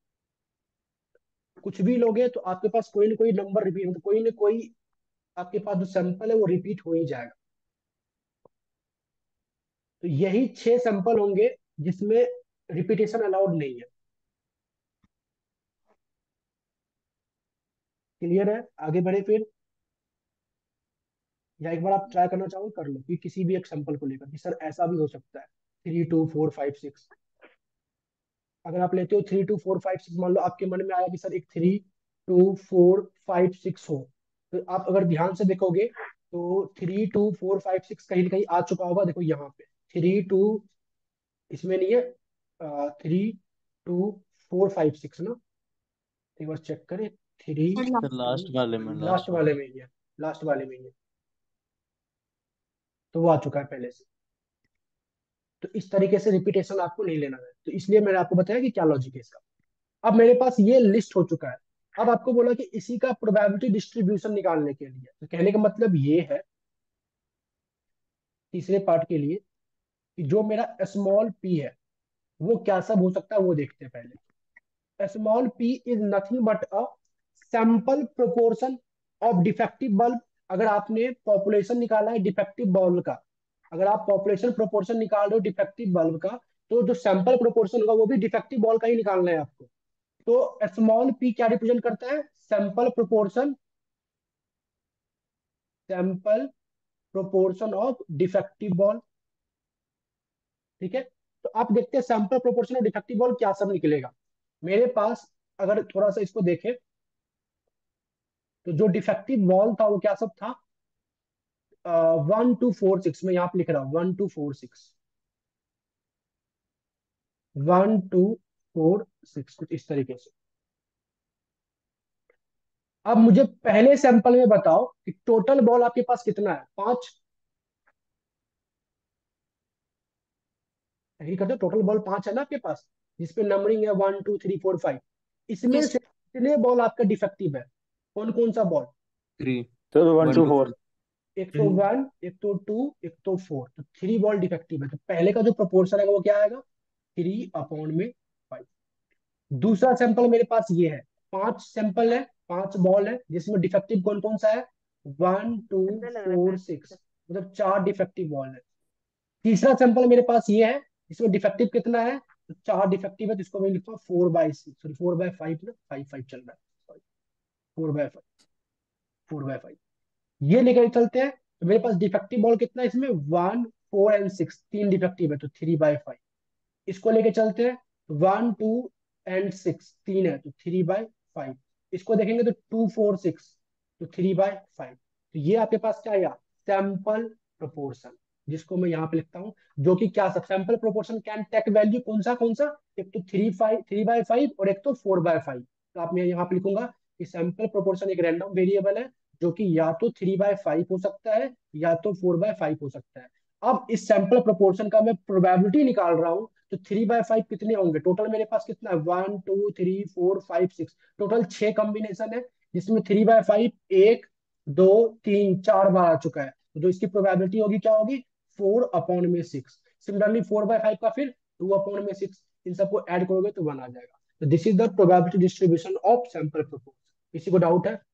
कुछ भी लोगे तो आपके पास कोई ना कोई नंबर रिपीट, मतलब कोई ना कोई आपके पास जो सैंपल है वो रिपीट हो ही जाएगा। तो यही 6 सैंपल होंगे जिसमें रिपीटेशन अलाउड नहीं है। क्लियर है? आगे बढ़े फिर, या एक बार आप ट्राई करना चाहो कर लो कि किसी भी एक सैंपल को लेकर कि सर ऐसा भी हो सकता है 3 2 4 5 6। अगर आप लेते हो 3 2 4 5 6, मान लो आपके मन में आया कि सर एक 3 2 4 5 6 हो, तो आप अगर ध्यान से देखोगे तो 3 2 4 5 6 कहीं ना कहीं आ चुका होगा। देखो यहाँ पे 3 2 इसमें नहीं है, 3 2 4 5 6 ना, एक बार चेक करें। 3 सर लास्ट वाले में, लास्ट वाले में ही है, लास्ट वाले में ही है, तो वो आ चुका है पहले से। तो इस तरीके से रिपीटेशन आपको नहीं लेना है, तो इसलिए मैंने आपको बताया कि क्या लॉजिक है इसका। अब मेरे पास ये लिस्ट हो चुका है। अब आपको बोला कि इसी का प्रोबेबिलिटी डिस्ट्रीब्यूशन निकालने के लिए, तो कहने का मतलब ये है तीसरे पार्ट के लिए कि जो मेरा स्मॉल p है वो क्या सब हो सकता है वो देखते हैं पहले। Small p is nothing but a sample proportion of defective bulb. अगर आपने पॉपुलेशन निकाला है डिफेक्टिव बल्ब का, अगर आप पॉपुलेशन प्रोपोर्शन निकाल रहे हो डिफेक्टिव बल्ब का, तो जो सैंपल प्रोपोर्शन होगा वो भी डिफेक्टिव बल्ब का ही निकालना है आपको। तो स्मॉल p क्या रिप्रेजेंट करता है? Sample proportion, sample proportion of defective ball. ठीक है, तो आप देखते हैं sample proportion of defective ball क्या सब निकलेगा मेरे पास। अगर थोड़ा सा इसको देखें तो जो डिफेक्टिव बॉल था वो क्या सब था? 1 2 4 6, मैं यहाँ पे लिख रहा हूँ 1 2 4 6, 1 2 4 6, कुछ इस तरीके से। अब मुझे पहले सैंपल में बताओ कि टोटल बॉल आपके पास कितना है? 5। एग्री करते हो? टोटल बॉल 5 है ना आपके पास, जिसपे नंबरिंग है 1 2 3 4 5। इसमें से कितने बॉल आपका डिफेक्टिव है? कौन कौन सा बॉल? 3 सर 1 1 2 2 4। 4। एक तो 1, एक तो 2, एक तो 4, तो 3 बॉल डिफेक्टिव है। तो पहले का जो प्रोपोर्शन है वो क्या आएगा? 3/5। दूसरा सैंपल मेरे पास ये है, 5 सैंपल है, 5 बॉल है, जिसमें डिफेक्टिव कौन कौन सा है? 1 2 4 6, मतलब 4 डिफेक्टिव बॉल है। तीसरा सैंपल मेरे पास ये है, इसमें डिफेक्टिव कितना है? तो 4 डिफेक्टिव है, तो इसको मैं लिखता हूँ 4/6, सॉरी 4/5 ना, 5 5 चल रहा है, सॉरी 4/5, 4/5। ये लेकर चलते हैं। तो मेरे पास डिफेक्टिव बॉल कितना है इसमें? 1 4 एंड 6, 3 डिफेक्टिव है, तो 3/5। इसको लेके चलते हैं, 1 2 एंड 6, 3 है, तो 3/5। इसको देखेंगे तो 2 4 6, तो 3/5। तो ये आपके पास क्या आया? सैंपल प्रोपोर्शन, जिसको मैं यहाँ पे लिखता हूँ, जो कि क्या sample proportion can take value कौन सा? एक तो 3/5 और एक तो 4/5। तो आप मैं यहाँ पे लिखूंगा कि सैंपल प्रोपोर्शन एक रैंडम वेरिएबल है जो कि या तो 3/5 हो सकता है या तो 4/5 हो सकता है। अब इस सैंपल प्रोपोर्शन का मैं प्रोबेबिलिटी निकाल रहा हूँ, तो 3/5 कितने होंगे? टोटल मेरे पास कितना है? 1 2 3 4 5 6, टोटल 6 कॉम्बिनेशन है, जिसमें 3/5 1 2 3 4 बार आ चुका है। तो जो इसकी प्रोबेबिलिटी होगी क्या होगी? 4/6। सिमिलरली 4/5 का फिर 2/6, इन सबको ऐड करोगे तो 1 आ जाएगा। तो this is the probability distribution of sample proportion. किसी को डाउट है?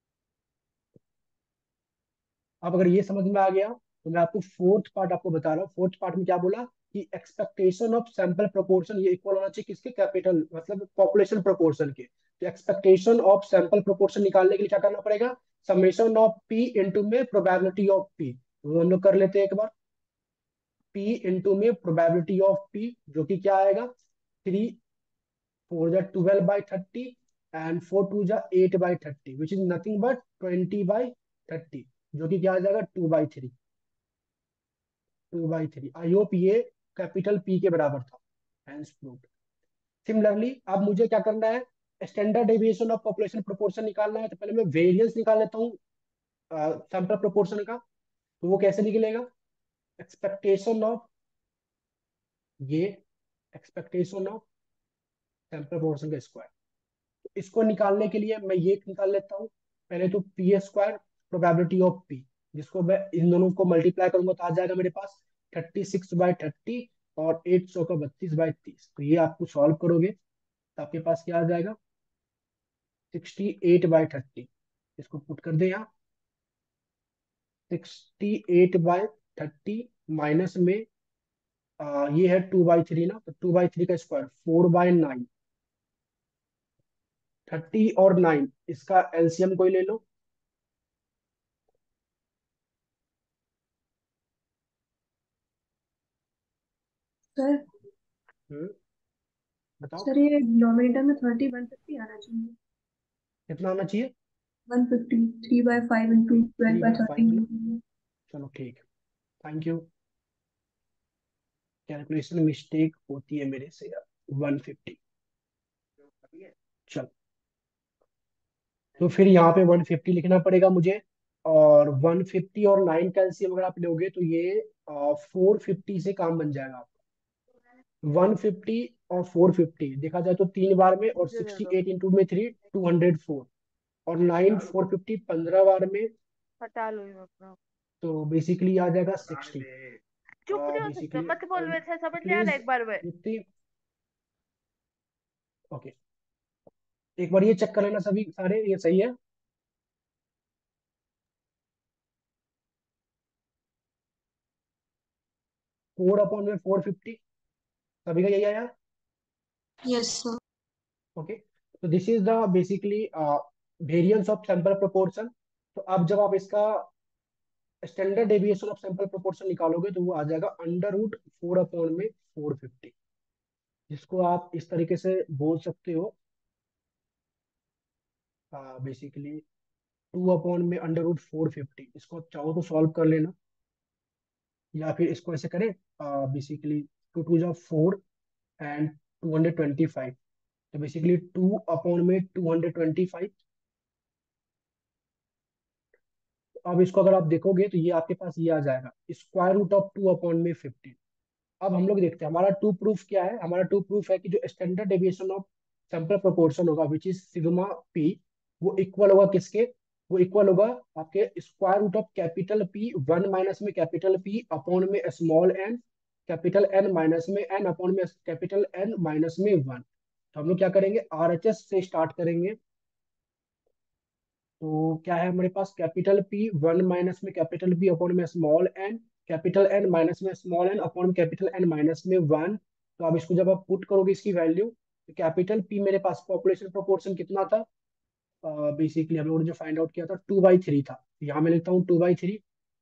अब अगर ये समझ में आ गया तो मैं आपको फोर्थ पार्ट आपको बता रहा हूँ। फोर्थ पार्ट में क्या बोला कि एक्सपेक्टेशन ऑफ सैंपल प्रोपोर्शन ये इक्वल होना चाहिए किसके? कैपिटल, मतलब पॉपुलेशन प्रोपोर्शन के। तो एक्सपेक्टेशन ऑफ सैंपल प्रोपोर्शन निकालने के लिए क्या करना पड़ेगा? समेशन ऑफ पी इंटू में प्रोबेबिलिटी ऑफ पी, तो हम लोग कर लेते हैं एक बार। पी इंटू में प्रोबेबिलिटी ऑफ पी, जो कि क्या आएगा, 3 4 जा 12/30 एंड 4 2 जा 8/30, विच इज नथिंग बट 20/30, जो कि क्या आ जाएगा 2/3। 2/3, आई होप ये कैपिटल पी के बराबर था, हैंस प्रूव्ड। सिमिलरली अब मुझे क्या करना है, standard deviation of population proportion निकालना है, तो पहले मैं वेरिएंस निकाल लेता हूँ सैंपल प्रोपोर्शन का। तो वो कैसे निकलेगा, एक्सपेक्टेशन ऑफ, ये एक्सपेक्टेशन ऑफ सैंपल प्रोपोर्शन का स्क्वायर। तो इसको निकालने के लिए मैं ये निकाल लेता हूँ, पहले तो P square probability of P, जिसको मैं इन दोनों को मल्टीप्लाई करूंगा तो आ जाएगा मेरे पास 36/30 और 800 का 32/30। तो ये आपको सॉल्व करोगे तो आपके पास क्या आ जाएगा, 68/30। इसको पुट कर दे यहाँ, 68/30 माइनस में ये है 2/3 ना, तो 2/3 का स्क्वायर 4/9, 30 और 9 इसका एलसीएम कोई ले लो। सर हम्म, बताओ सर ये डिनोमिनेटर में 30 150 आना चाहिए। कितना होना चाहिए, 150 3/5 इंटू 3/5 ना। 12/13। चलो ठीक, थैंक यू। कैलकुलेशन मिस्टेक होती है मेरे से यार, 150। चलो, तो फिर यहाँ पे 150 लिखना पड़ेगा मुझे, और 150 और 9 का एलसीएम अगर आप लोगे तो ये 450 से काम बन जाएगा आपका। 150 और 450 देखा जाए तो 3 बार में, और 68 इंटू में 3 204, और 9 450 15 बार में, हटा लो ये अपना। तो बेसिकली आ जाएगा 60। चुप नहीं हो सकते, बेसिकली मत बोल, वैसे समझ में आ प्लीज रहा है एक बार में। युक्ति, ओके, एक बार ये चेक कर लेना सभी सारे, ये सही है। 4/450 सभी का यही आया। Yes sir. ओके, तो this is the basically variance of sample proportion. तो अब जब आप इसका standard deviation of sample proportion निकालोगे तो वो आ जाएगा √4/450, जिसको आप इस तरीके से बोल सकते हो, बेसिकली 2/√450। इसको आप चाहो तो सॉल्व कर लेना, या फिर इसको ऐसे करें, बेसिकली 2 2 जा 4 एंड 225, तो बेसिकली 2/225। अब इसको अगर आप देखोगे तो ये आपके पास ये आ जाएगा √2/15। अब हम लोग देखते हैं हमारा टू प्रूफ क्या है। हमारा टू प्रूफ है कि जो standard deviation of sample proportion होगा विच इज सिग्मा पी, वो इक्वल होगा किसके, वो इक्वल होगा आपके √ऑफ कैपिटल पी 1 माइनस में कैपिटल पी अपॉन में small N, capital N minus में एन अपॉन में कैपिटल एन माइनस में 1। तो हम लोग क्या करेंगे, आरएचएस से स्टार्ट करेंगे। तो क्या है हमारे पास, कैपिटल पी 1 माइनस में कैपिटल पी अपॉन में small N, capital N minus में small N upon capital N minus में 1। तो अब इसको जब आप पुट करोगे इसकी वैल्यू, तो कैपिटल पी मेरे पास पॉपुलेशन प्रोपोर्शन कितना था, बेसिकली हम लोगों ने जो फाइंड आउट किया था 2/3 था। तो यहाँ मैं लिखता हूँ 2/3,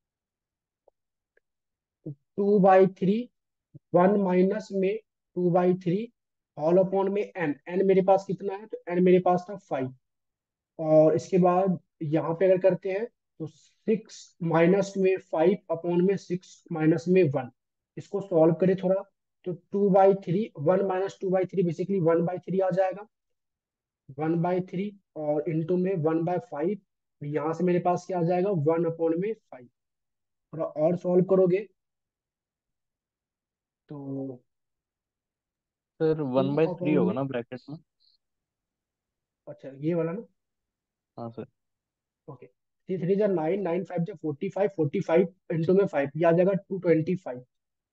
2/3, 1 माइनस में 2/3 ऑल अपॉन में एन, एन मेरे पास कितना है, तो एन मेरे पास था 5। और इसके बाद यहाँ पे अगर करते हैं तो 6 माइनस में 5 अपॉन में 6 माइनस में 1, इसको सॉल्व करें थोड़ा, तो 2/3, 1 माइनस 2/3 बेसिकली 1/3 आ जाएगा, 1/3 और इंटू में 1/5, यहाँ से मेरे पास क्या आ जाएगा 1/5। थोड़ा और सॉल्व करोगे तो सर टू 1/3 अपॉन होगा में, ना ब्रैकेट में। अच्छा ये वाला ना, हाँ सर। ओके, 3 3 जा 9, 9 5 जा 45, 45 इंटू में 5, ये आ जाएगा 225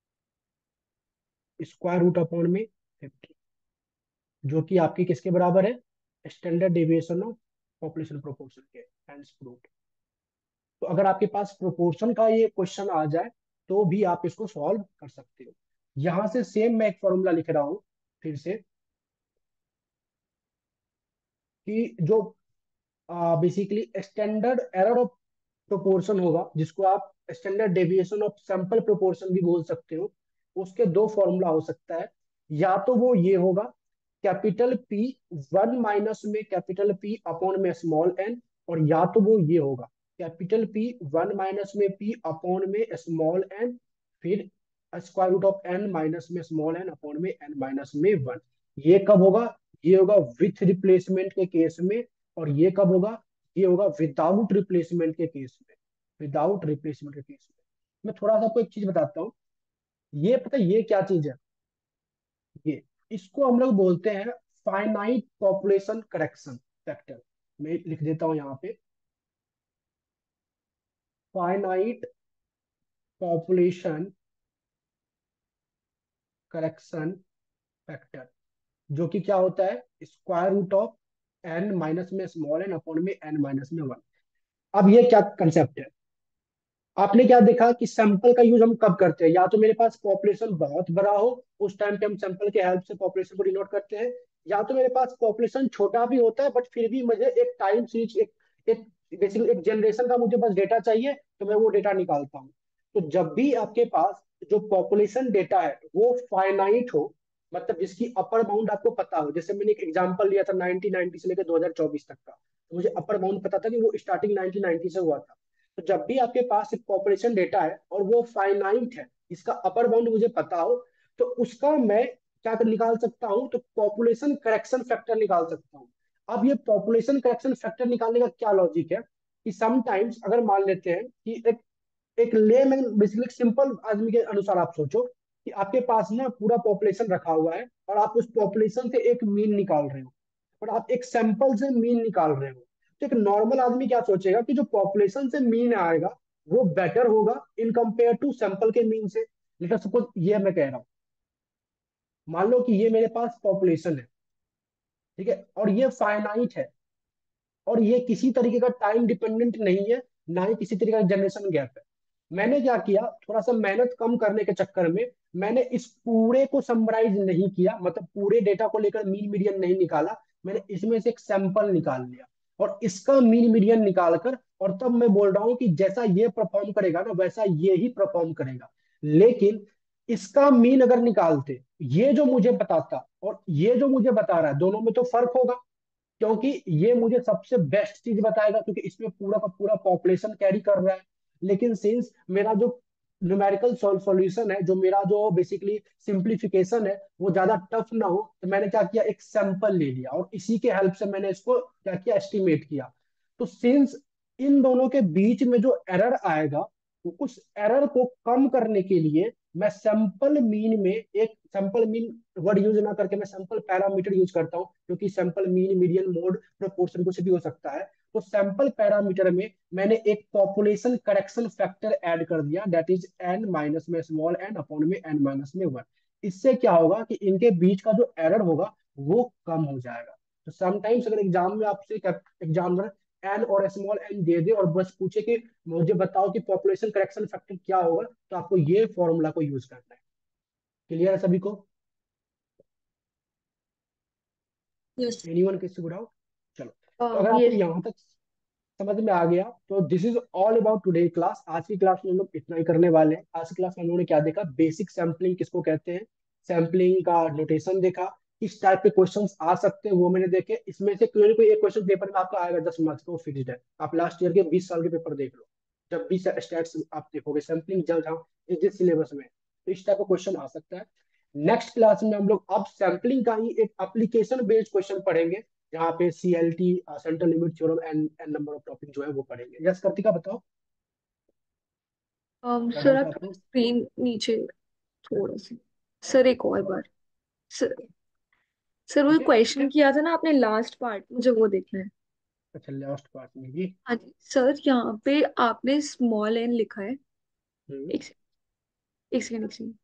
√/50, जो कि आपकी किसके बराबर है, standard deviation of population proportion के, हैंस प्रूव्ड। तो अगर आपके पास प्रोपोर्शन का ये क्वेश्चन आ जाए तो भी आप इसको सॉल्व कर सकते हो। यहां से सेम मैं एक फॉर्मूला लिख रहा हूं फिर से, कि जो basically standard error of proportion होगा, जिसको आप standard deviation of sample proportion भी बोल सकते हो। उसके दो फॉर्मूला हो सकता है, या तो वो ये होगा कैपिटल पी वन माइनस में कैपिटल पी अपॉन में स्मॉल एन, और या तो वो ये होगा कैपिटल पी वन माइनस में पी अपॉन में स्मॉल एन, फिर square root of N minus में स्मॉल एन अपॉन में एन माइनस में वन। ये कब होगा? ये होगा विथ रिप्लेसमेंट के केस में, और ये कब होगा? ये होगा विदाउट रिप्लेसमेंट के केस में। विदाउट रिप्लेसमेंट के केस में मैं थोड़ा सा आपको एक चीज बताता हूँ। ये पता है ये क्या चीज है? ये इसको हम लोग बोलते हैं फाइनाइट पॉपुलेशन करेक्शन फैक्टर। मैं लिख देता हूं यहाँ पे, फाइनाइट पॉपुलेशन करेक्शन फैक्टर, जो कि क्या होता है? Square root of N minus में स्मॉल एन अपॉन में एन माइनस में वन। अब ये क्या कंसेप्ट है? आपने क्या देखा कि सैंपल का यूज हम कब करते हैं? या तो मेरे पास पॉपुलेशन बहुत बड़ा हो, उस टाइम पे हम सैंपल के हेल्प से पॉपुलेशन को डिनोट करते हैं, या तो मेरे पास पॉपुलेशन छोटा भी होता है बट फिर भी मुझे एक टाइम सीरीज, एक बेसिकली एक जनरेशन का मुझे बस डेटा चाहिए, तो मैं वो डेटा निकालता हूँ। तो जब भी आपके पास जो पॉपुलेशन डेटा है वो फाइनाइट हो, मतलब जिसकी अपर बाउंड आपको पता हो, जैसे मैंने एक एग्जांपल लिया था 1990 से लेकर 2024 तक का, तो मुझे अपर बाउंड पता था कि वो स्टार्टिंग 1990 से हुआ था। तो जब भी आपके पास एक पॉपुलेशन डेटा है और वो फाइनाइट है, इसका अपर बाउंड मुझे पता हो, तो उसका मैं क्या निकाल सकता हूँ? तो पॉपुलेशन करेक्शन फैक्टर निकाल सकता हूँ। अब ये पॉपुलेशन करेक्शन फैक्टर निकालने का क्या लॉजिक है कि समटाइम्स अगर मान लेते हैं कि एक लेमैन बेसिकली सिंपल आदमी के अनुसार आप सोचो कि आपके पास ना पूरा पॉपुलेशन रखा हुआ है और आप उस पॉपुलेशन से एक मीन निकाल रहे हो, और आप एक सैंपल से मीन निकाल रहे हो। तो एक नॉर्मल आदमी क्या सोचेगा कि जो पॉपुलेशन से मीन आएगा वो बेटर होगा इन कंपेयर टू सैंपल के मीन से। लेट सपोज ये मैं कह रहा हूँ, मान लो कि ये मेरे पास पॉपुलेशन है, ठीक है, और ये फाइनाइट है, और ये किसी तरीके का टाइम डिपेंडेंट नहीं है, ना ही किसी तरीके का जनरेशन गैप है। मैंने क्या किया, थोड़ा सा मेहनत कम करने के चक्कर में मैंने इस पूरे को समराइज नहीं किया, मतलब पूरे डेटा को लेकर मीन मीडियन नहीं निकाला, मैंने इसमें से एक सैंपल निकाल लिया और इसका मीन मीडियन निकालकर, और तब मैं बोल रहा हूँ कि जैसा ये परफॉर्म करेगा ना वैसा ये ही परफॉर्म करेगा। लेकिन इसका मीन अगर निकालते, ये जो मुझे बताता और ये जो मुझे बता रहा है, दोनों में तो फर्क होगा, क्योंकि ये मुझे सबसे बेस्ट चीज बताएगा क्योंकि इसमें पूरा का पूरा पॉपुलेशन कैरी कर रहा है। लेकिन सिंस मेरा जो न्यूमेरिकल सॉल्यूशन है, जो मेरा जो बेसिकली सिंप्लीफिकेशन है, वो ज्यादा टफ ना हो, तो मैंने क्या किया, एक सैंपल ले लिया और इसी के हेल्प से मैंने इसको क्या किया, एस्टिमेट किया। तो सिंस इन दोनों के बीच में जो एरर आएगा, तो उस एरर को कम करने के लिए मैं सैंपल मीन में एक सैंपल मीन वर्ड यूज ना करके मैं सैंपल पैरामीटर यूज करता हूँ, क्योंकि sample mean median mode proportion कुछ भी हो सकता है। तो सैंपल पैरामीटर में मैंने एक पॉपुलेशन करेक्शन फैक्टर ऐड कर दिया, दैट इज एन माइनस में स्मॉल एन अपॉन में एन माइनस में वन। इससे क्या होगा कि इनके बीच का जो एरर होगा वो कम हो जाएगा। तो समटाइम्स अगर एग्जाम में आपसे एग्जामिनर एन और स्मॉल एन दे दे और बस पूछे कि मुझे बताओ कि पॉपुलेशन करेक्शन फैक्टर क्या होगा, तो आपको ये फॉर्मूला को यूज करना है। क्लियर है सभी को? यस। एनीवन किसी को डाउट? चलो, तो अगर आपको ये यहाँ तक समझ में आ गया तो this is all about today class. आज की क्लास में हम लोग इतना ही करने वाले हैं। आज की क्लास में हम लोगों ने क्या देखा, बेसिक सैम्पलिंग किसको कहते हैं, सैम्पलिंग का नोटेशन देखा, किस टाइप के क्वेश्चंस आ सकते हैं वो मैंने देखे। इसमें से कोई ना कोई एक क्वेश्चन पेपर में आपका आएगा 10 मार्क्स का, वो फिक्स्ड है। आप लास्ट ईयर के 20 साल के पेपर देख लो, जब भी स्टैट्स आप देखोगे सैम्पलिंग जब जहाँ जिस सिलेबस में, तो इस टाइप का क्वेश्चन आ सकता है। नेक्स्ट क्लास में हम लोग अब सैम्पलिंग का ही एक एप्लीकेशन बेस्ड क्वेश्चन पढ़ेंगे, जहाँ पे CLT central limit theorem and number of topic जो है वो पढ़ेंगे। यस कृतिका बताओ, क्या सर डाउट है आप आपको? स्क्रीन नीचे थोड़ा सा, सर एक और बार। सर, सर वो ठीक है, क्वेश्चन किया था ना आपने लास्ट पार्ट, मुझे वो देखना है। अच्छा लास्ट पार्ट में भी। हाँ जी सर, यहाँ पे आपने स्मॉल एन लिखा है। हम्म, एक सेकंड, एक सेकंड, एक सेकंड।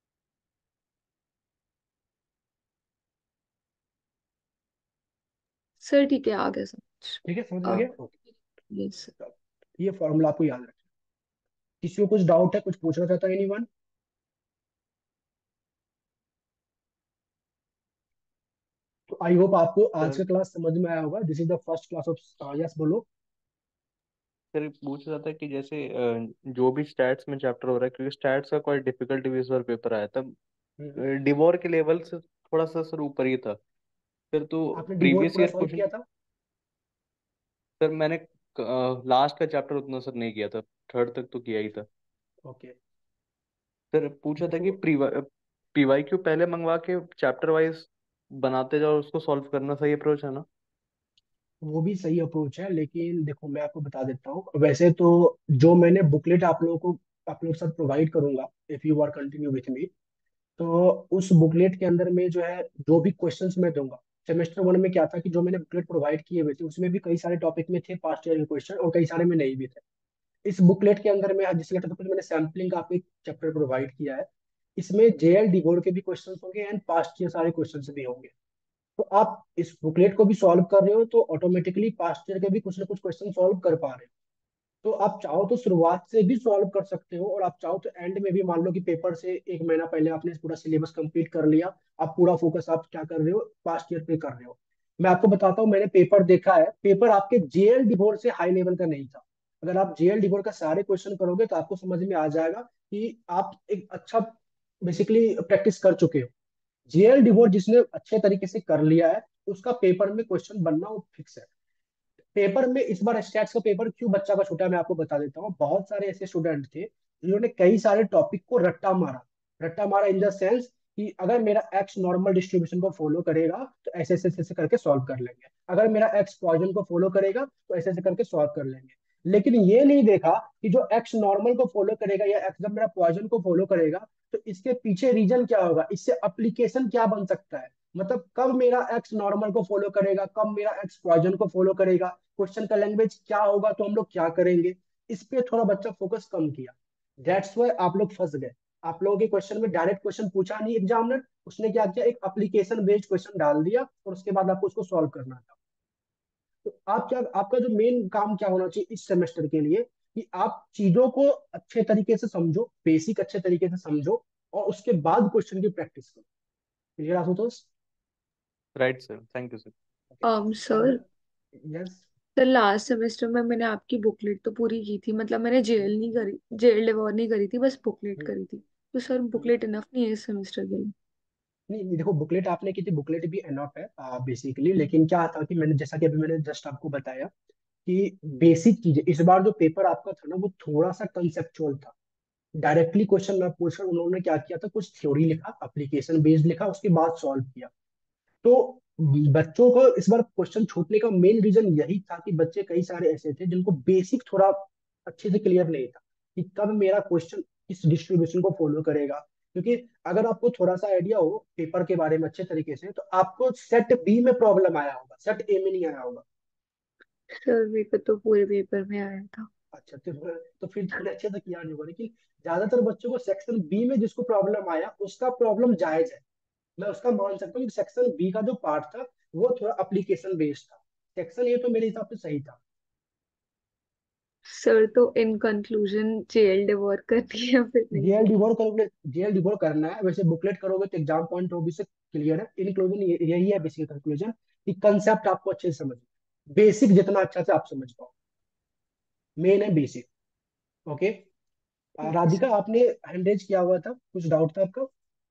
सर ठीक है, आ गया समझ। ठीक है, समझ में आ गया, ओके। यस। ये फॉर्मूला आपको याद रखना। किसी को कुछ डाउट है, कुछ पूछना चाहता है एनीवन? तो आई होप आपको आज सर का क्लास समझ में आया होगा। This is the first class of, yes बोलो। सर पूछ रहा था कि जैसे जो भी स्टैट्स में चैप्टर हो रहा है, क्योंकि स्टैट्स का कोई डिफिकल्टी भी इस बार पेपर आया था, हम्म। डिवोर के लेवल से थोड़ा सा सर ऊपर ही था। फिर तो आपने डिवोर्स प्रीवियस पूरा ईयर सॉल्व क्वेश्चन। किया था? सर मैंने लास्ट का चैप्टर उतना सर नहीं किया था, थर्ड तक तो किया ही था। ओके। सर पूछा था कि देखो, पीवाई क्यू पहले मंगवा के चैप्टर वाइज बनाते जाओ, उसको सॉल्व करना सही अप्रोच है ना? वो भी सही अप्रोच है, लेकिन देखो मैं आपको बता देता हूँ। वैसे तो जो मैंने बुकलेट आप लोग के साथ प्रोवाइड करूंगा, if you are continue with me, तो उस बुकलेट के अंदर में जो है, जो भी क्वेश्चंस मैं दूंगा। सेमेस्टर वन में क्या था कि जो मैंने बुकलेट प्रोवाइड किए हुए थे उसमें भी कई सारे टॉपिक में थे पास्ट ईयर के क्वेश्चन, और कई सारे में नहीं भी थे। इस बुकलेट के अंदर में जिसके टॉपिक मैंने सैम्पलिंग का आपको एक चैप्टर प्रोवाइड किया है, इसमें जेएल डी बोर्ड के भी क्वेश्चंस होंगे एंड पास्ट के सारे क्वेश्चंस भी होंगे। तो आप इस बुकलेट को भी सॉल्व कर रहे हो तो ऑटोमेटिकली पास्ट ईयर के भी कुछ ना कुछ क्वेश्चन सॉल्व कर पा रहे हो। तो आप चाहो तो शुरुआत से भी सॉल्व कर सकते हो, और आप चाहो तो एंड में भी, मान लो कि पेपर से एक महीना पहले आपने पूरा सिलेबस कंप्लीट कर लिया, आप पूरा फोकस आप क्या कर रहे हो, पास्ट ईयर पे कर रहे हो। मैं आपको बताता हूँ, मैंने पेपर देखा है, पेपर आपके जेएल डिबोर्ड से हाई लेवल का नहीं था। अगर आप जेएल डिबोर्ड का सारे क्वेश्चन करोगे तो आपको समझ में आ जाएगा कि आप एक अच्छा बेसिकली प्रैक्टिस कर चुके हो। जेएल डिबोर्ड जिसने अच्छे तरीके से कर लिया है, उसका पेपर में क्वेश्चन बनना वो फिक्स है। पेपर में इस बार स्टैट्स का पेपर क्यों बच्चा का छूटा है, मैं आपको बता देता हूँ। बहुत सारे ऐसे स्टूडेंट थे जिन्होंने कई सारे टॉपिक को रट्टा मारा। रट्टा मारा इन द सेंस कि अगर मेरा एक्स नॉर्मल डिस्ट्रीब्यूशन को फॉलो करेगा तो ऐसे ऐसे ऐसे करके सॉल्व कर लेंगे, अगर मेरा एक्स पॉइजन को फॉलो करेगा तो ऐसे ऐसे करके सॉल्व कर लेंगे। लेकिन ये नहीं देखा कि जो एक्स नॉर्मल को फॉलो करेगा या एक्स जब मेरा पॉइजन को फॉलो करेगा तो इसके पीछे रीजन क्या होगा, इससे अप्लीकेशन क्या बन सकता है। मतलब कब मेरा एक्स नॉर्मल को फॉलो करेगा, कब मेरा एक्स पॉइजन को फॉलो करेगा, क्वेश्चन का लैंग्वेज क्या होगा, तो हम लोग क्या करेंगे। इस पे थोड़ा बच्चा फोकस कम किया। दैट्स वाई आप लोग फंस गए। आप लोगों के क्वेश्चन में डायरेक्ट क्वेश्चन पूछा नहीं एग्जामिनर, उसने क्या किया, एक एप्लीकेशन बेस्ड क्वेश्चन डाल दिया और उसके बाद आपको उसको सॉल्व करना था। तो आप क्या, आपका जो मेन काम क्या होना चाहिए इस सेमेस्टर के लिए, कि आप चीजों को अच्छे तरीके से समझो, बेसिक अच्छे तरीके से समझो, और उसके बाद क्वेश्चन की प्रैक्टिस करो। Clear Ashutosh? Right sir, thank you sir. Okay. अब sir yes. Sir last semester में मैंने आपकी बुकलेट तो पूरी की थी, मतलब मैंने जेएल नहीं करी, जेएल डिवॉर नहीं करी थी, बस बुकलेट करी थी। तो सर बुकलेट इनफ नहीं है इस सेमेस्टर के लिए? नहीं नहीं, देखो बुकलेट आपने की थी, बुकलेट भी एनफ है बेसिकली। लेकिन क्या था कि मैंने, जैसा कि अभी मैंने जस्ट आपको बताया कि बेसिक चीजें, इस बार जो पेपर आपका था ना वो थोड़ा सा कंसेप्चुअल था। डायरेक्टली क्वेश्चन ना पूछकर उन्होंने क्या किया था, कुछ थ्योरी लिखा, एप्लीकेशन बेस्ड लिखा, उसके बाद सॉल्व किया। तो बच्चों को इस बार क्वेश्चन छूटने का मेन रीजन यही था कि बच्चे कई सारे ऐसे थे जिनको बेसिक थोड़ा अच्छे से क्लियर नहीं था कि कब मेरा क्वेश्चन किस डिस्ट्रीब्यूशन को फॉलो करेगा। क्योंकि अगर आपको थोड़ा सा आइडिया हो पेपर के बारे में अच्छे तरीके से, तो आपको सेट बी में प्रॉब्लम आया होगा, सेट ए में नहीं आया होगा। सर पेपर तो पूरे पेपर में आया था। अच्छा, तो फिर तो अच्छे से किया नहीं होगा। लेकिन ज्यादातर बच्चों को सेक्शन बी में जिसको प्रॉब्लम आया उसका प्रॉब्लम जायज है, मैं उसका मान सकता हूँ कि सेक्शन बी का जो पार्ट था वो थोड़ा एप्लीकेशन बेस्ड था। सेक्शन ए तो मेरे हिसाब से सही था। सर तो इन कंक्लूजन जेएल डिवॉर करनी है फिर नहीं जेएल करनी? डिवोर करोगे, जेएल डिवोर करना है। वैसे बुकलेट करोगे तो एग्जाम पॉइंट ऑफ व्यू से क्लियर है। इंक्लूजन यही है बेसिक कंक्लूजन, कि कंसेप्ट आपको अच्छे से समझ, बेसिक जितना अच्छा से आप समझ पाओ, मेन है बेसिक। ओके। ठीक है राधिका, सर। आपने हैंड रेज किया हुआ था, कुछ डाउट था आपका?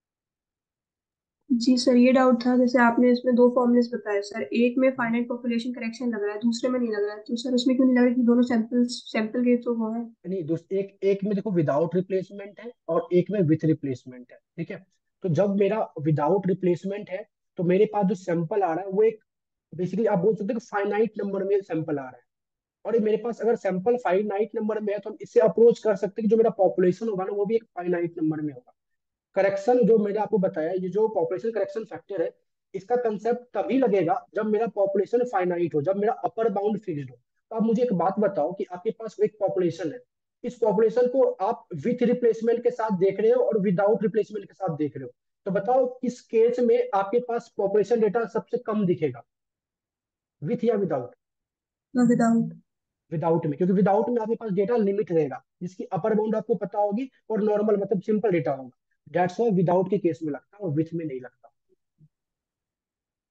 जी सर, ये डाउट था। जैसे आपने इसमें दो फॉर्मुलेस बताए सर, एक में फाइनाइट पॉपुलेशन करेक्शन लग रहा है, दूसरे में नहीं लग रहा है, तो सर उसमें क्यों नहीं लग रहा कि दोनों सैंपल के तो वो है? नहीं दोस्त, एक एक में देखो विदाउट रिप्लेसमेंट है और एक में विथ रिप्लेसमेंट है, ठीक है। तो जब मेरा विदाउट रिप्लेसमेंट है तो मेरे पास जो सैंपल आ रहा है वो एक, बेसिकली आप बोल सकते हो कि फाइनाइट नंबर में सैंपल आ रहा है। और ये मेरे पास अगर सैंपल फाइनाइट नंबर में है तो हम इससे अप्रोच कर सकते हैं कि जो मेरा पॉपुलेशन होगा ना वो भी एक फाइनाइट नंबर में होगा। करेक्शन जो मैंने आपको बताया, ये जो पॉपुलेशन करेक्शन फैक्टर है, इसका कंसेप्ट तभी लगेगा जब मेरा पॉपुलेशन फाइनाइट हो, जब मेरा अपर बाउंड फिक्स्ड हो। तो आप मुझे एक बात बताओ कि आपके पास एक पॉपुलेशन है, इस पॉपुलेशन को आप विथ रिप्लेसमेंट के साथ देख रहे हो और विदाउट रिप्लेसमेंट के साथ देख रहे हो, तो बताओ किस केस में आपके पास पॉपुलेशन डेटा सबसे कम दिखेगा, विथ या विदाउट? विदाउट। विदाउट में, क्योंकि विदाउट में आपके पास डेटा लिमिट रहेगा जिसकी अपर बाउंड आपको पता होगी और नॉर्मल मतलब सिंपल डेटा होगा। दैट्स वाई विदाउट के केस में लगता है और विथ में नहीं लगता।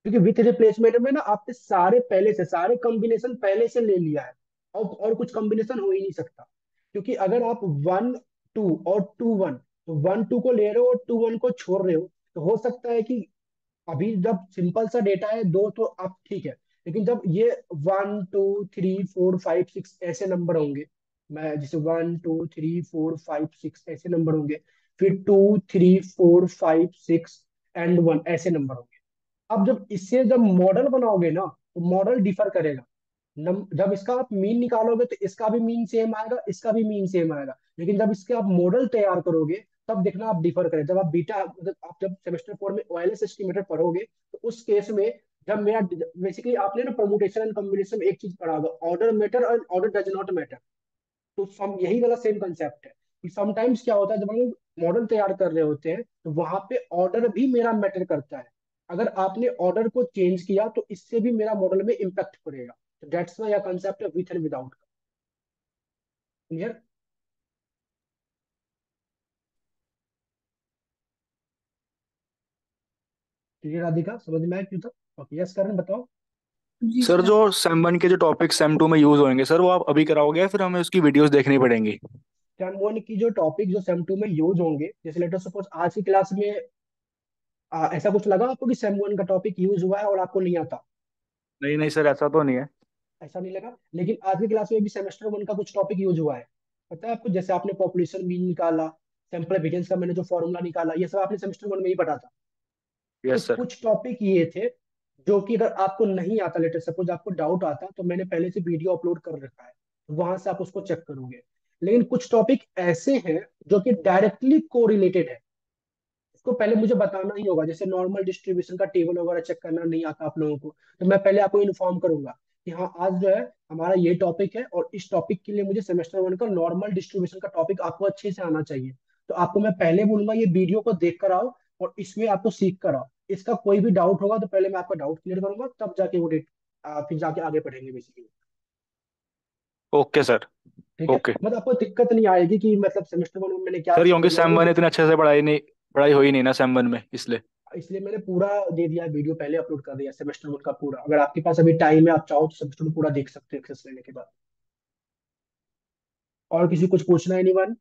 क्योंकि विथ रिप्लेसमेंट में ना आपने सारे पहले से सारे कॉम्बिनेशन पहले से ले लिया है, और कुछ कॉम्बिनेशन हो ही नहीं सकता। क्योंकि अगर आप 1 2 और 2 1, तो 1 2 को ले रहे हो और 2 1 को छोड़ रहे हो, तो हो सकता है कि अभी जब सिंपल सा डेटा है दो तो आप ठीक है, लेकिन जब ये 1 2 3 4 5 6 ऐसे नंबर होंगे, मैं जैसे 1 2 3 4 5 6 ऐसे नंबर होंगे, फिर 2 3 4 5 6 एंड 1 ऐसे नंबर होंगे। अब जब इससे जब मॉडल बनाओगे ना, तो मॉडल डिफर करेगा। जब इसका आप मीन निकालोगे तो इसका भी मीन सेम आएगा, इसका भी मीन सेम आएगा, लेकिन जब इसके आप मॉडल तैयार करोगे तब देखना आप डिफर करें। जब आप बीटा मतलब आप जब सेमेस्टर 4 में ओएलएस एस्टिमेटर पढ़ोगे, तो उस केस में जब मेरा बेसिकली आपने ना परमुटेशन एंड कॉम्बिनेशन में एक चीज पढ़ा होगा, ऑर्डर मैटर और ऑर्डर डज नॉट मैटर। तो सम यही वाला सेम कंसेप्ट है कि समटाइम्स क्या होता है, जब हम मॉडल तैयार कर रहे होते हैं तो वहां पे ऑर्डर भी मेरा मैटर करता है। अगर आपने ऑर्डर को चेंज किया तो इससे भी मेरा मॉडल में इम्पैक्ट पड़ेगा। तो दैट्स व्हाई कंसेप्ट है with and without. Clear? Clear Radhika, समझ में आया क्यों था? ओके, यस करण बताओ। जी सर सर। जो सेम वन के जो टॉपिक सेम टू में यूज होंगे सर, वो आप अभी कराओगे या फिर हमें उसकी वीडियोस देखनी पड़ेंगी? सेम 1 की जो टॉपिक जो सेम 2 में यूज होंगे, जैसे लेटर सपोज आज की क्लास में ऐसा कुछ लगा आपको कि सेम 1 का टॉपिक यूज हुआ है और आपको नहीं आता? नहीं नहीं सर, ऐसा तो नहीं है। ऐसा नहीं लगा, लेकिन आज की क्लास में भी सेमेस्टर 1 का कुछ टॉपिक यूज हुआ है। पता है आपको? जैसे आपने पॉपुलेशन मीन निकाला, सैंपल वेरिएंस का मैंने जो फॉर्मूला निकाला, ये सब आपने सेमेस्टर 1 में ही पढ़ा था। तो यस सर। कुछ टॉपिक ये थे जो कि अगर आपको नहीं आता, लेटर सपोज आपको डाउट आता, तो मैंने पहले से वीडियो अपलोड कर रखा है, वहां से आप उसको चेक करोगे। लेकिन कुछ टॉपिक ऐसे हैं जो कि डायरेक्टली कोरिलेटेड है, उसको पहले मुझे बताना ही होगा। जैसे नॉर्मल डिस्ट्रीब्यूशन का टेबल वगैरह चेक करना नहीं आता आप लोगों को, तो मैं पहले आपको इन्फॉर्म करूंगा कि हाँ आज जो है हमारा ये टॉपिक है, और इस टॉपिक के लिए मुझे सेमेस्टर 1 का नॉर्मल डिस्ट्रीब्यूशन का टॉपिक आपको अच्छे से आना चाहिए। तो आपको मैं पहले बोलूंगा ये वीडियो को देख कर आओ और इसमें आपको सीख कर आओ। इसका कोई भी डाउट होगा तो पहले मैं आपका डाउट क्लियर करूंगा, तब जाके वो फिर जाके आगे पढ़ेंगे बेसिकली। Okay sir. ठीक है, ओके मतलब आपको दिक्कत नहीं आएगी कि मतलब सेमेस्टर 1 में मैंने क्या सर, क्योंकि समझना है सेम वो। वन इतने अच्छे से पढ़ाई हुई नहीं ना सेम वन में, इसलिए। इसलिए मैंने पूरा दे दिया, वीडियो पहले अपलोड कर दिया सेमेस्टर 1 का पूरा। अगर आपके पास अभी टाइम है, आप चाहो तो सेमेस्टर 1 पूरा देख सकते हो एक्सेस लेने के बाद। और किसी कुछ पूछना है? नहीं?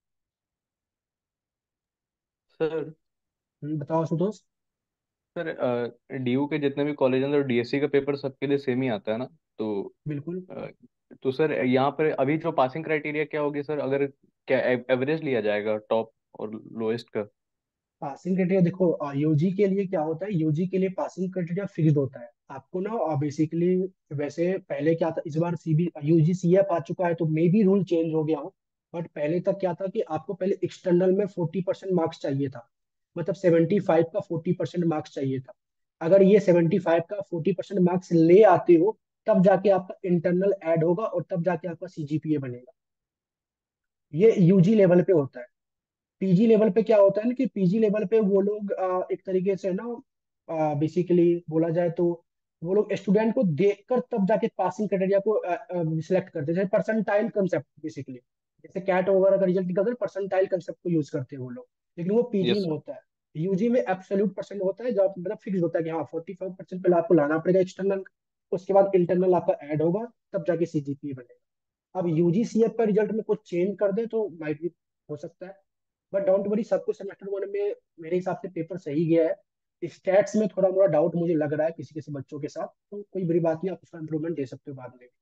सर बताओ सुदोष। सर डीयू के जितने भी कॉलेज हैं तो डीएससी का पेपर सबके लिए सेम ही आता है ना? तो बिल्कुल। अ, तो सर यहाँ पर अभी जो पासिंग क्राइटेरिया क्या होगी सर, अगर क्या एवरेज लिया जाएगा टॉप और लोएस्ट का? पासिंग क्राइटेरिया देखो, यूजी के लिए क्या होता है, यूजी के लिए पासिंग क्राइटेरिया फिक्स्ड होता है आपको ना बेसिकली। वैसे पहले क्या था, इस बार सीबी यूजी सीएफ आ चुका है तो मे बी रूल चेंज हो गया हो। बट पहले तक क्या था कि आपको पहले एक्सटर्नल में 40% मार्क्स चाहिए था, मतलब 75 का 40% मार्क्स चाहिए था। अगर ये 75 का 40% मार्क्स ले आते हो, तब जाके आपका इंटरनल ऐड होगा और तब जाके आपका सीजीपीए बनेगा। ये यूजी लेवल पे होता है। पीजी लेवल पे क्या होता है ना कि पीजी लेवल पे वो लोग एक तरीके से ना बेसिकली बोला जाए तो वो लोग स्टूडेंट को देखकर तब जाके पासिंग क्राइटेरिया को सिलेक्ट करते हैं, जैसे परसेंटाइल कंसेप्ट बेसिकली। जैसे कैट वगैरह का रिजल्ट निकलता है, परसेंटाइल कंसेप्ट को यूज करते हैं वो लोग। लेकिन वो पीजी यस में सर। होता है। यूजी में एब्सोल्यूट परसेंट होता है, जो मतलब फिक्स होता है कि हाँ 45% पहले आपको लाना पड़ेगा एक्सटर्नल, उसके बाद इंटरनल आपका ऐड होगा, तब जाके सीजीपीए बनेगा। अब यूजी सीएफ का रिजल्ट में कुछ चेंज कर दे तो माइट भी हो सकता है। बट डोंट वरी, सबको सेमेस्टर 1 में मेरे हिसाब से पेपर सही गया है। स्टैट्स में थोड़ा मोड़ा डाउट मुझे लग रहा है किसी किसी बच्चों के साथ, तो कोई बड़ी बात नहीं, आप उसका इंप्रूवमेंट दे सकते हो बाद में।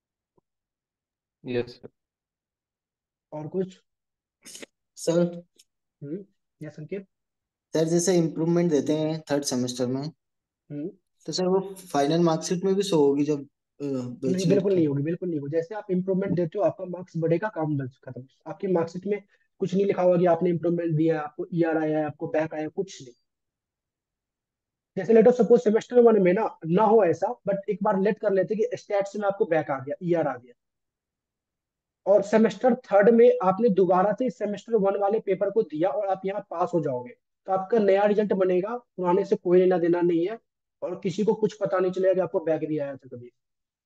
Yes sir. और कुछ? सर। या संकेत? सर जैसे इम्प्रूवमेंट देते हैं थर्ड सेमेस्टर में, हम्म तो सर वो फाइनल मार्कशीट में भी शो होगी जब नहीं, बैचलर बिल्कुल की? नहीं होगी, बिल्कुल नहीं होगी। जैसे आप इंप्रूवमेंट देते हो आपका मार्क्स बढ़ेगा, काम बस खत्म। आपकी मार्कशीट में कुछ नहीं लिखा होगा कि आपने इंप्रूवमेंट दिया है, आपको ईआर आया है, आपको बैक आया है, कुछ नहीं। जैसे लेट सपोज सेमेस्टर 1 में ना हो ऐसा, बट एक बार लेट कर लेते कि स्टैट्स में आपको बैक आ गया, ईआर आ गया, और सेमेस्टर 3 में आपने दोबारा से सेमेस्टर 1 वाले पेपर को दिया और आप यहाँ पास हो जाओगे, तो आपका नया रिजल्ट बनेगा, पुराने से कोई लेना देना नहीं है, और किसी को कुछ पता नहीं चलेगा कि आपको बैक भी आया था कभी।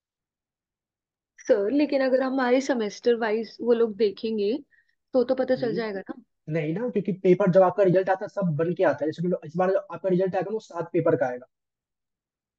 सर लेकिन अगर हमारे सेमेस्टर वाइज वो लोग देखेंगे तो पता चल हम्म, जाएगा ना? नहीं ना, क्योंकि पेपर जब आपका रिजल्ट आता है सब बन के आता है। जैसे कि इस बार जो आपका रिजल्ट आएगा ना वो 7 पेपर का आएगा।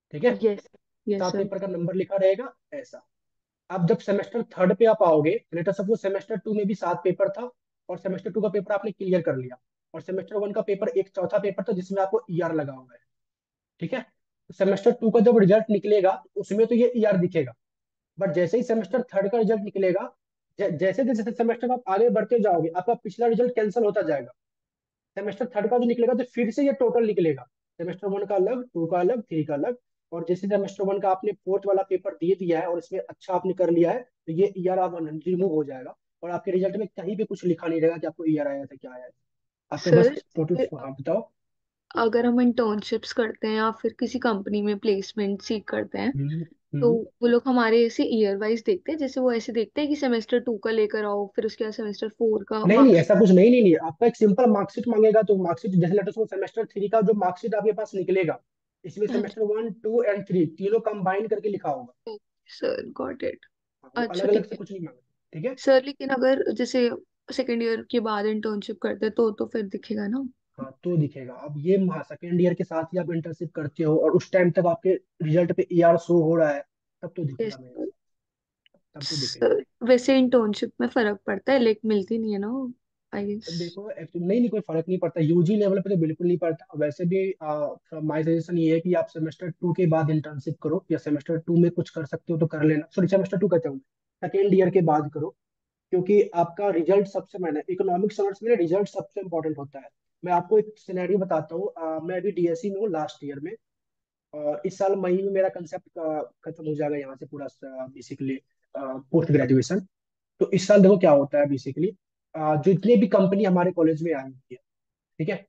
ठीक है, यस यस 7 सर। पेपर का नंबर लिखा रहेगा ऐसा। अब जब सेमेस्टर थर्ड पे आप आओगे, लेटर सपोज सेमेस्टर टू में भी 7 पेपर था, और सेमेस्टर टू का पेपर आपने क्लियर कर लिया, और सेमेस्टर वन का पेपर एक चौथा पेपर था जिसमें आपको ईआर लगा हुआ है। ठीक है, तो सेमेस्टर टू का जब रिजल्ट निकलेगा उसमें तो ये ईआर दिखेगा, बट जैसे ही सेमेस्टर थर्ड का रिजल्ट निकलेगा, जैसे जैसे सेमेस्टर आप आगे बढ़ते जाओगे आपका पिछला रिजल्ट कैंसिल होता जाएगा। सेमेस्टर थर्ड का जो निकलेगा तो फिर से ये टोटल निकलेगा, सेमेस्टर वन का अलग, टू का अलग, थ्री का अलग। और जैसे सेमेस्टर वन का आपने फोर्थ वाला पेपर दे दिया है और इसमें अच्छा आपने कर लिया है, तो ये ईआर आप रिमूव हो जाएगा, और आपके रिजल्ट में कहीं पे कुछ लिखा नहीं रहेगा कि आपको ईआर आया था क्या आया था। आपके बस सर टोटल, हाँ बताओ। अगर हम इंटर्नशिप्स करते हैं या फिर किसी कंपनी में प्लेसमेंट सीख करते हैं, हम्म तो हम्म वो लोग हमारे ऐसे ईयर वाइज देखते हैं, जैसे वो ऐसे देखते हैं कि सेमेस्टर टू का लेकर आओ फिर उसके बाद सेमेस्टर फोर का नहीं नहीं, मार्क्स। ऐसा कुछ नहीं, नहीं नहीं, आपका एक सिंपल मार्कशीट मांगेगा, तो मार्कशीट जैसे लेटेस्ट में सेमेस्टर थ्री का जो मार्कशीट आपके पास निकलेगा, इसमें semester one two and three तीनों कंबाइन करके लिखा होगा। Sir got it. हाँ, वो अच्छा अलग अलग ठीक से है कुछ नहीं मांगते। ठीक है, सर, लेकिन अगर जैसे सेकेंड ईयर के बाद इंटर्नशिप करते हैं तो फिर दिखेगा ना? हाँ तो दिखेगा। अब ये सेकेंड ईयर के साथ ही आप इंटर्नशिप करते हो और उस टाइम तक आपके रिजल्ट पे ईआर शो हो रहा है, तब तो यस दिखेगा मेरे सर। हिसाब से, तब तो दिखेगा। सर वैसे इंटर्नशिप में फर्क पड़ता है, लेकिन मिलती नहीं है ना, आई गेस। देखो एक्चुअली नहीं नहीं, कोई फर्क नहीं पड़ता, यूजी लेवल पे तो बिल्कुल नहीं पड़ता। वैसे भी माय सजेशन ये है कि आप सेमेस्टर टू के बाद इंटर्नशिप करो, या सेमेस्टर टू में कुछ कर सकते हो तो कर लेना, सॉरी सेमेस्टर टू कहता हूँ, सेकेंड ईयर के बाद करो। क्योंकि आपका रिजल्ट सबसे, मैंने इकोनॉमिक्स ऑनर्स में रिजल्ट सबसे इंपॉर्टेंट होता है। मैं आपको एक सिनेरियो बताता हूँ, मैं अभी डीएससी में हूँ लास्ट ईयर में, और इस साल मई में मेरा कंसेप्ट खत्म हो जाएगा यहाँ से पूरा, बेसिकली पोस्ट ग्रेजुएशन। तो इस साल देखो क्या होता है बेसिकली, जितने भी कंपनी हमारे कॉलेज में आई हुई है, ठीक है,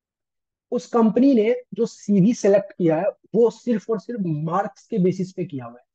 उस कंपनी ने जो सीवी सेलेक्ट किया है वो सिर्फ और सिर्फ मार्क्स के बेसिस पे किया हुआ है।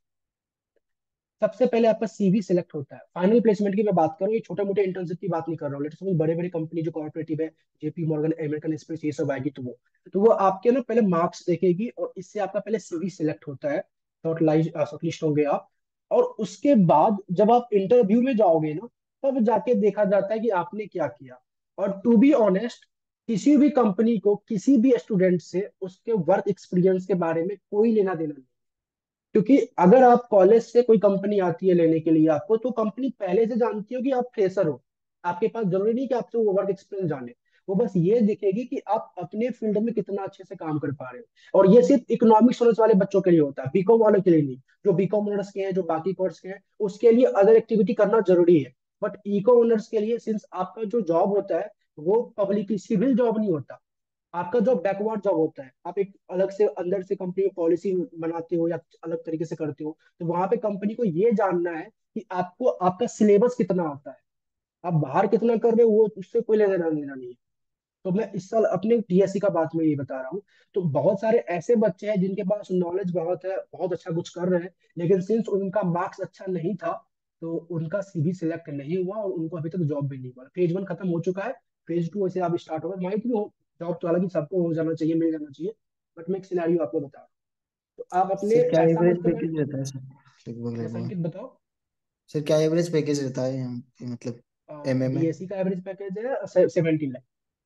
सबसे पहले आपका सीवी सिलेक्ट होता है, फाइनल प्लेसमेंट की मैं बात करूँ, ये छोटे मोटे इंटर्नशिप की बात नहीं कर रहा हूँ, लेट्स सपोज बड़े बड़े कंपनी जो कॉर्पोरेटिव है, जेपी मॉर्गन, अमेरिकन एक्सप्रेस, ये सब आएगी, तो वो आपके ना पहले मार्क्स देखेगी, और इससे आपका पहले सीवी सिलेक्ट होता है, शॉर्टलिस्ट होंगे आप। और उसके बाद जब आप इंटरव्यू में जाओगे ना, तब जाके देखा जाता है कि आपने क्या किया। और टू बी ऑनेस्ट, किसी भी कंपनी को किसी भी स्टूडेंट से उसके वर्क एक्सपीरियंस के बारे में कोई लेना देना नहीं, क्योंकि अगर आप कॉलेज से कोई कंपनी आती है लेने के लिए आपको, तो कंपनी पहले से जानती हो कि आप फ्रेशर हो, आपके पास जरूरी नहीं कि आपसे वो वर्क एक्सपीरियंस जाने, वो बस ये देखेगी कि आप अपने फील्ड में कितना अच्छे से काम कर पा रहे हो। और ये सिर्फ इकोनॉमिक्स ऑनर्स वाले बच्चों के लिए होता है, बीकॉम वालों के लिए नहीं। जो बीकॉम ऑनर्स के हैं, जो बाकी कोर्स के हैं, उसके लिए अदर एक्टिविटी करना जरूरी है, बट इको ऑनर्स के लिए, सिंस आपका जो जॉब होता है वो पब्लिक सिविल जॉब नहीं होता, आपका जो बैकवर्ड जॉब होता है, आप एक अलग से अंदर से कंपनी में पॉलिसी बनाते हो या अलग तरीके से करते हो, तो वहां पे कंपनी को ये जानना है कि आपको आपका सिलेबस कितना आता है, आप बाहर कितना कर रहे हो, वो उससे कोई लेना देना नहीं है। तो मैं इस साल अपने डीएससी का बात में ये बता रहा हूँ। तो बहुत सारे ऐसे बच्चे हैं जिनके पास नॉलेज बहुत है, बहुत अच्छा कुछ कर रहे हैं, लेकिन सिंस उनका मार्क्स अच्छा नहीं था, तो उनका सीवी सिलेक्ट नहीं हुआ, और उनको अभी तक जॉब भी नहीं हुआ। फेज वन खत्म हो चुका है, फेज टू वैसे अब स्टार्ट होगा, माइट भी हो, जॉब तो हालांकि सबको हो जाना चाहिए, मिल जाना चाहिए, बट मैं एक सिनेरियो आपको बता रहा हूँ। तो आप अपने सर क्या ऐसा एवरेज मत करो। पैकेज रहता है सर लगभग जैसा लगभग? अंकित बताओ। सर क्या एवरेज पैकेज रहता है यहाँ पे, मतलब एमए में? डीएससी का एवरेज पैकेज है 17 लाख।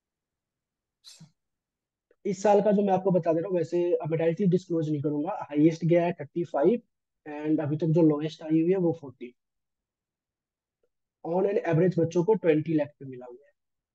इस साल का जो मैं आपको बता दे रहा हूँ, वैसे अब मैं डायरेक्टली डिस्क्लोज नहीं करूंगा, हाईएस्ट गया है 35, एंड अभी तक जो लोएस्ट आई हुई है वो 40। ऑन एन एवरेज बच्चों को 20 लाख पे मिला हुआ है,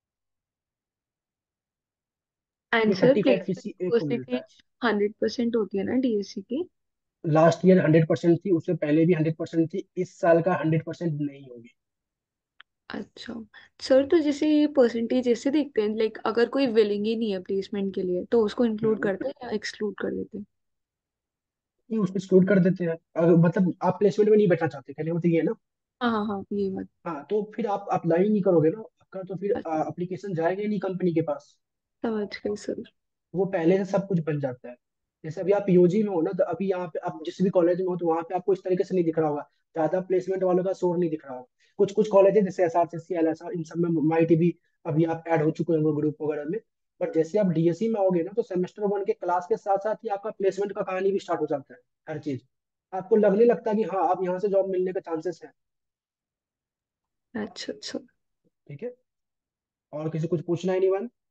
ये आंसर 35 प्लेसमेंट किसी एक को मिलता है। परसेंटेज 100% होती है ना डीएससी की? लास्ट ईयर 100% थी, उससे पहले भी 100% थी, इस साल का 100% नहीं होगी। अच्छा सर, तो जैसे ये परसेंटेज ऐसे देखते हैं, लाइक अगर कोई विलिंग ही नहीं है प्लेसमेंट के लिए तो उसको इंक्लूड हम्म, करते हैं या एक्सक्लूड कर देते हैं? ये उसको एक्सक्लूड कर देते हैं, अगर मतलब आप प्लेसमेंट में नहीं बैठना चाहते, कहने का मतलब ये है ना। हाँ हाँ हाँ, ये बात। हाँ, तो फिर आप अप्लाई नहीं करोगे ना, आपका तो फिर अच्छा, एप्लीकेशन जाएगा ही नहीं कंपनी के पास, समझ गई सर। वो पहले से सब कुछ बन जाता है। जैसे अभी आप यूजी में हो ना, तो अभी यहाँ पे आप जिस भी कॉलेज में हो, तो वहाँ पे आपको इस तरीके से नहीं दिख रहा होगा, ज्यादा प्लेसमेंट वालों का शोर नहीं दिख रहा होगा। कुछ कुछ कॉलेज है जैसे एसआरसीसी, एलएसआर, इन सब में माइट भी अभी आप ऐड हो चुके होंगे ग्रुप वगैरह में। बट जैसे आप डीएससी में आओगे ना, तो सेमेस्टर वन के क्लास के साथ साथ ही आपका प्लेसमेंट का कहानी भी स्टार्ट हो जाता है, हर चीज आपको लगने लगता है कि हाँ अब यहाँ से जॉब मिलने के चांसेस है। अच्छा अच्छा। ठीक है, और किसी कुछ पूछना है नहीं?